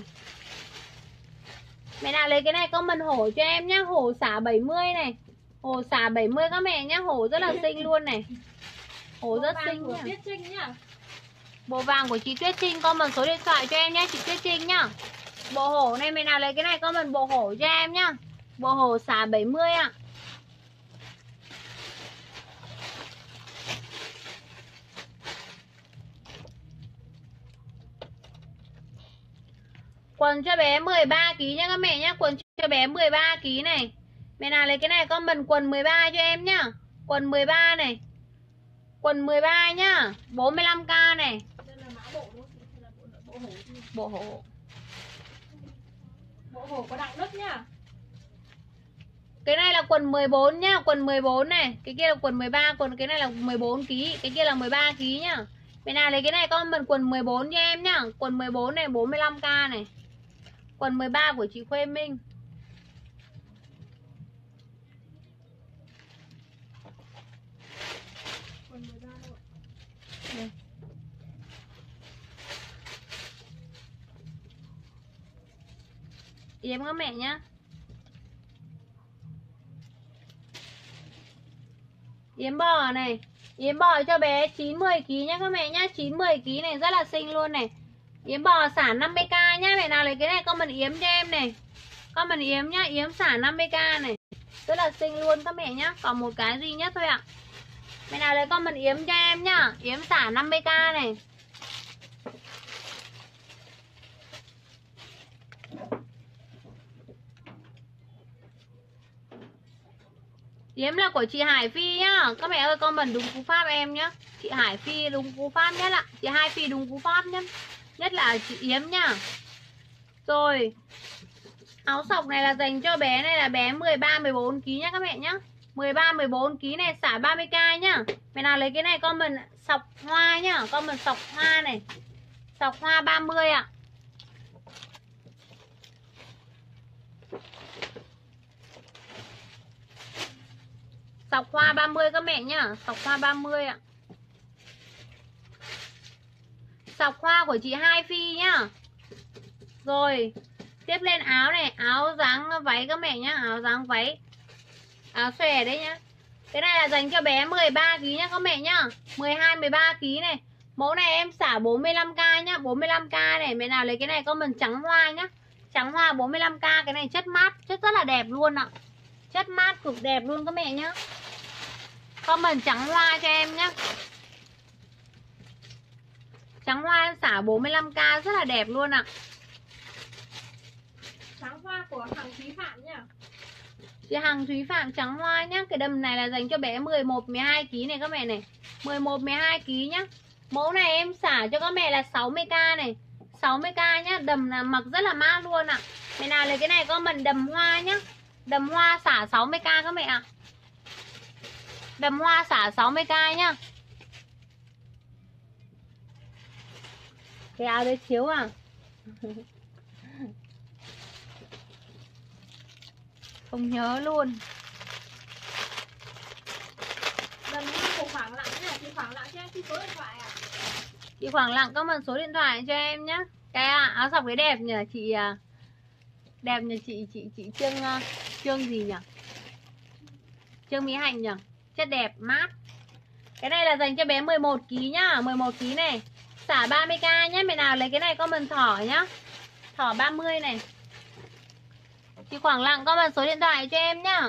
Mẹ nào lấy cái này comment hổ cho em nhá, hổ xả bảy mươi này. Hổ xả bảy mươi các mẹ nhá, hổ rất là xinh luôn này. Hổ rất xinh nhá. Tuyết Trinh nhá. Bộ vàng của chị Tuyết Trinh, comment số điện thoại cho em nhá, chị Tuyết Trinh nhá. Bộ hổ này mẹ nào lấy cái này comment bộ hổ cho em nhá. Bộ hổ xả bảy mươi ạ. À. Quần cho bé mười ba ki lô gam nhá các mẹ nhá, quần cho bé mười ba ki lô gam này. Mẹ nào lấy cái này comment quần mười ba cho em nhá. Quần mười ba này. Quần mười ba nhá, bốn mươi lăm k này. Đây là mã bộ đúng không? Là bộ, bộ hổ. Bộ hổ. Bộ hổ có đặng đất nhá. Cái này là quần mười bốn nhá, quần mười bốn này. Cái kia là quần mười ba, quần cái này là mười bốn ki lô gam, cái kia là mười ba ki lô gam nhá. Mẹ nào lấy cái này comment quần mười bốn cho em nhá. Quần mười bốn này bốn mươi lăm k này. Quần mười ba của chị Khuê Minh. Quần mười ba đâu ạ? Đây. Yếm các mẹ nhá. Yếm bò này. Yếm bò cho bé chín mười ki lô gam nhá các mẹ nhá. chín mười ki lô gam này rất là xinh luôn này. Yếm bò xả năm mươi k nhá. Mẹ nào lấy cái này comment yếm cho em này. Comment yếm nhá. Yếm xả năm mươi k này. Rất là xinh luôn các mẹ nhá. Còn một cái duy nhất thôi ạ. Mẹ nào lấy comment yếm cho em nhá. Yếm xả năm mươi k này. Yếm là của chị Hải Phi nhá. Các mẹ ơi comment đúng cú pháp em nhá. Chị Hải Phi đúng cú pháp nhất ạ. Chị Hai Phi đúng cú pháp nhất. Nhất là chị Yếm nhá. Rồi. Áo sọc này là dành cho bé này là bé mười ba mười bốn ki lô gam nhá các mẹ nhá. mười ba mười bốn ki lô gam này xả ba mươi k nhá. Mẹ nào lấy cái này comment sọc hoa nhá. Comment sọc hoa này. Sọc hoa ba mươi ạ. Sọc hoa ba mươi các mẹ nhá. Sọc hoa ba mươi ạ. Sọc hoa của chị Hai Phi nhá. Rồi. Tiếp lên áo này. Áo dáng váy các mẹ nhá. Áo dáng váy. Áo xòe đấy nhá. Cái này là dành cho bé mười ba ki lô gam nhá các mẹ nhá. mười hai mười ba ki lô gam này. Mẫu này em xả bốn mươi lăm k nhá. bốn mươi lăm k này. Mẹ nào lấy cái này comment trắng hoa nhá. Trắng hoa bốn mươi lăm k. Cái này chất mát. Chất rất là đẹp luôn ạ. Chất mát cực đẹp luôn các mẹ nhá. Comment trắng hoa cho em nhá. Trắng hoa em xả bốn mươi lăm k rất là đẹp luôn ạ. Trắng hoa của Hằng Thúy Phạm nhá. Chị Hằng Thúy Phạm trắng hoa nhá. Cái đầm này là dành cho bé mười một mười hai ký này các mẹ này. mười một mười hai ký nhá. Mẫu này em xả cho các mẹ là sáu mươi k này. sáu mươi k nhá. Đầm là mặc rất là mát luôn ạ. Mẹ nào lấy cái này comment đầm hoa nhá. Đầm hoa xả sáu mươi k các mẹ ạ. Đầm hoa xả sáu mươi k nhá. Cái áo đấy thiếu à? Không nhớ luôn. Đầm như của khoảng lặng nhá. Chị khoảng lặng cho em cái số điện thoại à? Chị khoảng lặng comment số điện thoại cho em nhá. Cái áo sọc đấy đẹp nhỉ chị. Đẹp nhỉ chị chị chị Trương Trương gì nhỉ? Trương Mỹ Hạnh nhỉ? Chất đẹp mát. Cái này là dành cho bé mười một ký nhá. mười một ký này. Xả ba mươi k nhé. Mẹ nào lấy cái này comment thỏ nhá. Thỏ ba mươi này. Chị khoảng lặng comment số điện thoại cho em nhá.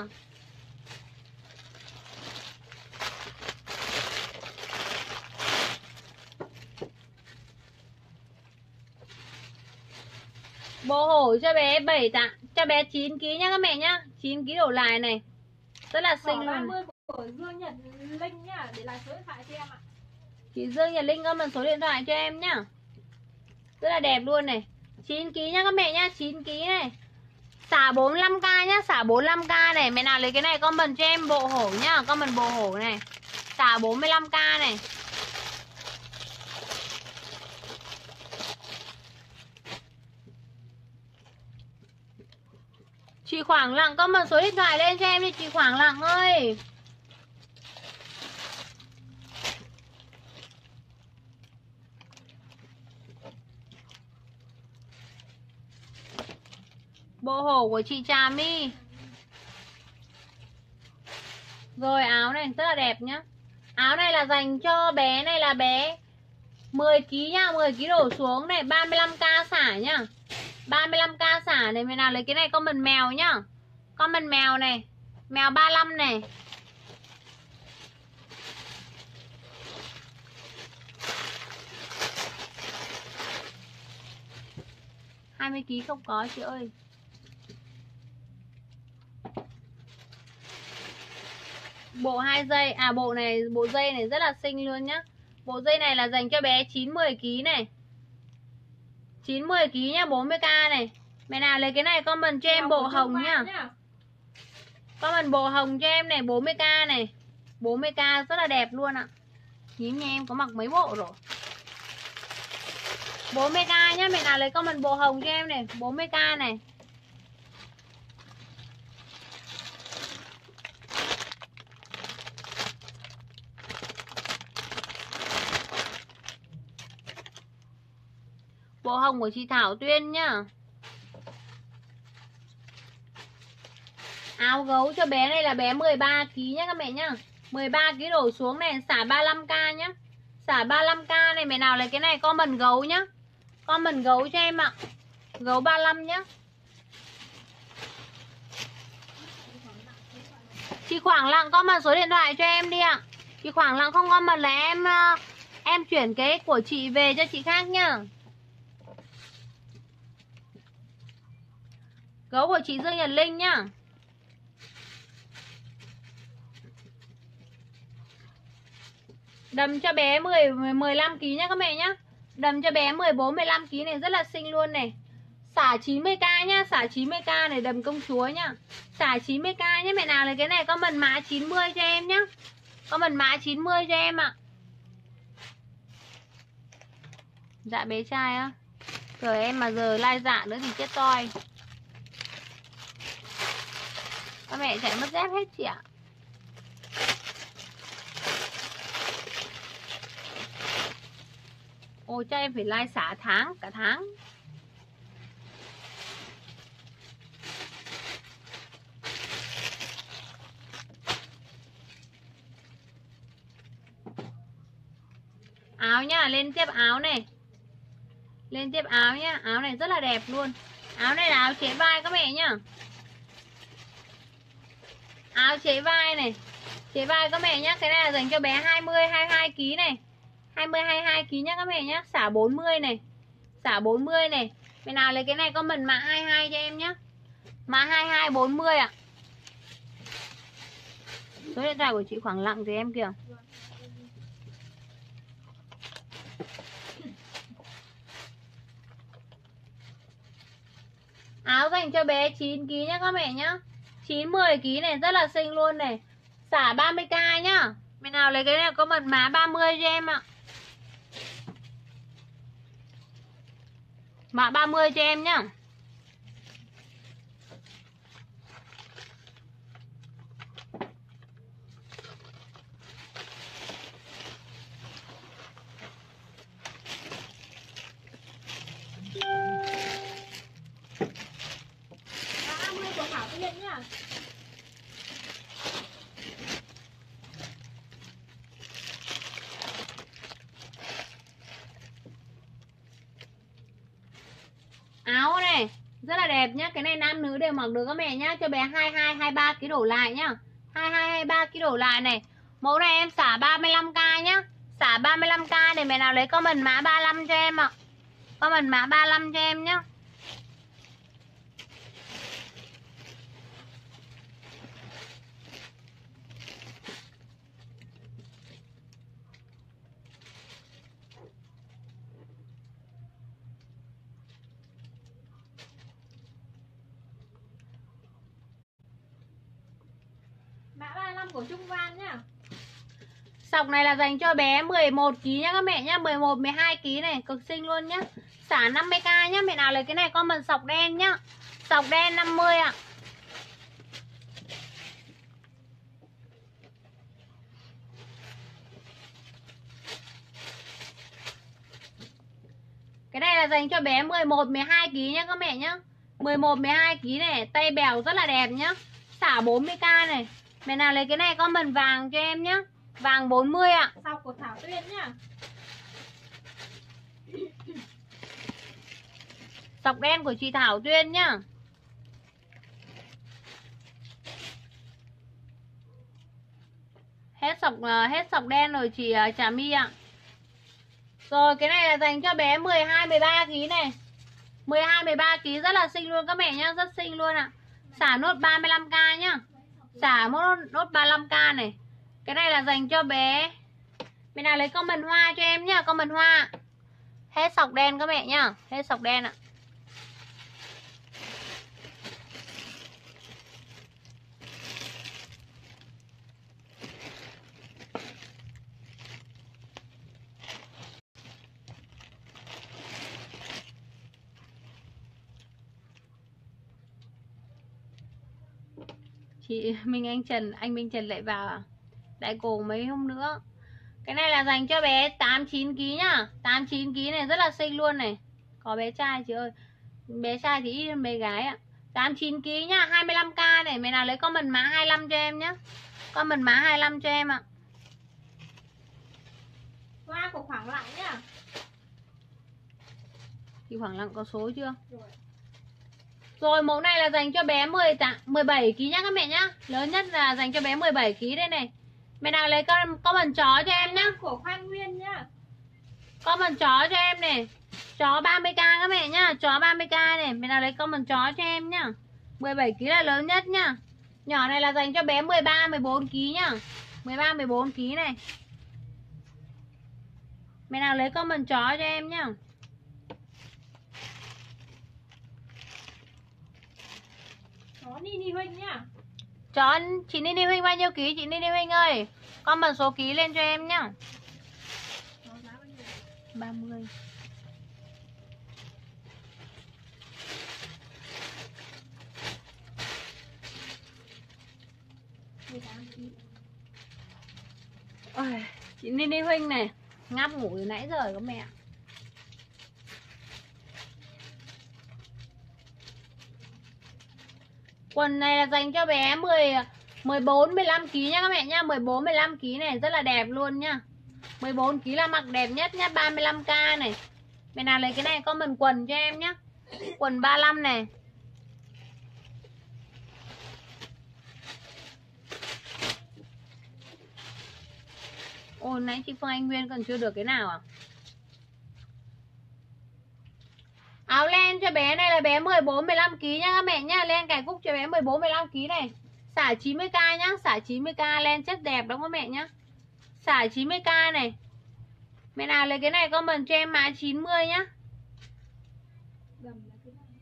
Bộ hổ cho bé bảy tạ, cho bé chín ký nhá các mẹ nhá. chín ký đổ lại này. Rất là xinh luôn. ba mươi của Dương Nhật Linh nhá, để lại số điện thoại cho em ạ. Chị Dương Nhật Linh comment số điện thoại cho em nhá. Rất là đẹp luôn này. chín ký nhá các mẹ nhá, chín ký này. Xả bốn mươi lăm k nhá, xả bốn mươi lăm k này. Mẹ nào lấy cái này comment cho em bộ hổ nhá, comment bộ hổ này. Xả bốn mươi lăm k này. Chị khoảng lặng comment số điện thoại lên cho em đi chị khoảng lặng ơi. Bộ hổ của chị Trà My. Rồi áo này rất là đẹp nhá. Áo này là dành cho bé này là bé mười ký nhá, mười ký đổ xuống này, ba mươi lăm k xả nhá. ba mươi lăm k xả này, mày nào lấy cái này comment mèo nhá. Comment mèo này, mèo ba mươi lăm này. hai mươi ký không có chị ơi. Bộ hai dây, à bộ này, bộ dây này rất là xinh luôn nhá. Bộ dây này là dành cho bé chín mười ký này. chín mười ký nhá, bốn mươi k này. Mẹ nào lấy cái này comment cho em bộ hồng nhá. Comment bộ hồng cho em này, bốn mươi k này. bốn mươi k rất là đẹp luôn ạ. Nhím nhà em có mặc mấy bộ rồi. bốn mươi k nhá, mẹ nào lấy comment bộ hồng cho em này, bốn mươi k này. Bộ hồng của chị Thảo Tuyên nhá. Áo gấu cho bé này là bé mười ba ký nhá các mẹ nhá. mười ba ký đổ xuống này, xả ba mươi lăm k nhá. Xả ba mươi lăm k này, mẹ nào lấy cái này comment gấu nhá. Comment gấu cho em ạ. Gấu ba mươi lăm nhá. Chị khoảng lặng comment số điện thoại cho em đi ạ. Chị khoảng lặng không comment là em em chuyển cái của chị về cho chị khác nhá. Gấu của chị Dương Nhật Linh nhá. Đầm cho bé mười, mười lăm ký nhá các mẹ nhá. Đầm cho bé mười bốn, mười lăm ký này rất là xinh luôn này. Xả chín mươi k nhá, xả chín mươi k này, đầm công chúa nhá. Xả chín mươi k nhá, mẹ nào lấy cái này comment mã chín mươi cho em nhá. Comment mã chín mươi cho em ạ. Dạ bé trai á. Rồi em mà giờ lai dạ nữa thì chết toi. Các mẹ chạy mất dép hết chị ạ. Ôi cho em phải like xả tháng, cả tháng. Áo nhá, lên tiếp áo này. Lên tiếp áo nhá, áo này rất là đẹp luôn. Áo này là áo chế vai các mẹ nhá. Áo chế vai này. Chế vai các mẹ nhá, cái này là dành cho bé hai mươi, hai mươi hai ký này. hai mươi hai mươi hai ký nhá các mẹ nhá. Xả bốn mươi này. Xả bốn mươi này. Mẹ nào lấy cái này comment mã hai mươi hai cho em nhá. Mã hai mươi hai bốn mươi ạ. Số điện thoại của chị khoảng lặng thì em kìa. Áo dành cho bé chín ký nhá các mẹ nhá. chín mười ký này rất là xinh luôn này. Xả ba mươi k nhá. Mẹ nào lấy cái này có mật mã ba mươi cho em ạ. Mã ba mươi cho em nhá. ba mươi của Thảo Tiên nhá. Áo này rất là đẹp nhá. Cái này nam nữ đều mặc được các mẹ nhá. Cho bé hai mươi hai hai mươi ba ký đổ lại nhá. hai mươi hai hai mươi ba ký đổ lại này. Mẫu này em xả ba mươi lăm k nhá. Xả ba mươi lăm k để mẹ nào lấy comment mã ba mươi lăm cho em ạ. Comment mã ba mươi lăm cho em nhá. Mã ba mươi lăm của Trung Văn nhá. Sọc này là dành cho bé mười một ký nhá các mẹ nhá. mười một mười hai ký này cực xinh luôn nhá. Xả năm mươi k nhá. Mẹ nào lấy cái này comment sọc đen nhá. Sọc đen năm mươi ạ. Cái này là dành cho bé mười một mười hai ký nhá các mẹ nhá. mười một mười hai ký này, tay bèo rất là đẹp nhá. Xả bốn mươi k này. Mẹ nào lấy cái này comment vàng cho em nhá. Vàng bốn mươi ạ. Sọc của Thảo Tiên nhá. Sọc đen của chị Thảo Tuyên nhá. Hết sọc hết sọc đen rồi chị Trà My ạ. Rồi cái này là dành cho bé mười hai mười ba ký này. mười hai mười ba ký rất là xinh luôn các mẹ nhá, rất xinh luôn ạ. Xả nốt ba mươi lăm k nhá. Xả nốt nốt ba mươi lăm k này. Cái này là dành cho bé. Mẹ nào lấy comment hoa cho em nhá, comment hoa. Hết sọc đen các mẹ nhá, hết sọc đen ạ. Chị Minh Anh Trần, anh Minh Trần lại vào à? Đại cổ mấy hôm nữa. Cái này là dành cho bé tám chín ký nhá. tám chín ký này rất là xinh luôn này. Có bé trai chị ơi. Bé trai thì ít hơn bé gái ạ. tám chín ký nhá, hai mươi lăm k này. Mày nào lấy comment mã hai mươi lăm cho em nhá. Comment mã hai mươi lăm cho em ạ. Hoa của Khoảng Lặng nhá. Thì Khoảng Lặng có số chưa? Rồi. Rồi mẫu này là dành cho bé mười tám, mười bảy ký nhá các mẹ nhá. Lớn nhất là dành cho bé mười bảy ký đây này. Mẹ nào lấy con comment chó cho em nhá. Của Khoan Nguyên nhá. Comment chó cho em này. Chó ba mươi k các mẹ nhá. Chó ba mươi k này. Mẹ nào lấy comment chó cho em nhá. mười bảy ký là lớn nhất nhá. Nhỏ này là dành cho bé mười ba mười bốn ký nhá. mười ba mười bốn ký này. Mẹ nào lấy comment chó cho em nhá. Chó Nini Huynh nhá. Chó chị Nini Huynh bao nhiêu ký chị Nini Huynh ơi? Comment số ký lên cho em nhá. Chó giá bao nhiêu? ba mươi. mười tám ký. Ôi, chị Nini Huynh này ngáp ngủ từ nãy giờ các mẹ. Quần này là dành cho bé mười, mười bốn mười lăm ký nhá các mẹ nhá. Mười bốn mười lăm ký này rất là đẹp luôn nhá. Mười bốn ký là mặc đẹp nhất nhá. Ba mươi lăm k này. Mẹ nào lấy cái này comment quần cho em nhá. Quần ba mươi lăm này. Ôi nãy chị Phương Anh Nguyên còn chưa được cái nào à? Áo len cho bé này là bé mười bốn mười lăm ki lô gam nhá các mẹ nhá. Len cài cúc cho bé mười bốn mười lăm ki lô gam này. Xả chín mươi k nhá, xả chín mươi k, len chất đẹp đó các mẹ nhá. Xả chín mươi k này. Mẹ nào lấy cái này comment cho em mã chín mươi nhá. Gầm là cái này.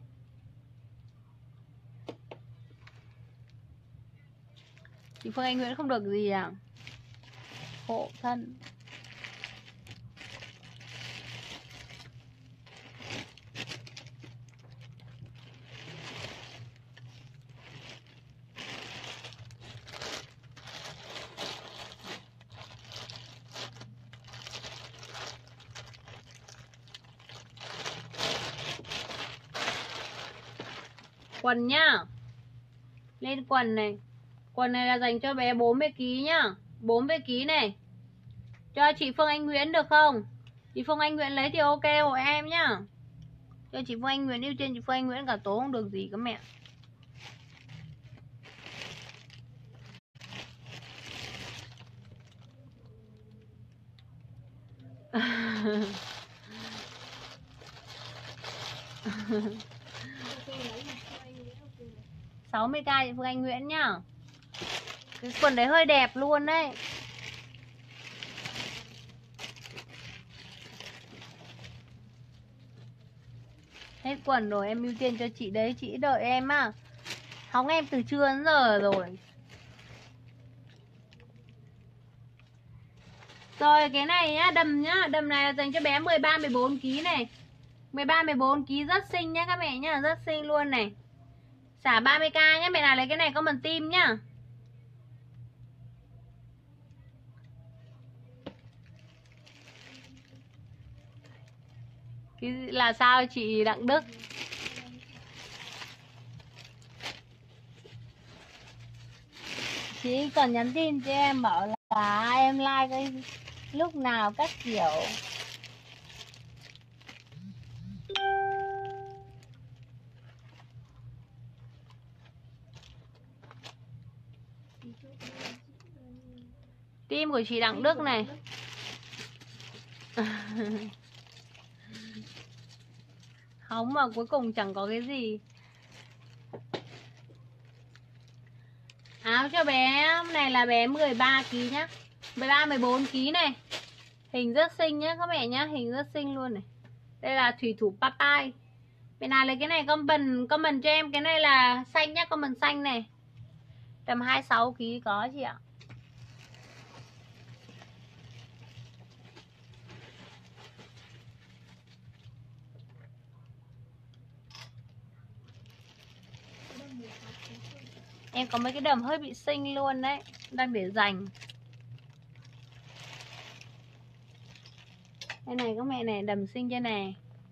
Chị Phương Anh Nguyễn không được gì à? Hộ thân. Quần nhá. Lên quần này. Quần này là dành cho bé bốn mươi ki lô gam nhá. bốn mươi ki lô gam này. Cho chị Phương Anh Nguyễn được không? Chị Phương Anh Nguyễn lấy thì ok hộ em nhá. Cho chị Phương Anh Nguyễn ưu tiên chị Phương Anh Nguyễn cả tối không được gì các mẹ. sáu mươi k chị Phương Anh Nguyễn nhá. Cái quần đấy hơi đẹp luôn đấy. Hết quần rồi em ưu tiên cho chị đấy. Chị đợi em á. Hóng em từ trưa đến giờ rồi. Rồi cái này nhá, đầm nhá. Đầm này là dành cho bé mười ba mười bốn ki lô gam này. mười ba mười bốn ki lô gam rất xinh nhá các mẹ nhá. Rất xinh luôn này. Xả ba mươi k nhá. Mẹ nào lấy cái này comment tim nhá. Cái là sao chị Đặng Đức? Chị còn nhắn tin cho em bảo là em like cái lúc nào các kiểu. Tim của chị Đặng Đức này. Hóng mà cuối cùng chẳng có cái gì. Áo cho bé này là bé mười ba ki lô gam nhá. mười ba mười bốn ki lô gam này. Hình rất xinh nhá các mẹ nhá. Hình rất xinh luôn này. Đây là thủy thủ papai. Mẹ nào lấy cái này comment, comment cho em. Cái này là xanh nhá, comment xanh này. Tầm hai mươi sáu ki lô gam có chị ạ. Em có mấy cái đầm hơi bị xinh luôn đấy. Đang để dành. Đây này các mẹ này, đầm xinh trên này.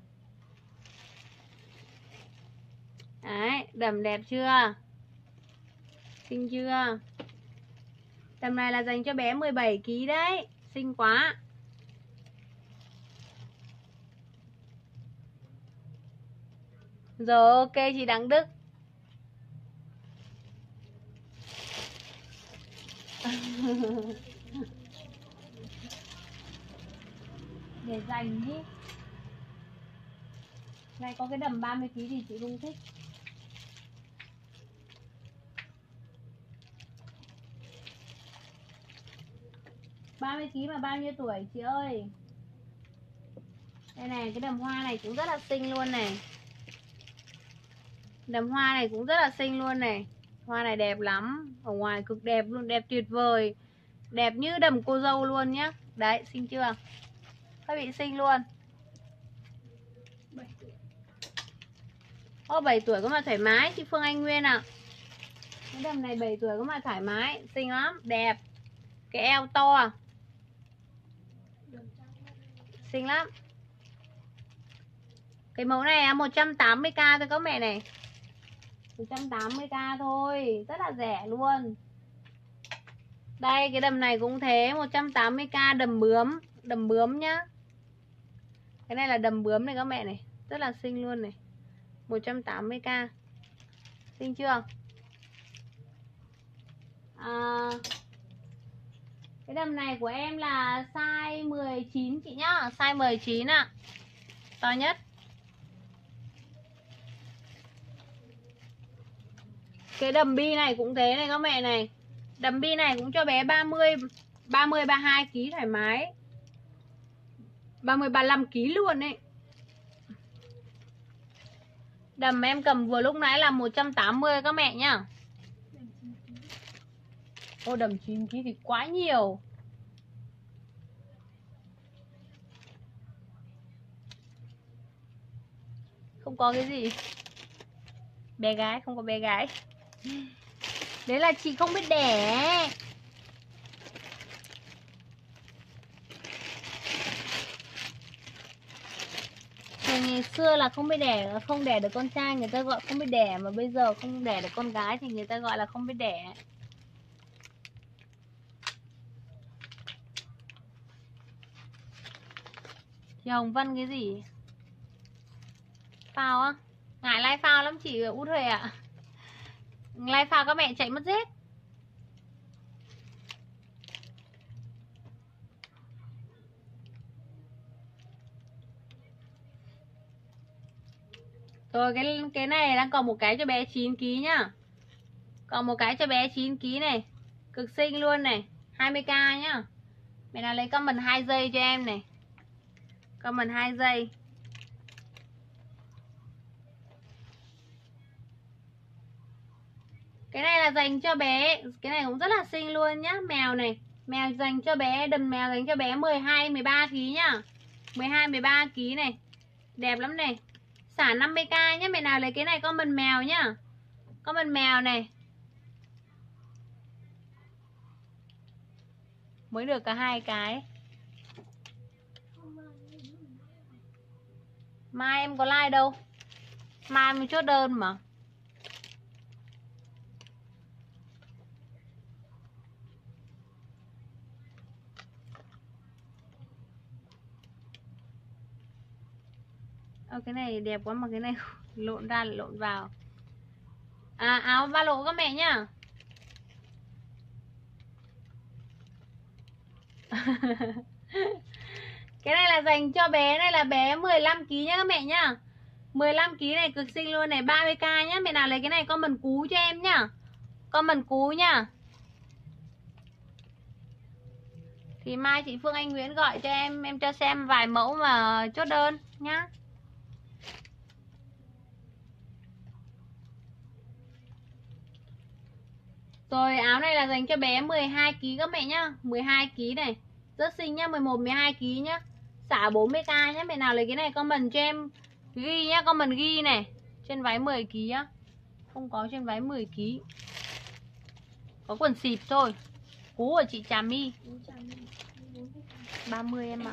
Đấy, đầm đẹp chưa? Xinh chưa? Đầm này là dành cho bé mười bảy ki lô gam đấy. Xinh quá. Rồi ok chị Đặng Đức. Để dành đi. Này có cái đầm ba mươi ki lô gam thì chị không thích. ba mươi ki lô gam mà bao nhiêu tuổi chị ơi? Đây này, cái đầm hoa này cũng rất là xinh luôn này. Đầm hoa này cũng rất là xinh luôn này. Hoa này đẹp lắm. Ở ngoài cực đẹp luôn, đẹp tuyệt vời. Đẹp như đầm cô dâu luôn nhá. Đấy, xinh chưa? Hơi bị xinh luôn. Ô, bảy tuổi có mà thoải mái chị Phương Anh Nguyên ạ. À. Cái đầm này bảy tuổi có mà thoải mái. Xinh lắm, đẹp. Cái eo to. Xinh lắm. Cái mẫu này là một trăm tám mươi k thôi các mẹ này. Một trăm tám mươi k thôi. Rất là rẻ luôn. Đây cái đầm này cũng thế. Một trăm tám mươi k đầm bướm. Đầm bướm nhá. Cái này là đầm bướm này các mẹ này. Rất là xinh luôn này. Một trăm tám mươi k. Xinh chưa? À, Cái đầm này của em là size mười chín chị nhá, size mười chín ạ. To nhất. Cái đầm bi này cũng thế này các mẹ này. Đầm bi này cũng cho bé ba mươi ba mươi ba mươi hai ki lô gam thoải mái. ba mươi ba mươi lăm ki lô gam luôn ấy. Đầm em cầm vừa lúc nãy là một trăm tám mươi các mẹ nhá. Ô đầm chín ki lô gam thì quá nhiều. Không có cái gì. Bé gái, không có bé gái. Đấy là chị không biết đẻ. Ngày, ngày xưa là không biết đẻ, không đẻ được con trai người ta gọi không biết đẻ. Mà bây giờ không đẻ được con gái thì người ta gọi là không biết đẻ. Chị Hồng Vân cái gì? Phao á? Ngại lai phao lắm chị Út Huệ ạ. Lai phao các mẹ chạy mất dép. Rồi cái cái này đang còn một cái cho bé chín ki lô gam nhá. Còn một cái cho bé chín ki lô gam này. Cực xinh luôn này, hai mươi k nhá. Mẹ nào lấy comment hai giây cho em này. Comment hai giây. Cái này là dành cho bé, cái này cũng rất là xinh luôn nhá, mèo này. Mèo dành cho bé, đầm mèo dành cho bé mười hai mười ba ki lô gam nhá. mười hai mười ba ki lô gam này. Đẹp lắm này. Xả năm mươi k nhá, mẹ nào lấy cái này comment mèo nhá. Comment mèo này. Mới được cả hai cái. Mai em có like đâu. Mai em chốt đơn mà. Ờ, cái này đẹp quá mà cái này lộn ra lộn vào. À áo ba lỗ các mẹ nhá. Cái này là dành cho bé, này là bé mười lăm ki lô gam nhá các mẹ nhá. mười lăm ki lô gam này cực xinh luôn này, ba mươi k nhá. Mẹ nào lấy cái này comment cú cho em nhá. Comment cú nhá. Thì mai chị Phương Anh Nguyễn gọi cho em, em cho xem vài mẫu mà chốt đơn nhá. Rồi áo này là dành cho bé mười hai ki lô gam các mẹ nhá, mười hai ki lô gam này. Rất xinh nhá, mười một mười hai ki lô gam nhá. Xả bốn mươi k nhá, mẹ nào lấy cái này comment cho em ghi nhá, comment ghi này. Trên váy mười ki lô gam nhá. Không có trên váy mười ki lô gam. Có quần xịp thôi. Cú của chị Trà My. ba mươi em ạ.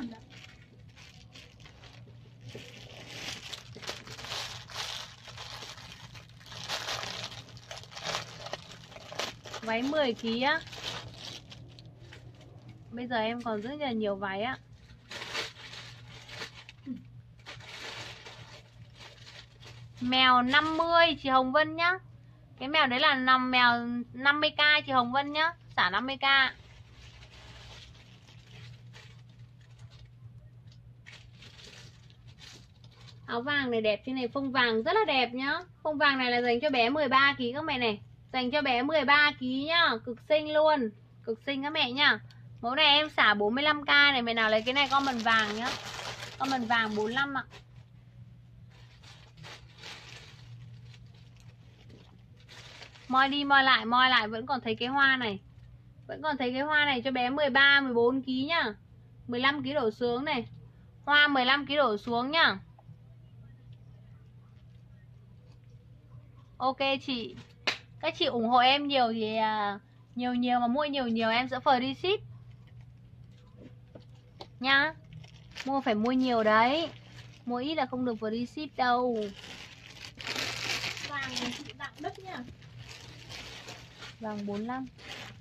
Váy mười ki lô gam á. Bây giờ em còn rất là nhiều váy á. Mèo năm mươi chị Hồng Vân nhá. Cái mèo đấy là nằm mèo năm mươi k chị Hồng Vân nhá. Xả năm mươi k. Áo vàng này đẹp, trên này phông vàng rất là đẹp nhá. Phông vàng này là dành cho bé mười ba ki lô gam các mẹ này. Dành cho bé mười ba ki lô gam nhá. Cực xinh luôn. Cực xinh các mẹ nhá. Mẫu này em xả bốn mươi lăm k này. Mẹ nào lấy cái này comment vàng nhá. Comment vàng bốn mươi lăm ạ. Moi đi moi lại, moi lại vẫn còn thấy cái hoa này. Vẫn còn thấy cái hoa này cho bé mười ba mười bốn ki lô gam nhá. mười lăm ki lô gam đổ xuống này. Hoa mười lăm ki lô gam đổ xuống nhá. Ok chị. Các chị ủng hộ em nhiều thì nhiều nhiều mà mua nhiều nhiều em sẽ free ship nhá. Mua phải mua nhiều đấy. Mua ít là không được free ship đâu. Vàng này chị tặng đất nhá. Vàng bốn mươi lăm.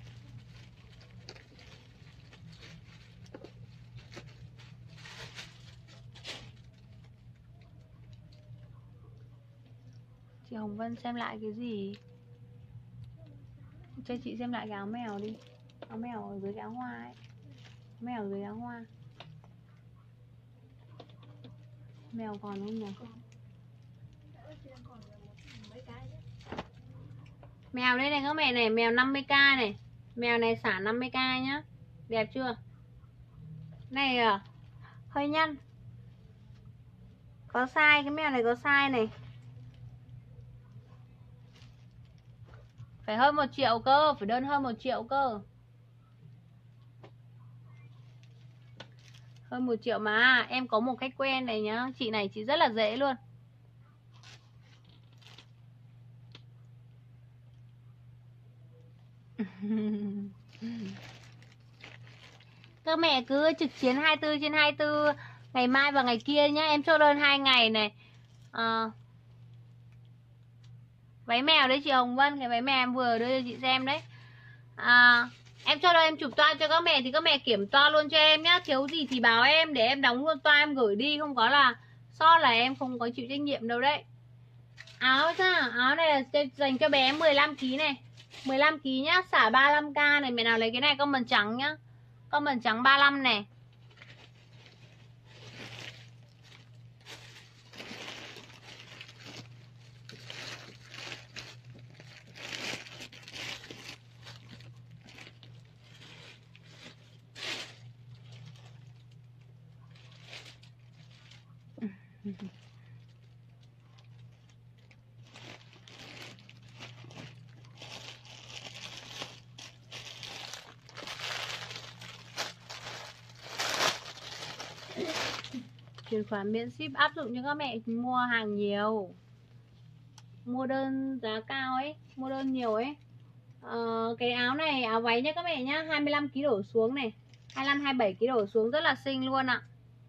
Chị Hồng Vân xem lại cái gì? Cho chị xem lại cái áo mèo đi. Có mèo ở dưới cái áo hoa ấy. Mèo ở dưới áo hoa. Mèo còn không nhỉ? Mèo đây này các mẹ này, mèo năm mươi k này. Mèo này xả năm mươi k nhá. Đẹp chưa? Này à, hơi nhăn. Có size, cái mèo này có size này. Phải hơn một triệu cơ, phải đơn hơn một triệu cơ. Hơn một triệu mà. Em có một khách quen này nhá. Chị này chị rất là dễ luôn. Các mẹ cứ trực chiến hai mươi tư trên hai mươi tư. Ngày mai và ngày kia nhá. Em chốt đơn hai ngày này. à, Váy mèo đấy chị Hồng Vân. Cái váy mèo em vừa đưa cho chị xem đấy. à, Em cho đơn em chụp toa cho các mẹ thì các mẹ kiểm toa luôn cho em nhá. Thiếu gì thì báo em để em đóng luôn toa em gửi đi. Không có là so là em không có chịu trách nhiệm đâu đấy. Áo nhá, áo này là dành cho bé mười lăm ki lô gam này. mười lăm ki lô gam nhá, xả ba mươi lăm k này. Mẹ nào lấy cái này comment trắng nhá. Comment trắng ba mươi lăm này. Chuyển khoản miễn ship áp dụng cho các mẹ mua hàng nhiều, mua đơn giá cao ấy, mua đơn nhiều ấy. ờ, Cái áo này, áo váy nhá các mẹ nhá, hai mươi lăm ki lô gam đổ xuống này, hai mươi lăm hai mươi bảy ki lô gam đổ xuống rất là xinh luôn ạ.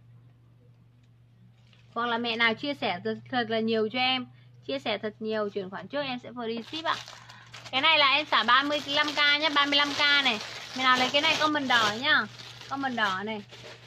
Hoặc là mẹ nào chia sẻ thật, thật là nhiều cho em, chia sẻ thật nhiều, chuyển khoản trước em sẽ free ship ạ. Cái này là em xả ba mươi lăm k nhá, ba mươi lăm k này. Mẹ nào lấy cái này comment đỏ nhá, comment đỏ này.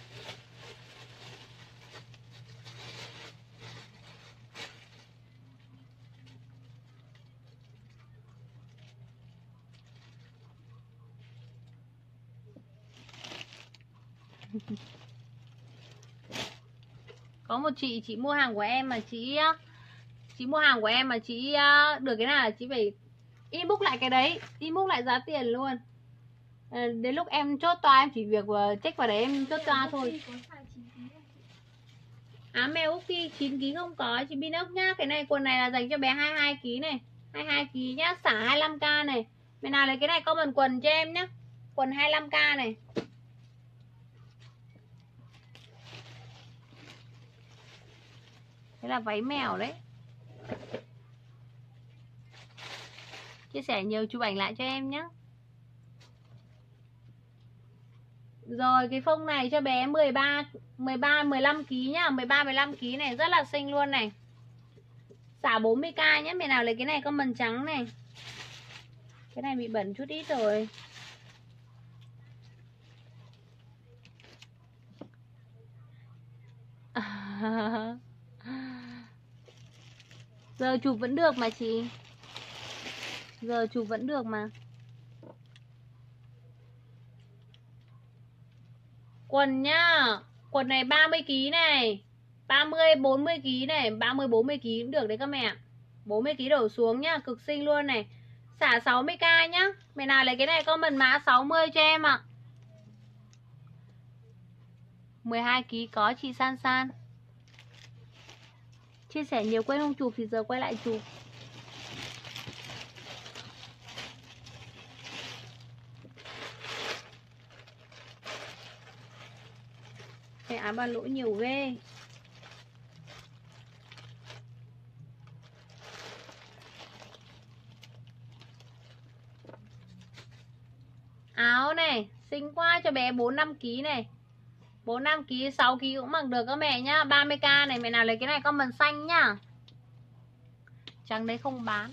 Có một chị chị mua hàng của em mà chị chị mua hàng của em mà chị được cái nào là chị phải inbox lại cái đấy, inbox lại giá tiền luôn. à, Đến lúc em chốt toa em chỉ việc check vào đấy em chốt toa thôi. Áo mèo Úc chín ki lô gam không có chị Bin ốc nhá. Cái này quần này là dành cho bé hai mươi hai ki lô gam này, hai mươi hai ki lô gam nhá, xả hai mươi lăm k này. Mẹ nào lấy cái này comment quần cho em nhá, quần hai mươi lăm k này. Thế là váy mèo đấy. Chia sẻ nhiều, chụp ảnh lại cho em nhé. Rồi cái phông này cho bé mười ba, mười ba, mười lăm ki lô gam nhá, mười ba, mười lăm ki lô gam này rất là xinh luôn này. Xả bốn mươi k nhé, mẹ nào lấy cái này comment trắng này. Cái này bị bẩn chút ít rồi. Giờ chụp vẫn được mà chị. Giờ chụp vẫn được mà. Quần nhá. Quần này ba mươi ki lô gam này, ba mươi, bốn mươi ki lô gam này, ba mươi, bốn mươi ki lô gam cũng được đấy các mẹ. bốn mươi ki lô gam đổ xuống nhá, cực xinh luôn này. Xả sáu mươi k nhá. Mẹ nào lấy cái này comment mã sáu mươi cho em ạ. mười hai ki lô gam có chị San San. Chia sẻ nhiều quên không chụp thì giờ quay lại chụp. Cái áo ba lỗ nhiều ghê. Áo này xinh quá, cho bé bốn năm ki lô gam này, bốn năm ki lô gam, sáu ki lô gam cũng mặc được các mẹ nhá. Ba mươi k này, mẹ nào lấy cái này comment xanh nhá. Trắng đấy không bán,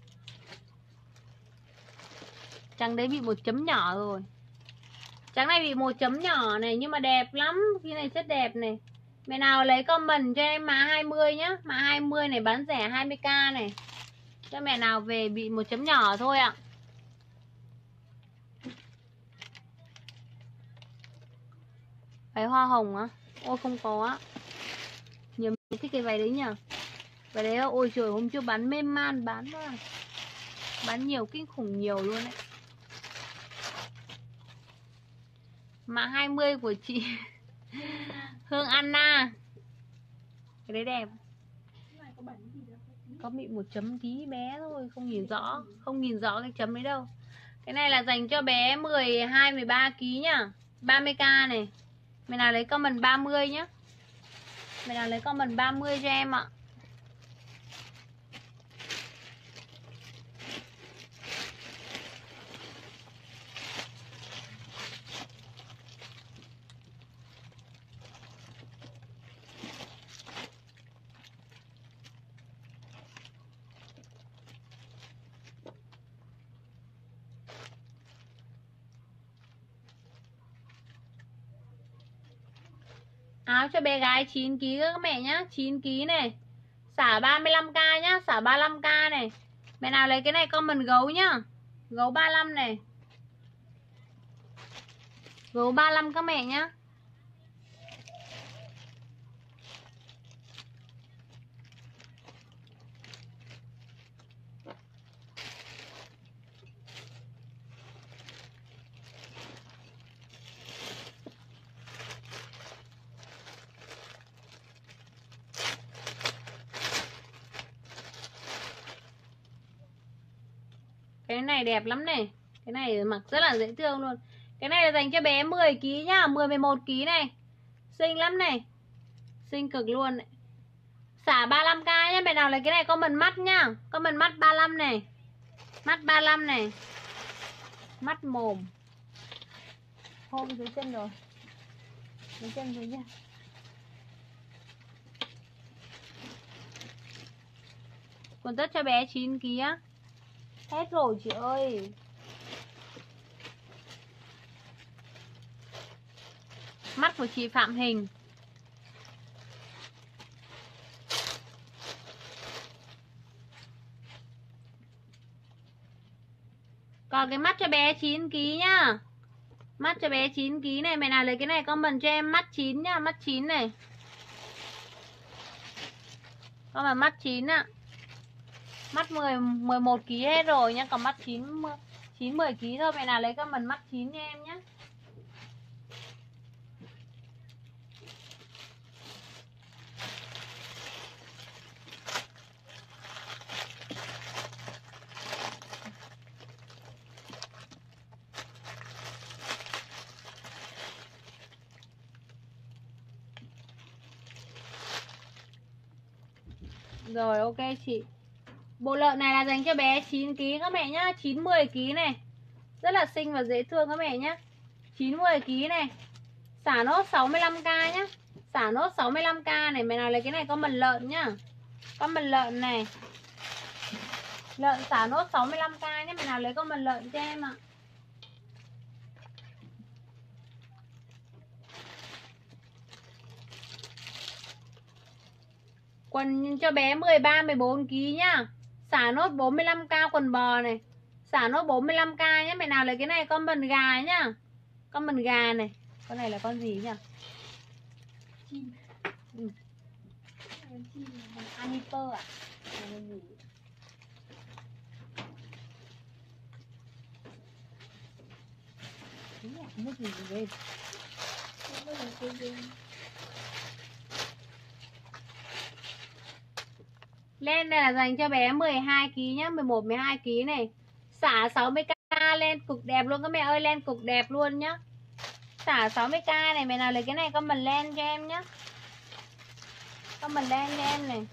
trắng đấy bị một chấm nhỏ rồi. Trắng này bị một chấm nhỏ này nhưng mà đẹp lắm, cái này rất đẹp này. Mẹ nào lấy comment cho em mã hai mươi nhá, mã hai mươi này bán rẻ hai mươi k này. Cho mẹ nào về bị một chấm nhỏ thôi ạ. Váy hoa hồng á? Ôi không có á. Nhiều người thích cái váy đấy nhỉ. Váy đấy ôi trời, hôm trước bán mê man, bán quá. Bán nhiều kinh khủng nhiều luôn đấy. Mã hai mươi của chị Hương Anna. Cái đấy đẹp. Có bị một chấm tí bé thôi, không nhìn rõ, không nhìn rõ cái chấm đấy đâu. Cái này là dành cho bé mười hai mười ba ki nhá, ba mươi k này. Mày nào lấy comment ba mươi nhá. Mày nào lấy comment ba mươi cho em ạ. Áo cho bé gái chín ki các mẹ nhá, chín ki này. Xả ba mươi lăm k nhá, xả ba mươi lăm k này. Mẹ nào lấy cái này comment gấu nhá. Gấu ba mươi lăm này. Gấu ba mươi lăm các mẹ nhá. Cái này đẹp lắm này. Cái này mặc rất là dễ thương luôn. Cái này là dành cho bé mười ki nhá, mười mười một ki này. Xinh lắm này. Xinh cực luôn này. Xả ba mươi lăm k nhá, mẹ nào lấy cái này comment mắt nhá. Comment mắt ba mươi lăm này. Mắt ba mươi lăm này. Mắt mồm. Hôm dưới chân rồi. Dưới chân dưới chân. Quần tất cho bé chín ki á. Hết rồi chị ơi. Mắt của chị Phạm Hình. Còn cái mắt cho bé chín ki nhá. Mắt cho bé chín ki này. Mày nào lấy cái này comment cho em mắt chín nhá. Mắt chín này. Con là mắt chín ạ. Mắt mười, mười một ki hết rồi nhá. Còn mắt chín, chín mười ki thôi. Mẹ nào lấy comment mắt chín cho em nhé. Rồi ok chị. Bộ lợn này là dành cho bé chín ki các mẹ nhá, chín mười ki này. Rất là xinh và dễ thương các mẹ nhá. chín mười ki này. Xả nốt sáu mươi lăm k nhá. Xả nốt sáu mươi lăm k này. Mẹ nào lấy cái này comment lợn nhá. Comment lợn này. Lợn xả nốt sáu mươi lăm k nhá. Mẹ nào lấy comment lợn cho em ạ. Quần cho bé mười ba mười bốn ki nhá. Xả nốt bốn mươi lăm k quần bò này. Xả nốt bốn mươi lăm k nhá. Mẹ nào lấy cái này comment gà nhá. Comment gà này. Con này là con gì nhỉ? Chim. Ừ. Aniper à? Cái gì vậy? Len này là dành cho bé mười hai ki nhá, mười một mười hai ki này. Xả sáu mươi k lên cực đẹp luôn các mẹ ơi, len cực đẹp luôn nhá. Xả sáu mươi k này, mẹ nào lấy cái này comment len cho em nhá. Comment len cho em này.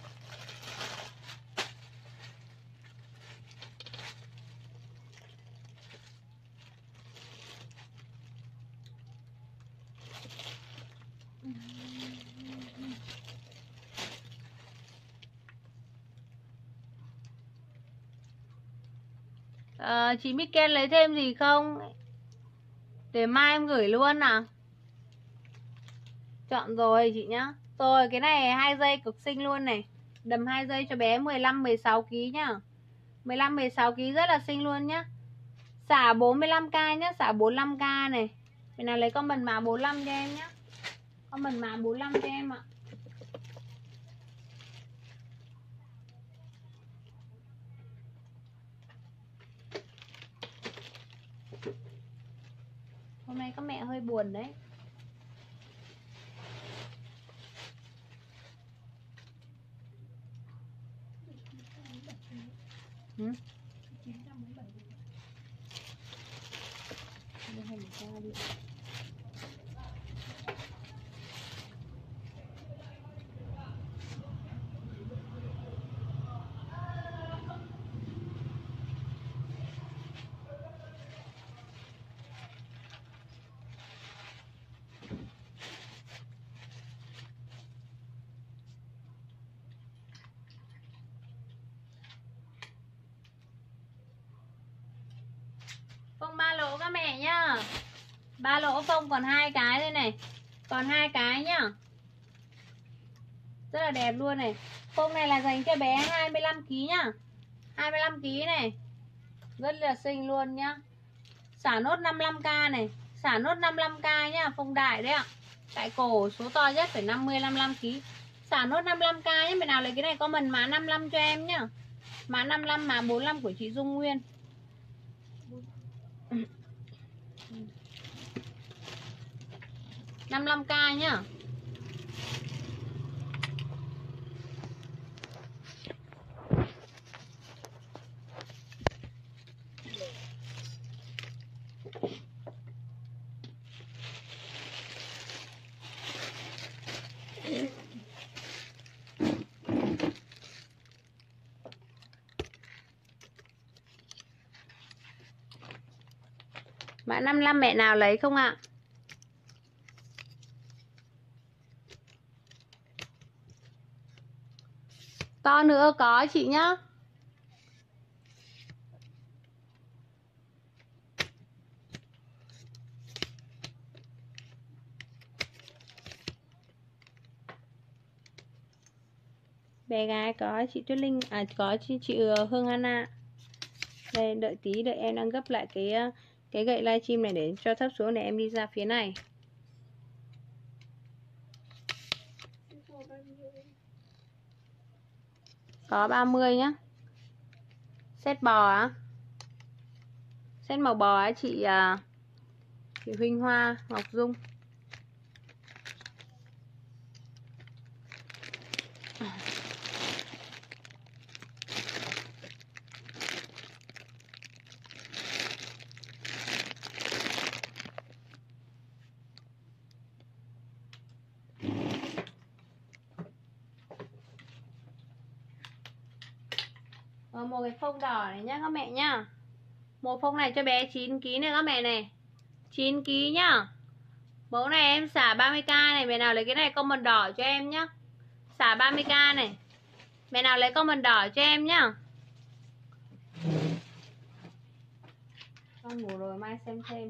À, chị Miken lấy thêm gì không? Để mai em gửi luôn à? Chọn rồi chị nhá. Rồi cái này hai dây cực xinh luôn này. Đầm hai dây cho bé mười lăm mười sáu ki nhá. mười lăm mười sáu ki rất là xinh luôn nhá. Xả bốn mươi lăm k nhá, xả bốn mươi lăm k này. Mình nào lấy comment mã bốn mươi lăm cho em nhá. Comment mã bốn lăm cho em ạ. Hôm nay các mẹ hơi buồn đấy. Ừ? Phông ba lỗ các mẹ nhá. Ba lỗ phông còn hai cái đây này. Còn hai cái nhá. Rất là đẹp luôn này. Phông này là dành cho bé hai mươi lăm ki lô gam nhá. hai mươi lăm ki lô gam này. Rất là xinh luôn nhá. Xả nốt năm mươi lăm k này. Xả nốt năm mươi lăm k nhá. Phông đại đấy ạ. Tại cổ số to nhất phải năm mươi, năm mươi lăm ki lô gam. Xả nốt năm mươi lăm k nhé. Mày nào lấy cái này comment mã năm mươi lăm cho em nhá. Mã năm mươi lăm, mã bốn mươi lăm của chị Dung Nguyên. năm mươi lăm k nhá. Mã năm mươi lăm mẹ nào lấy không ạ? To nữa có chị nhá. Bé gái có chị Tuyết Linh, à có chị, chị Hương Hana. Đây đợi tí, đợi em đang gấp lại cái cái gậy livestream này để cho thấp xuống để em đi ra phía này. Có ba mươi nhá. Set bò á. Set màu bò á chị chị Huỳnh Hoa Ngọc Dung. Ờ, một cái phông đỏ này nhá các mẹ nhá. Một phông này cho bé chín ki lô gam này các mẹ này. chín ki lô gam nhá. Mẫu này em xả ba mươi k này. Mẹ nào lấy cái này comment đỏ cho em nhá. Xả ba mươi k này. Mẹ nào lấy comment đỏ cho em nhá. Con ngủ rồi mai xem thêm.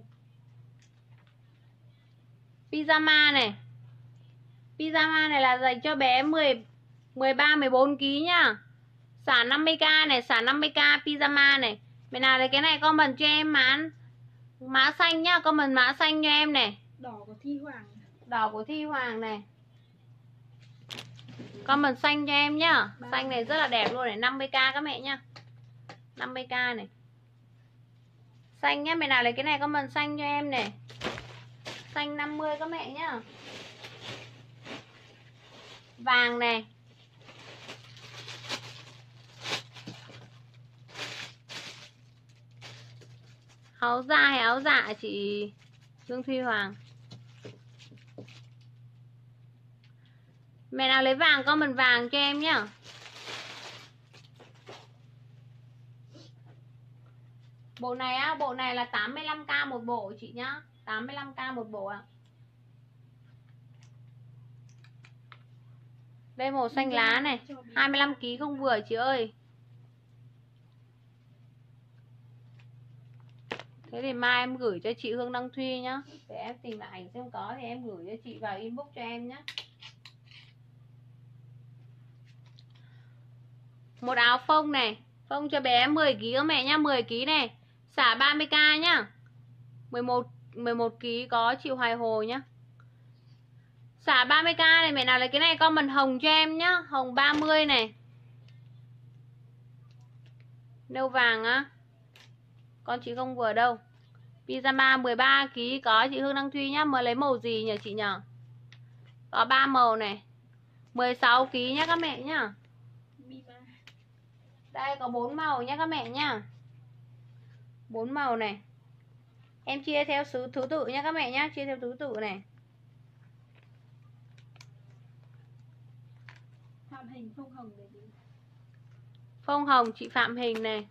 Pyjama này. Pyjama này là dành cho bé mười, mười ba, mười bốn ki lô gam nhá. Xả năm mươi k này, xả năm mươi k pyjama này. Mẹ nào lấy cái này comment cho em mã mã xanh nhá, comment mã xanh cho em này. Đỏ của Thi Hoàng. Đỏ của Thi Hoàng này. Comment xanh cho em nhá. Xanh này rất là đẹp luôn này, năm mươi k các mẹ nhá. năm mươi k này. Xanh nhá, mẹ nào lấy cái này comment xanh cho em này. Xanh năm mươi các mẹ nhá. Vàng này. Áo da hay áo dạ chị Dương Thuy Hoàng. Mẹ nào lấy vàng comment vàng cho em nhá. Bộ này á, bộ này là tám mươi lăm k một bộ chị nhá. tám mươi lăm k một bộ ạ. Đây màu xanh lá này, hai mươi lăm ki lô gam không vừa chị ơi. Thế thì mai em gửi cho chị Hương Đăng Thuy nhá. Để em tìm lại ảnh xem có thì em gửi cho chị vào inbox cho em nhá. Một áo phông này. Phông cho bé mười ki lô gam mẹ nhá, mười ki lô gam này. Xả ba mươi k nhá. mười một, mười một ki lô gam có chị Hoài Hồ nhá. Xả ba mươi k này, mẹ nào lấy cái này comment hồng cho em nhá. Hồng ba mươi này. Nâu vàng á. Con chị không vừa đâu. Pyjama mười ba ki có chị Hương Đăng Thuy nhá. Mới lấy màu gì nhỉ chị nhỉ? Có ba màu này. mười sáu ki nhá các mẹ nhá. Đây có bốn màu nhá các mẹ nhá. bốn màu này. Em chia theo số thứ tự nhá các mẹ nhá, chia theo thứ tự này. Phạm Hình phông hồng để đi. Phông hồng chị Phạm Hình này.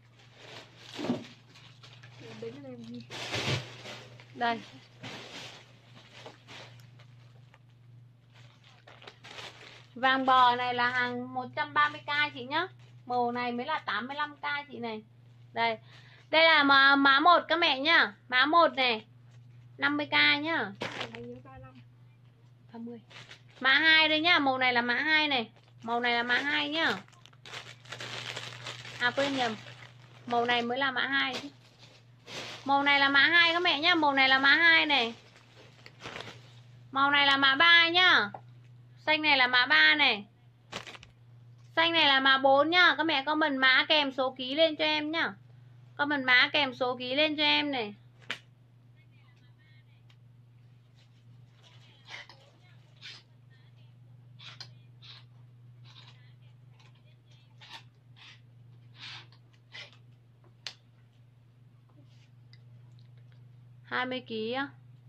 Đây. Vàng bò này là hàng một trăm ba mươi k chị nhá. Màu này mới là tám mươi lăm k chị này. Đây. Đây là má, má một các mẹ nhá. Má một này. năm mươi k nhá. ba mươi. Mã hai đây nhá, màu này là mã hai này. Màu này là mã hai nhá. À quên nhầm. Màu này mới là mã hai. Màu này là mã hai các mẹ nhá, màu này là mã hai này. Màu này là mã ba nhá. Xanh này là mã ba này. Xanh này là mã bốn nhá. Các mẹ comment mã kèm số ký lên cho em nhá. Comment mã kèm số ký lên cho em này. hai mươi ký á.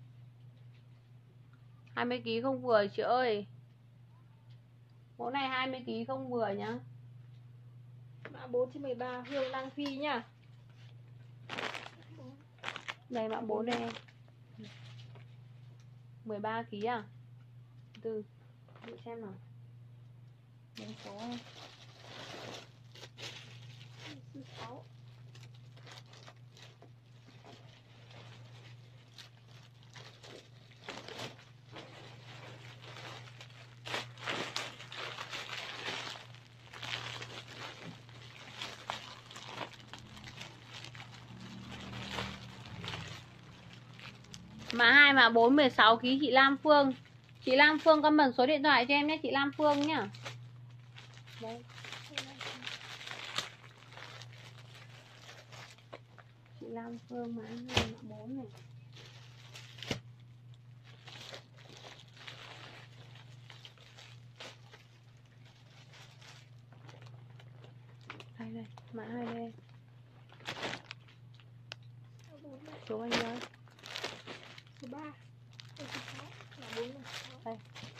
hai mươi ký không vừa chị ơi. Mẫu này hai mươi ký không vừa nhá. Mã bốn trên mười ba Hương Đăng Thuy nhá. Đây mã bốn đây em. mười ba ký à? Từ để xem nào. Đánh số em. Mã hai, mã bốn, mười sáu ký chị Lam Phương. Chị Lam Phương comment số điện thoại cho em nhé chị Lam Phương nhá. Đây. Chị Lam Phương mã hai, mã bốn này. Đây đây, mã hai đây. Số anh ơi. Số ba. Số sáu. Là bốn này. Đây.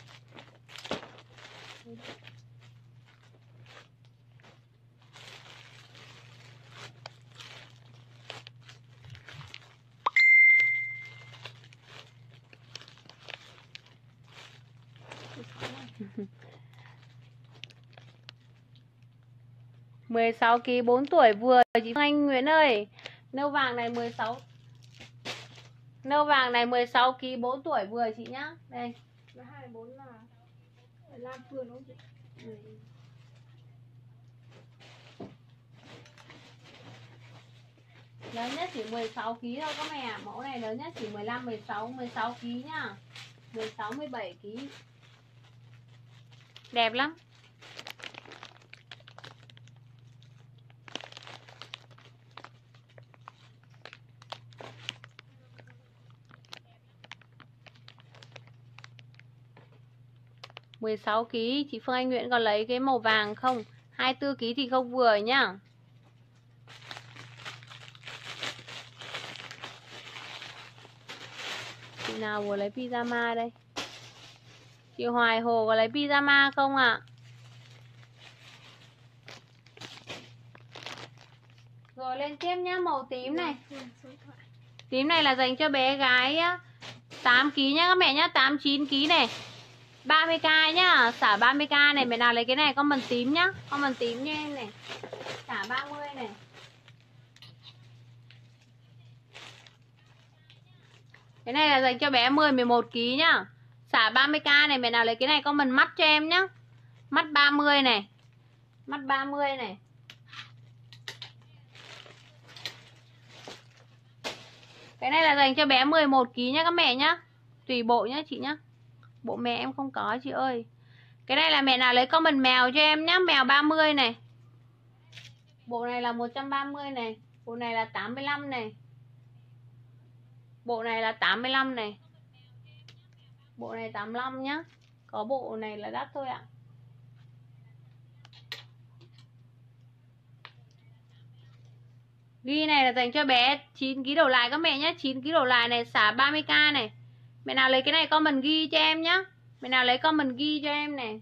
mười sáu ký bốn tuổi vừa chị Anh Nguyễn ơi. Nâu vàng này mười sáu. Nâu vàng này mười sáu ký bốn tuổi vừa chị nhá. Đây. Và hai bốn là Lam Phương đúng không chị? Ừ. Lớn nhất chỉ mười sáu ký thôi các mẹ ạ. Mẫu này lớn nhất chỉ mười lăm, mười sáu, mười sáu ký nhá. mười sáu, mười bảy ký. Đẹp lắm. mười sáu ký, chị Phương Anh Nguyễn còn lấy cái màu vàng không? hai mươi tư ký thì không vừa nhá. Chị nào vừa lấy pyjama đây? Chị Hoài Hồ có lấy pyjama không ạ? À? Rồi lên tiếp nhá, màu tím này. Tím này là dành cho bé gái tám ký nhá các mẹ nhá, tám chín ký này. ba mươi k nhá, xả ba mươi k này, mẹ nào lấy cái này comment tím nhá, comment tím nha em này. Xả ba mươi này. Cái này là dành cho bé mười, mười một ký nhá. Xả ba mươi k này, mẹ nào lấy cái này comment mắt cho em nhá. Mắt ba mươi này. Mắt ba mươi này. Cái này là dành cho bé mười một ký nhá các mẹ nhá. Tùy bộ nhá chị nhá. Bộ mè em không có chị ơi. Cái này là mẹ nào lấy comment mèo cho em nhá. Mèo ba mươi này. Bộ này là một trăm ba mươi này. Bộ này là tám mươi lăm này. Bộ này là tám mươi lăm này. Bộ này tám mươi lăm nhá. Có bộ này là đắt thôi ạ. Ghi này là dành cho bé chín ki lô gam đổ lại các mẹ nhé. chín ki lô gam đổ lại này, xả ba mươi k này. Mẹ nào lấy cái này comment ghi cho em nhá. Mẹ nào lấy comment ghi cho em này.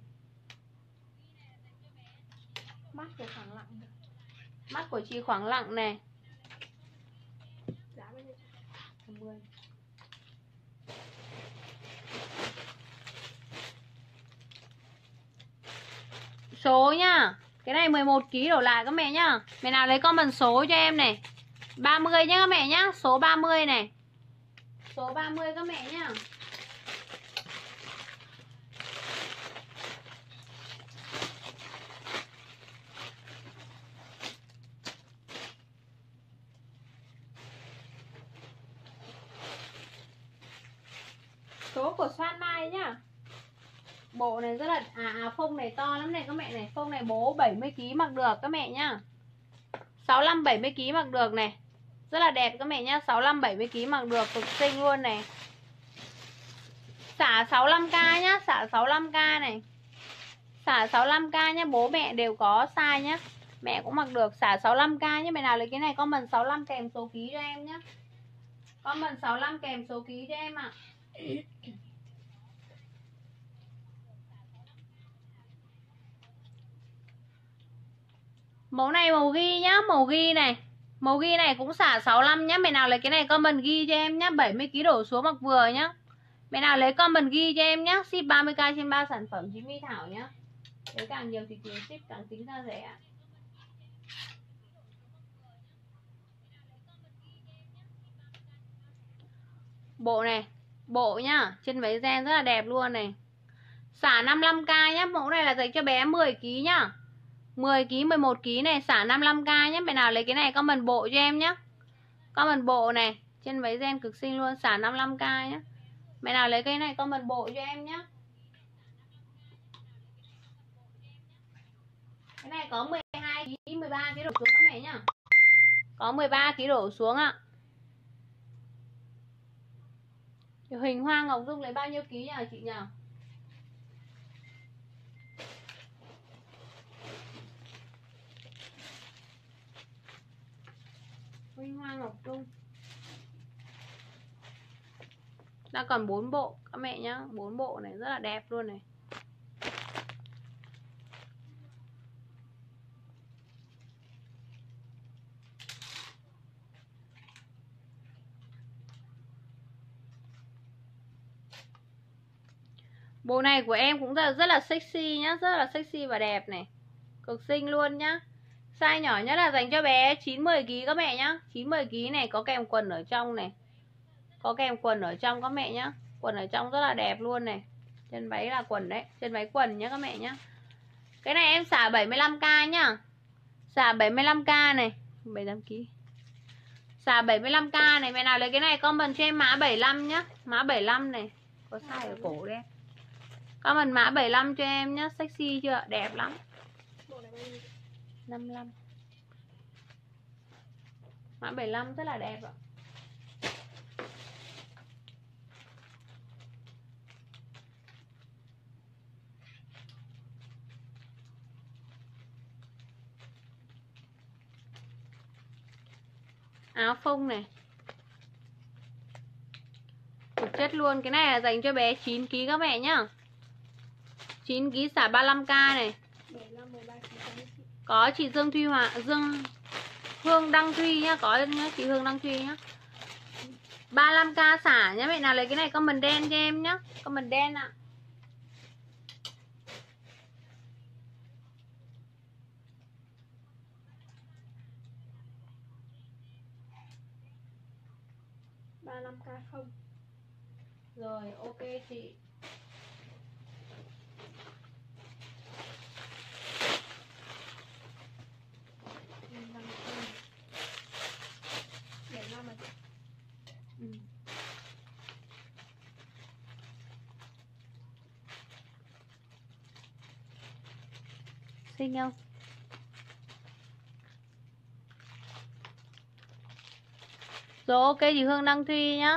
Mắt của khoảng lặng. Mắt của chị khoảng lặng này. Giá bao nhiêu? năm mươi. Số nhá. Cái này mười một ki lô gam đổ lại các mẹ nhá. Mẹ nào lấy comment số cho em này. ba mươi nhá các mẹ nhá. Số ba mươi này. Số ba mươi các mẹ nhá. Số của Soan Mai nhá. Bộ này rất là à, à phông này to lắm này các mẹ này. Phông này bố bảy mươi ki lô gam mặc được các mẹ nhá. sáu mươi lăm bảy mươi ki lô gam mặc được này. Rất là đẹp các mẹ nhá. sáu mươi lăm bảy mươi ki lô gam mặc được, cực xinh luôn này. Xả sáu mươi lăm k nhá, xả sáu mươi lăm k này. Xả sáu mươi lăm k nhá, bố mẹ đều có size nhá. Mẹ cũng mặc được, xả sáu mươi lăm k nhá. Mẹ nào lấy cái này comment sáu mươi lăm kèm số ký cho em nhá. Comment sáu mươi lăm kèm số ký cho em ạ. À. Mẫu này màu ghi nhá, màu ghi này. Màu ghi này cũng xả sáu mươi lăm nhá. Mẹ nào lấy cái này comment ghi cho em nhá. bảy mươi ki lô gam đổ xuống mặc vừa nhá. Mẹ nào lấy comment ghi cho em nhá. Ship ba mươi k trên ba sản phẩm chính Mi Thảo nhá. Nếu càng nhiều thì tiền ship càng tính ra rẻ. Bộ này, bộ nhá, chân váy ren rất là đẹp luôn này. Xả năm mươi lăm k nhá, mẫu này là dành cho bé mười ki lô gam nhá. mười ki lô gam, mười một ki lô gam này, xả năm mươi lăm k nhá. Mẹ nào lấy cái này comment bộ cho em nhá. Comment bộ này, chân váy ren cực xinh luôn, xả năm mươi lăm k nhá. Mẹ nào lấy cái này comment bộ cho em nhá. Cái này có mười hai ki lô gam, mười ba ki lô gam đổ xuống các mẹ nhá. Có mười ba ki lô gam đổ xuống ạ. Hình Hoa Ngọc Dung lấy bao nhiêu ký nhỉ chị nhỉ? Hình Hoa Ngọc Dung đã còn bốn bộ các mẹ nhá, bốn bộ này rất là đẹp luôn này. Bộ này của em cũng rất là, rất là sexy nhá, rất là sexy và đẹp này. Cực xinh luôn nhá. Size nhỏ nhất là dành cho bé chín mười ki lô gam các mẹ nhá. chín mười ki lô gam này có kèm quần ở trong này. Có kèm quần ở trong các mẹ nhá. Quần ở trong rất là đẹp luôn này. Chân váy là quần đấy, chân váy quần nhá các mẹ nhá. Cái này em xả bảy mươi lăm k nhá. Xả bảy mươi lăm k này, bảy mươi lăm ki lô gam. Xả bảy mươi lăm k này, mẹ nào lấy cái này comment cho em mã bảy mươi lăm nhá. Mã bảy mươi lăm này. Có size ở cổ đây. Comment mã bảy mươi lăm cho em nhá, sexy chưa? Đẹp lắm. năm mươi lăm. Mã bảy mươi lăm rất là đẹp ạ. Áo phông này. Thực chất luôn, cái này là dành cho bé chín ki lô gam các mẹ nhá. chín ki lô gam xả ba mươi lăm k này. Có chị Dương Thuy Hòa, Dương Hương Đăng Thuy nhá, có nhá, chị Hương Đăng Thuy nhá. ba mươi lăm k xả nhá, mẹ nào lấy cái này comment đen cho em nhá. Comment đen ạ. ba mươi lăm k không. Rồi, ok chị. Ừ. Xinh không? Rồi ok chị Hương Đăng Thuy nhá.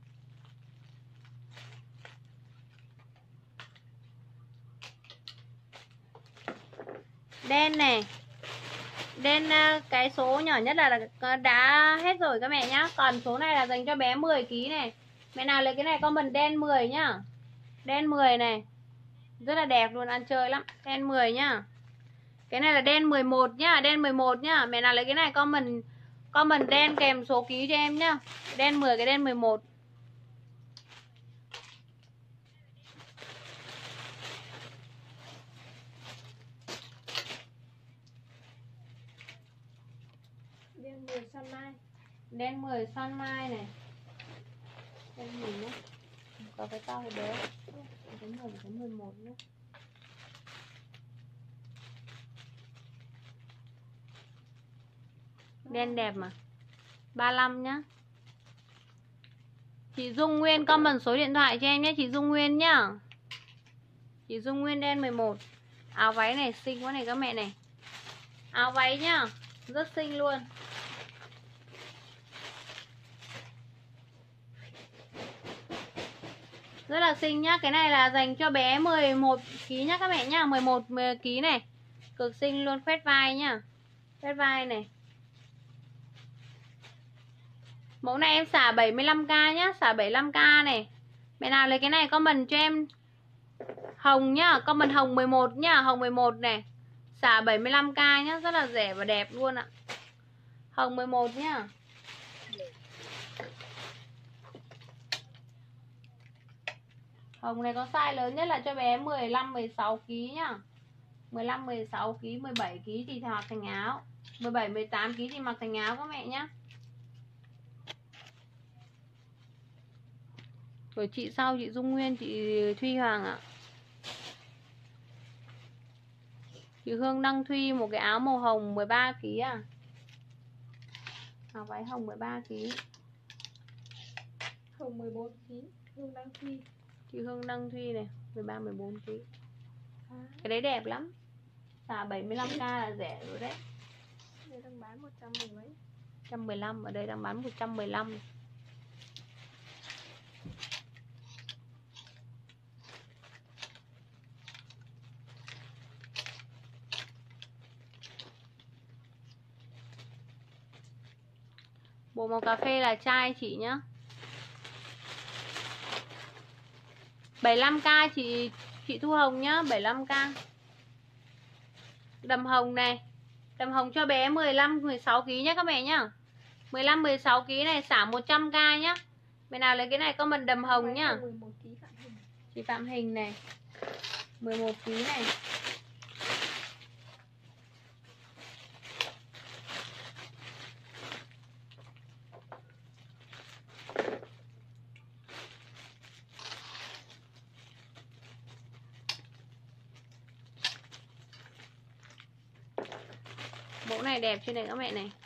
Đen này. Đen cái số nhỏ nhất là đã hết rồi các mẹ nhá. Còn số này là dành cho bé mười ki lô gam này. Mẹ nào lấy cái này comment đen mười nhá. Đen mười này. Rất là đẹp luôn, ăn chơi lắm. Đen mười nhá. Cái này là đen mười một nhá, đen mười một nhá. Mẹ nào lấy cái này comment comment đen kèm số ký cho em nhá. Đen mười cái đen mười một. Đen mười Sun Mai. Đen mười Sun Mai này. Đen mười nhá. Có cái to cái bé. Cái mười cái mười một nhá. Đen đẹp mà. ba mươi lăm nhá. Chị Dung Nguyên comment số điện thoại cho em nhé, chị Dung Nguyên nhá. Chị Dung Nguyên đen mười một. Áo váy này xinh quá này các mẹ này. Áo váy nhá, rất xinh luôn. Rất là xinh nhá. Cái này là dành cho bé mười một ki lô gam nhá các mẹ nhá. mười một ki lô gam này. Cực xinh luôn, phết vai nhá. Phết vai này. Mẫu này em xả bảy mươi lăm k nhá, xả bảy mươi lăm k này. Mẹ nào lấy cái này comment cho em hồng nhá, comment hồng mười một nhá, hồng mười một này. Xả bảy mươi lăm k nhá, rất là rẻ và đẹp luôn ạ. Hồng mười một nhá. Hồng này có size lớn nhất là cho bé mười lăm mười sáu ki lô gam nhá. mười lăm mười sáu ki lô gam, mười bảy ki lô gam thì mặc thành áo. mười bảy mười tám ki lô gam thì mặc thành áo các mẹ nhá. Rồi chị sau chị Dung Nguyên, chị Thuy Hoàng ạ. Chị Hương Đăng Thuy một cái áo màu hồng mười ba ki lô gam à. Áo váy hồng mười ba ki lô gam. Hồng mười bốn ki lô gam. Hương Đăng Thuy. Chị Hương Đăng Thuy này, mười ba mười bốn ki lô gam. À. Cái đấy đẹp lắm. Xả bảy mươi lăm k là rẻ rồi đấy. Đây đang bán một trăm mười mấy. một trăm mười lăm, ở đây đang bán một trăm mười lăm. Bộ màu cà phê là chai chị nhá. bảy mươi lăm k chị chị Thu Hồng nhá, bảy mươi lăm k. Đầm hồng này. Đầm hồng cho bé mười lăm mười sáu ki lô gam nhá các mẹ nhá. mười lăm mười sáu ki lô gam này xả một trăm k nhá. Mẹ nào lấy cái này comment đầm hồng nhá. mười một ki lô gam Phạm Hình. Chị Phạm Hình này. mười một ki lô gam này. Mẫu này đẹp chưa này các mẹ này.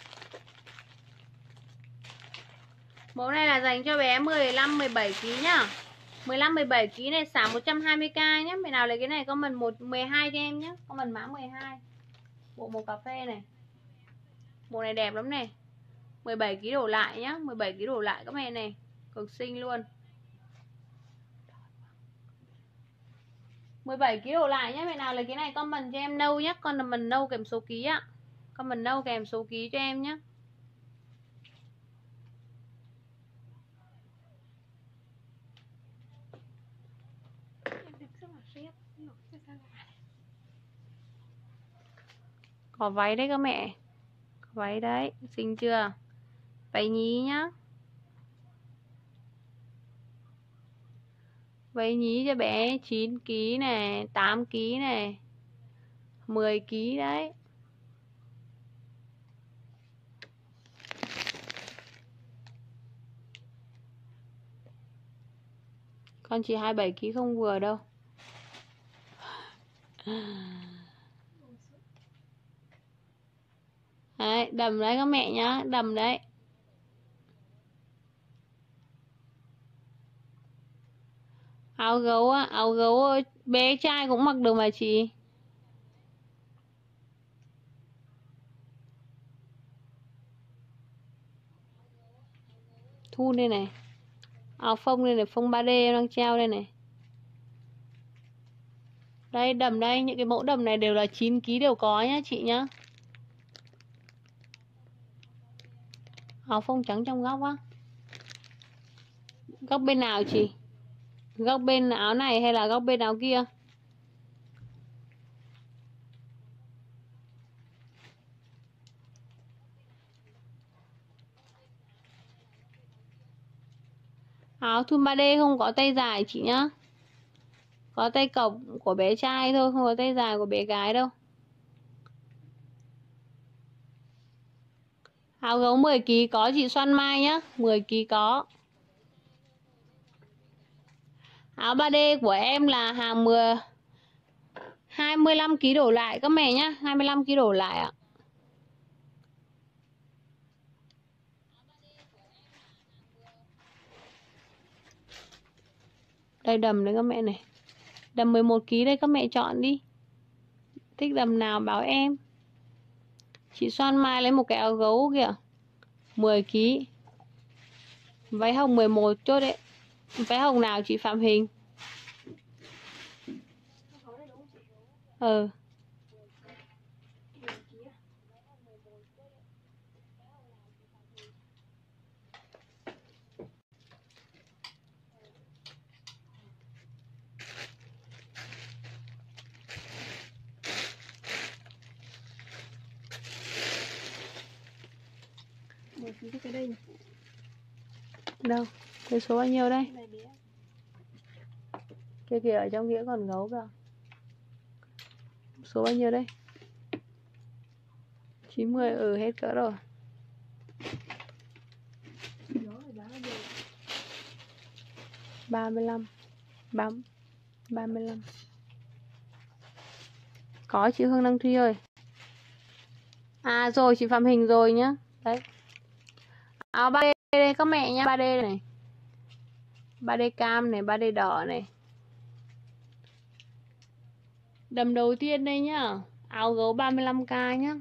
Mẫu này là dành cho bé mười lăm mười bảy ki lô gam nhá. mười lăm mười bảy ki lô gam này xả một trăm hai mươi k nhé. Mẹ nào lấy cái này comment một mười hai cho em nhé. Comment mã mười hai. Bộ màu cà phê này. Bộ này đẹp lắm này. mười bảy ki lô gam đổ lại nhá, mười bảy ki lô gam đổ lại các mẹ này. Cực xinh luôn. mười bảy ki lô gam đổ lại nhé. Mẹ nào lấy cái này comment cho em nâu nhé. Con là mình nâu kèm số ký ạ. Comment nâu kèm số ký cho em nhé. Có váy đấy các mẹ. Có váy đấy, xinh chưa? Váy nhí nhá. Váy nhí cho bé chín ki lô gam này, tám ki lô gam này, mười ki lô gam đấy. Con chỉ hai mươi bảy ki lô gam không vừa đâu. Đấy, đầm đấy các mẹ nhá, đầm đấy. Áo gấu á, áo gấu bé trai cũng mặc được mà chị. Thun đây này. Áo phông đây này, phông ba D em đang treo đây này. Đây đầm đây, những cái mẫu đầm này đều là chín ký đều có nhá chị nhá. Áo phông trắng trong góc á. Góc bên nào chị? Góc bên áo này hay là góc bên áo kia? Áo thun ba D không có tay dài chị nhá. Có tay cộc của bé trai thôi, không có tay dài của bé gái đâu. Áo gấu mười ký có chị Xuân Mai nhá, mười ký có. Áo ba D của em là hàng mười hai mươi lăm ký đổ lại các mẹ nhá, hai mươi lăm ký đổ lại ạ. Đây đầm đấy các mẹ này. Đầm mười một ký đây các mẹ chọn đi. Thích đầm nào báo em. Chị Xuân Mai lấy một cái áo gấu kìa. mười ký. Váy hồng mười một chốt đấy. Váy hồng nào chị Phạm Hình? Ừ. mười ký cái đây này. Đâu? Cái số bao nhiêu đây? Kia kìa ở trong nghĩa còn gấu kìa. Số bao nhiêu đây? chín mươi, ừ hết cỡ rồi. ba mươi lăm. Bấm. ba mươi lăm. Có chị Hương Đăng Thuy ơi. À rồi chị Phạm Hình rồi nhá. Đấy. Áo ba D đây các mẹ nhá, ba D này. ba D cam này, ba D đỏ này. Đầm đầu tiên đây nhá. Áo gấu ba mươi lăm k nhá.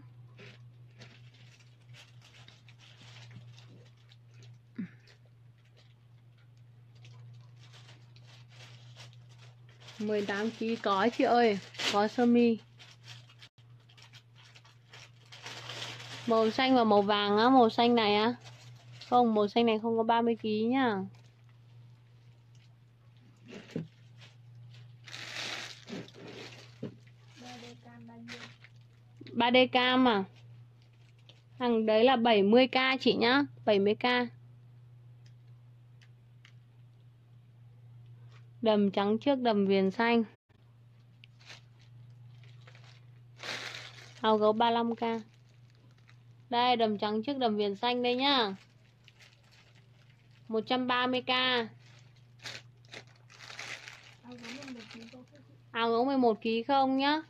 mười tám ký có chị ơi. Có sơ mi. Màu xanh và màu vàng á. Màu xanh này á. Không, màu xanh này không có ba mươi ký nhá. ba D cam à. Thằng đấy là bảy mươi k chị nhá. bảy mươi k. Đầm trắng trước, đầm viền xanh. Áo gấu ba mươi lăm k. Đây đầm trắng trước, đầm viền xanh đây nhá. một trăm ba mươi k. Áo gấu mười một ký không nhá.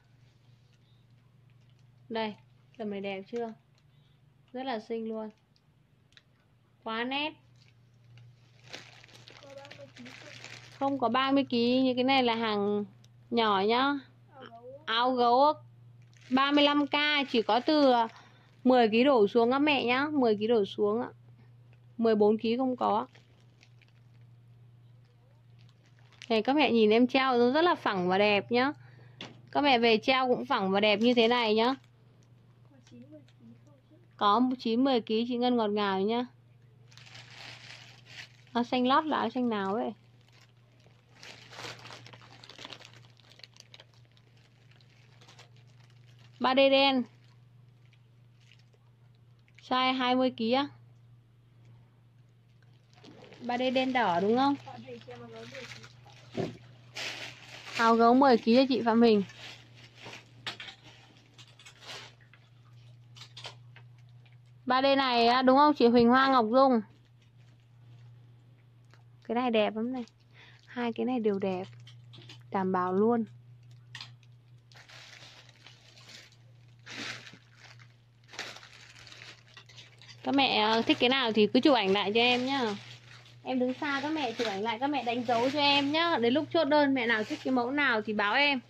Đây, đầm này đẹp chưa? Rất là xinh luôn. Quá nét. Không có ba mươi ký, như cái này là hàng nhỏ nhá. Áo gấu ba mươi lăm k chỉ có từ mười ký đổ xuống các mẹ nhá, mười ký đổ xuống ạ. mười bốn ký không có. Này các mẹ nhìn em treo nó rất là phẳng và đẹp nhá. Các mẹ về treo cũng phẳng và đẹp như thế này nhá. Có chín mười ký chị Ngân ngọt ngào nhá. Áo xanh lót là áo xanh nào vậy? ba D đen. Size hai mươi ký á. ba D đen đỏ đúng không? Áo gấu mười ký cho chị Phạm Hình. ba D này đúng không chị Huỳnh Hoa Ngọc Dung? Cái này đẹp lắm này. Hai cái này đều đẹp. Đảm bảo luôn. Các mẹ thích cái nào thì cứ chụp ảnh lại cho em nhá. Em đứng xa các mẹ chụp ảnh lại, các mẹ đánh dấu cho em nhá. Đến lúc chốt đơn mẹ nào thích cái mẫu nào thì báo em.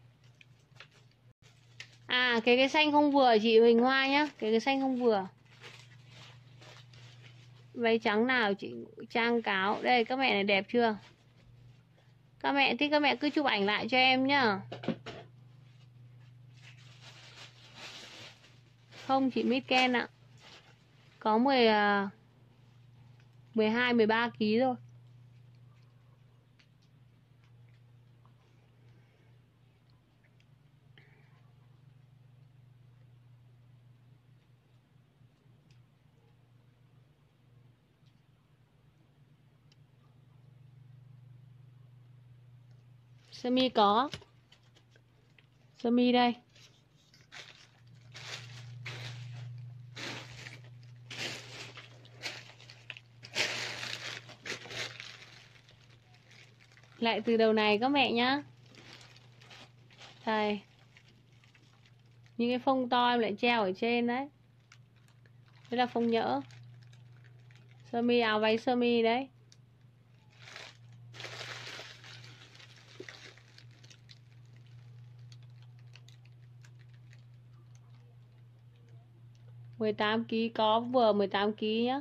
À cái cái xanh không vừa chị Huỳnh Hoa nhá. Cái cái xanh không vừa. Váy trắng nào chị Trang Cáo. Đây các mẹ này đẹp chưa? Các mẹ thích các mẹ cứ chụp ảnh lại cho em nhá. Không chị Mít Ken ạ. Có mười mười hai mười ba ký thôi. Sơ mi có. Sơ mi đây. Lại từ đầu này các mẹ nhá. Đây. Những cái phông to em lại treo ở trên đấy. Đây là phông nhỡ. Sơ mi áo váy sơ mi đấy. mười tám ký có vừa mười tám ký nhá.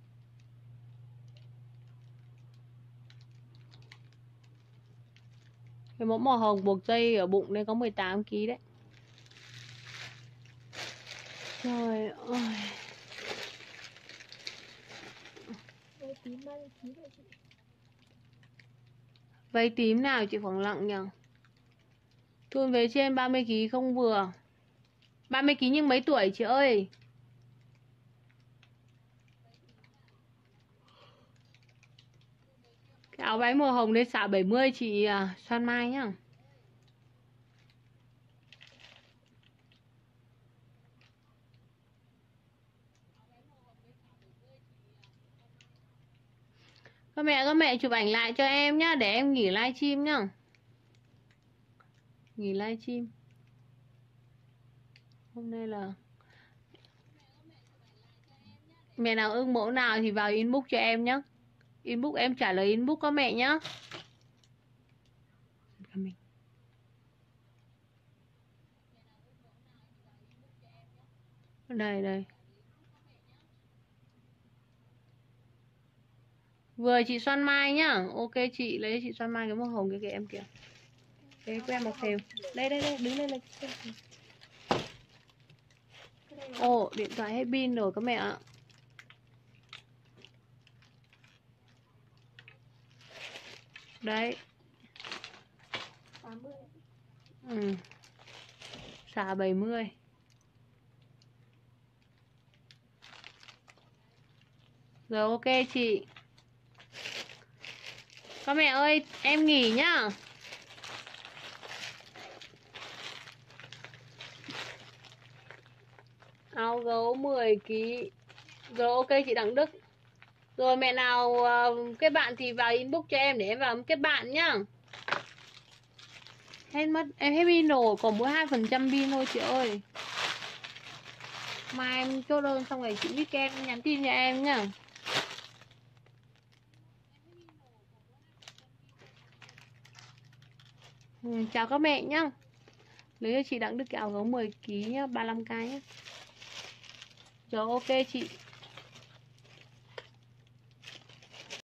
Cái mẫu màu hồng buộc dây ở bụng đây có mười tám ký đấy. Trời ơi. Váy tím nào chị khoảng lặng nhỉ? Thun về trên ba mươi ký không vừa. ba mươi ký nhưng mấy tuổi chị ơi? Cái áo váy màu hồng đấy xả bảy mươi chị à, Xoan Mai nhá. Các mẹ các mẹ chụp ảnh lại cho em nhá, để em nghỉ livestream nhá. Nghỉ livestream. Hôm nay là mẹ nào ưng mẫu nào thì vào inbox cho em nhá. Inbox em trả lời inbox các mẹ nhá. Đây đây. Vừa chị Xoan Mai nhá. Ok chị, lấy chị Xoan Mai cái màu hồng kia kìa em kìa. Cái của em mặc phèo. Đây đây đây, đứng lên lấy. Ồ, điện thoại hết pin rồi các mẹ ạ. Đấy. Ừ. Xả bảy mươi. Rồi ok chị. Các mẹ ơi, em nghỉ nhá. Áo gấu mười ký. Rồi ok chị Đặng Đức. Rồi mẹ nào uh, kết bạn thì vào inbox cho em để em vào kết bạn nhá. Hết mất, em hết pin rồi, còn mỗi hai phần trăm pin thôi chị ơi. Mai em chốt đơn xong rồi chị Weekend nhắn tin cho em nhá. Ừ, chào các mẹ nhá. Lấy cho chị Đặng Đức cái áo gấu mười ký nhá, ba mươi lăm cái nhá. Rồi ok chị.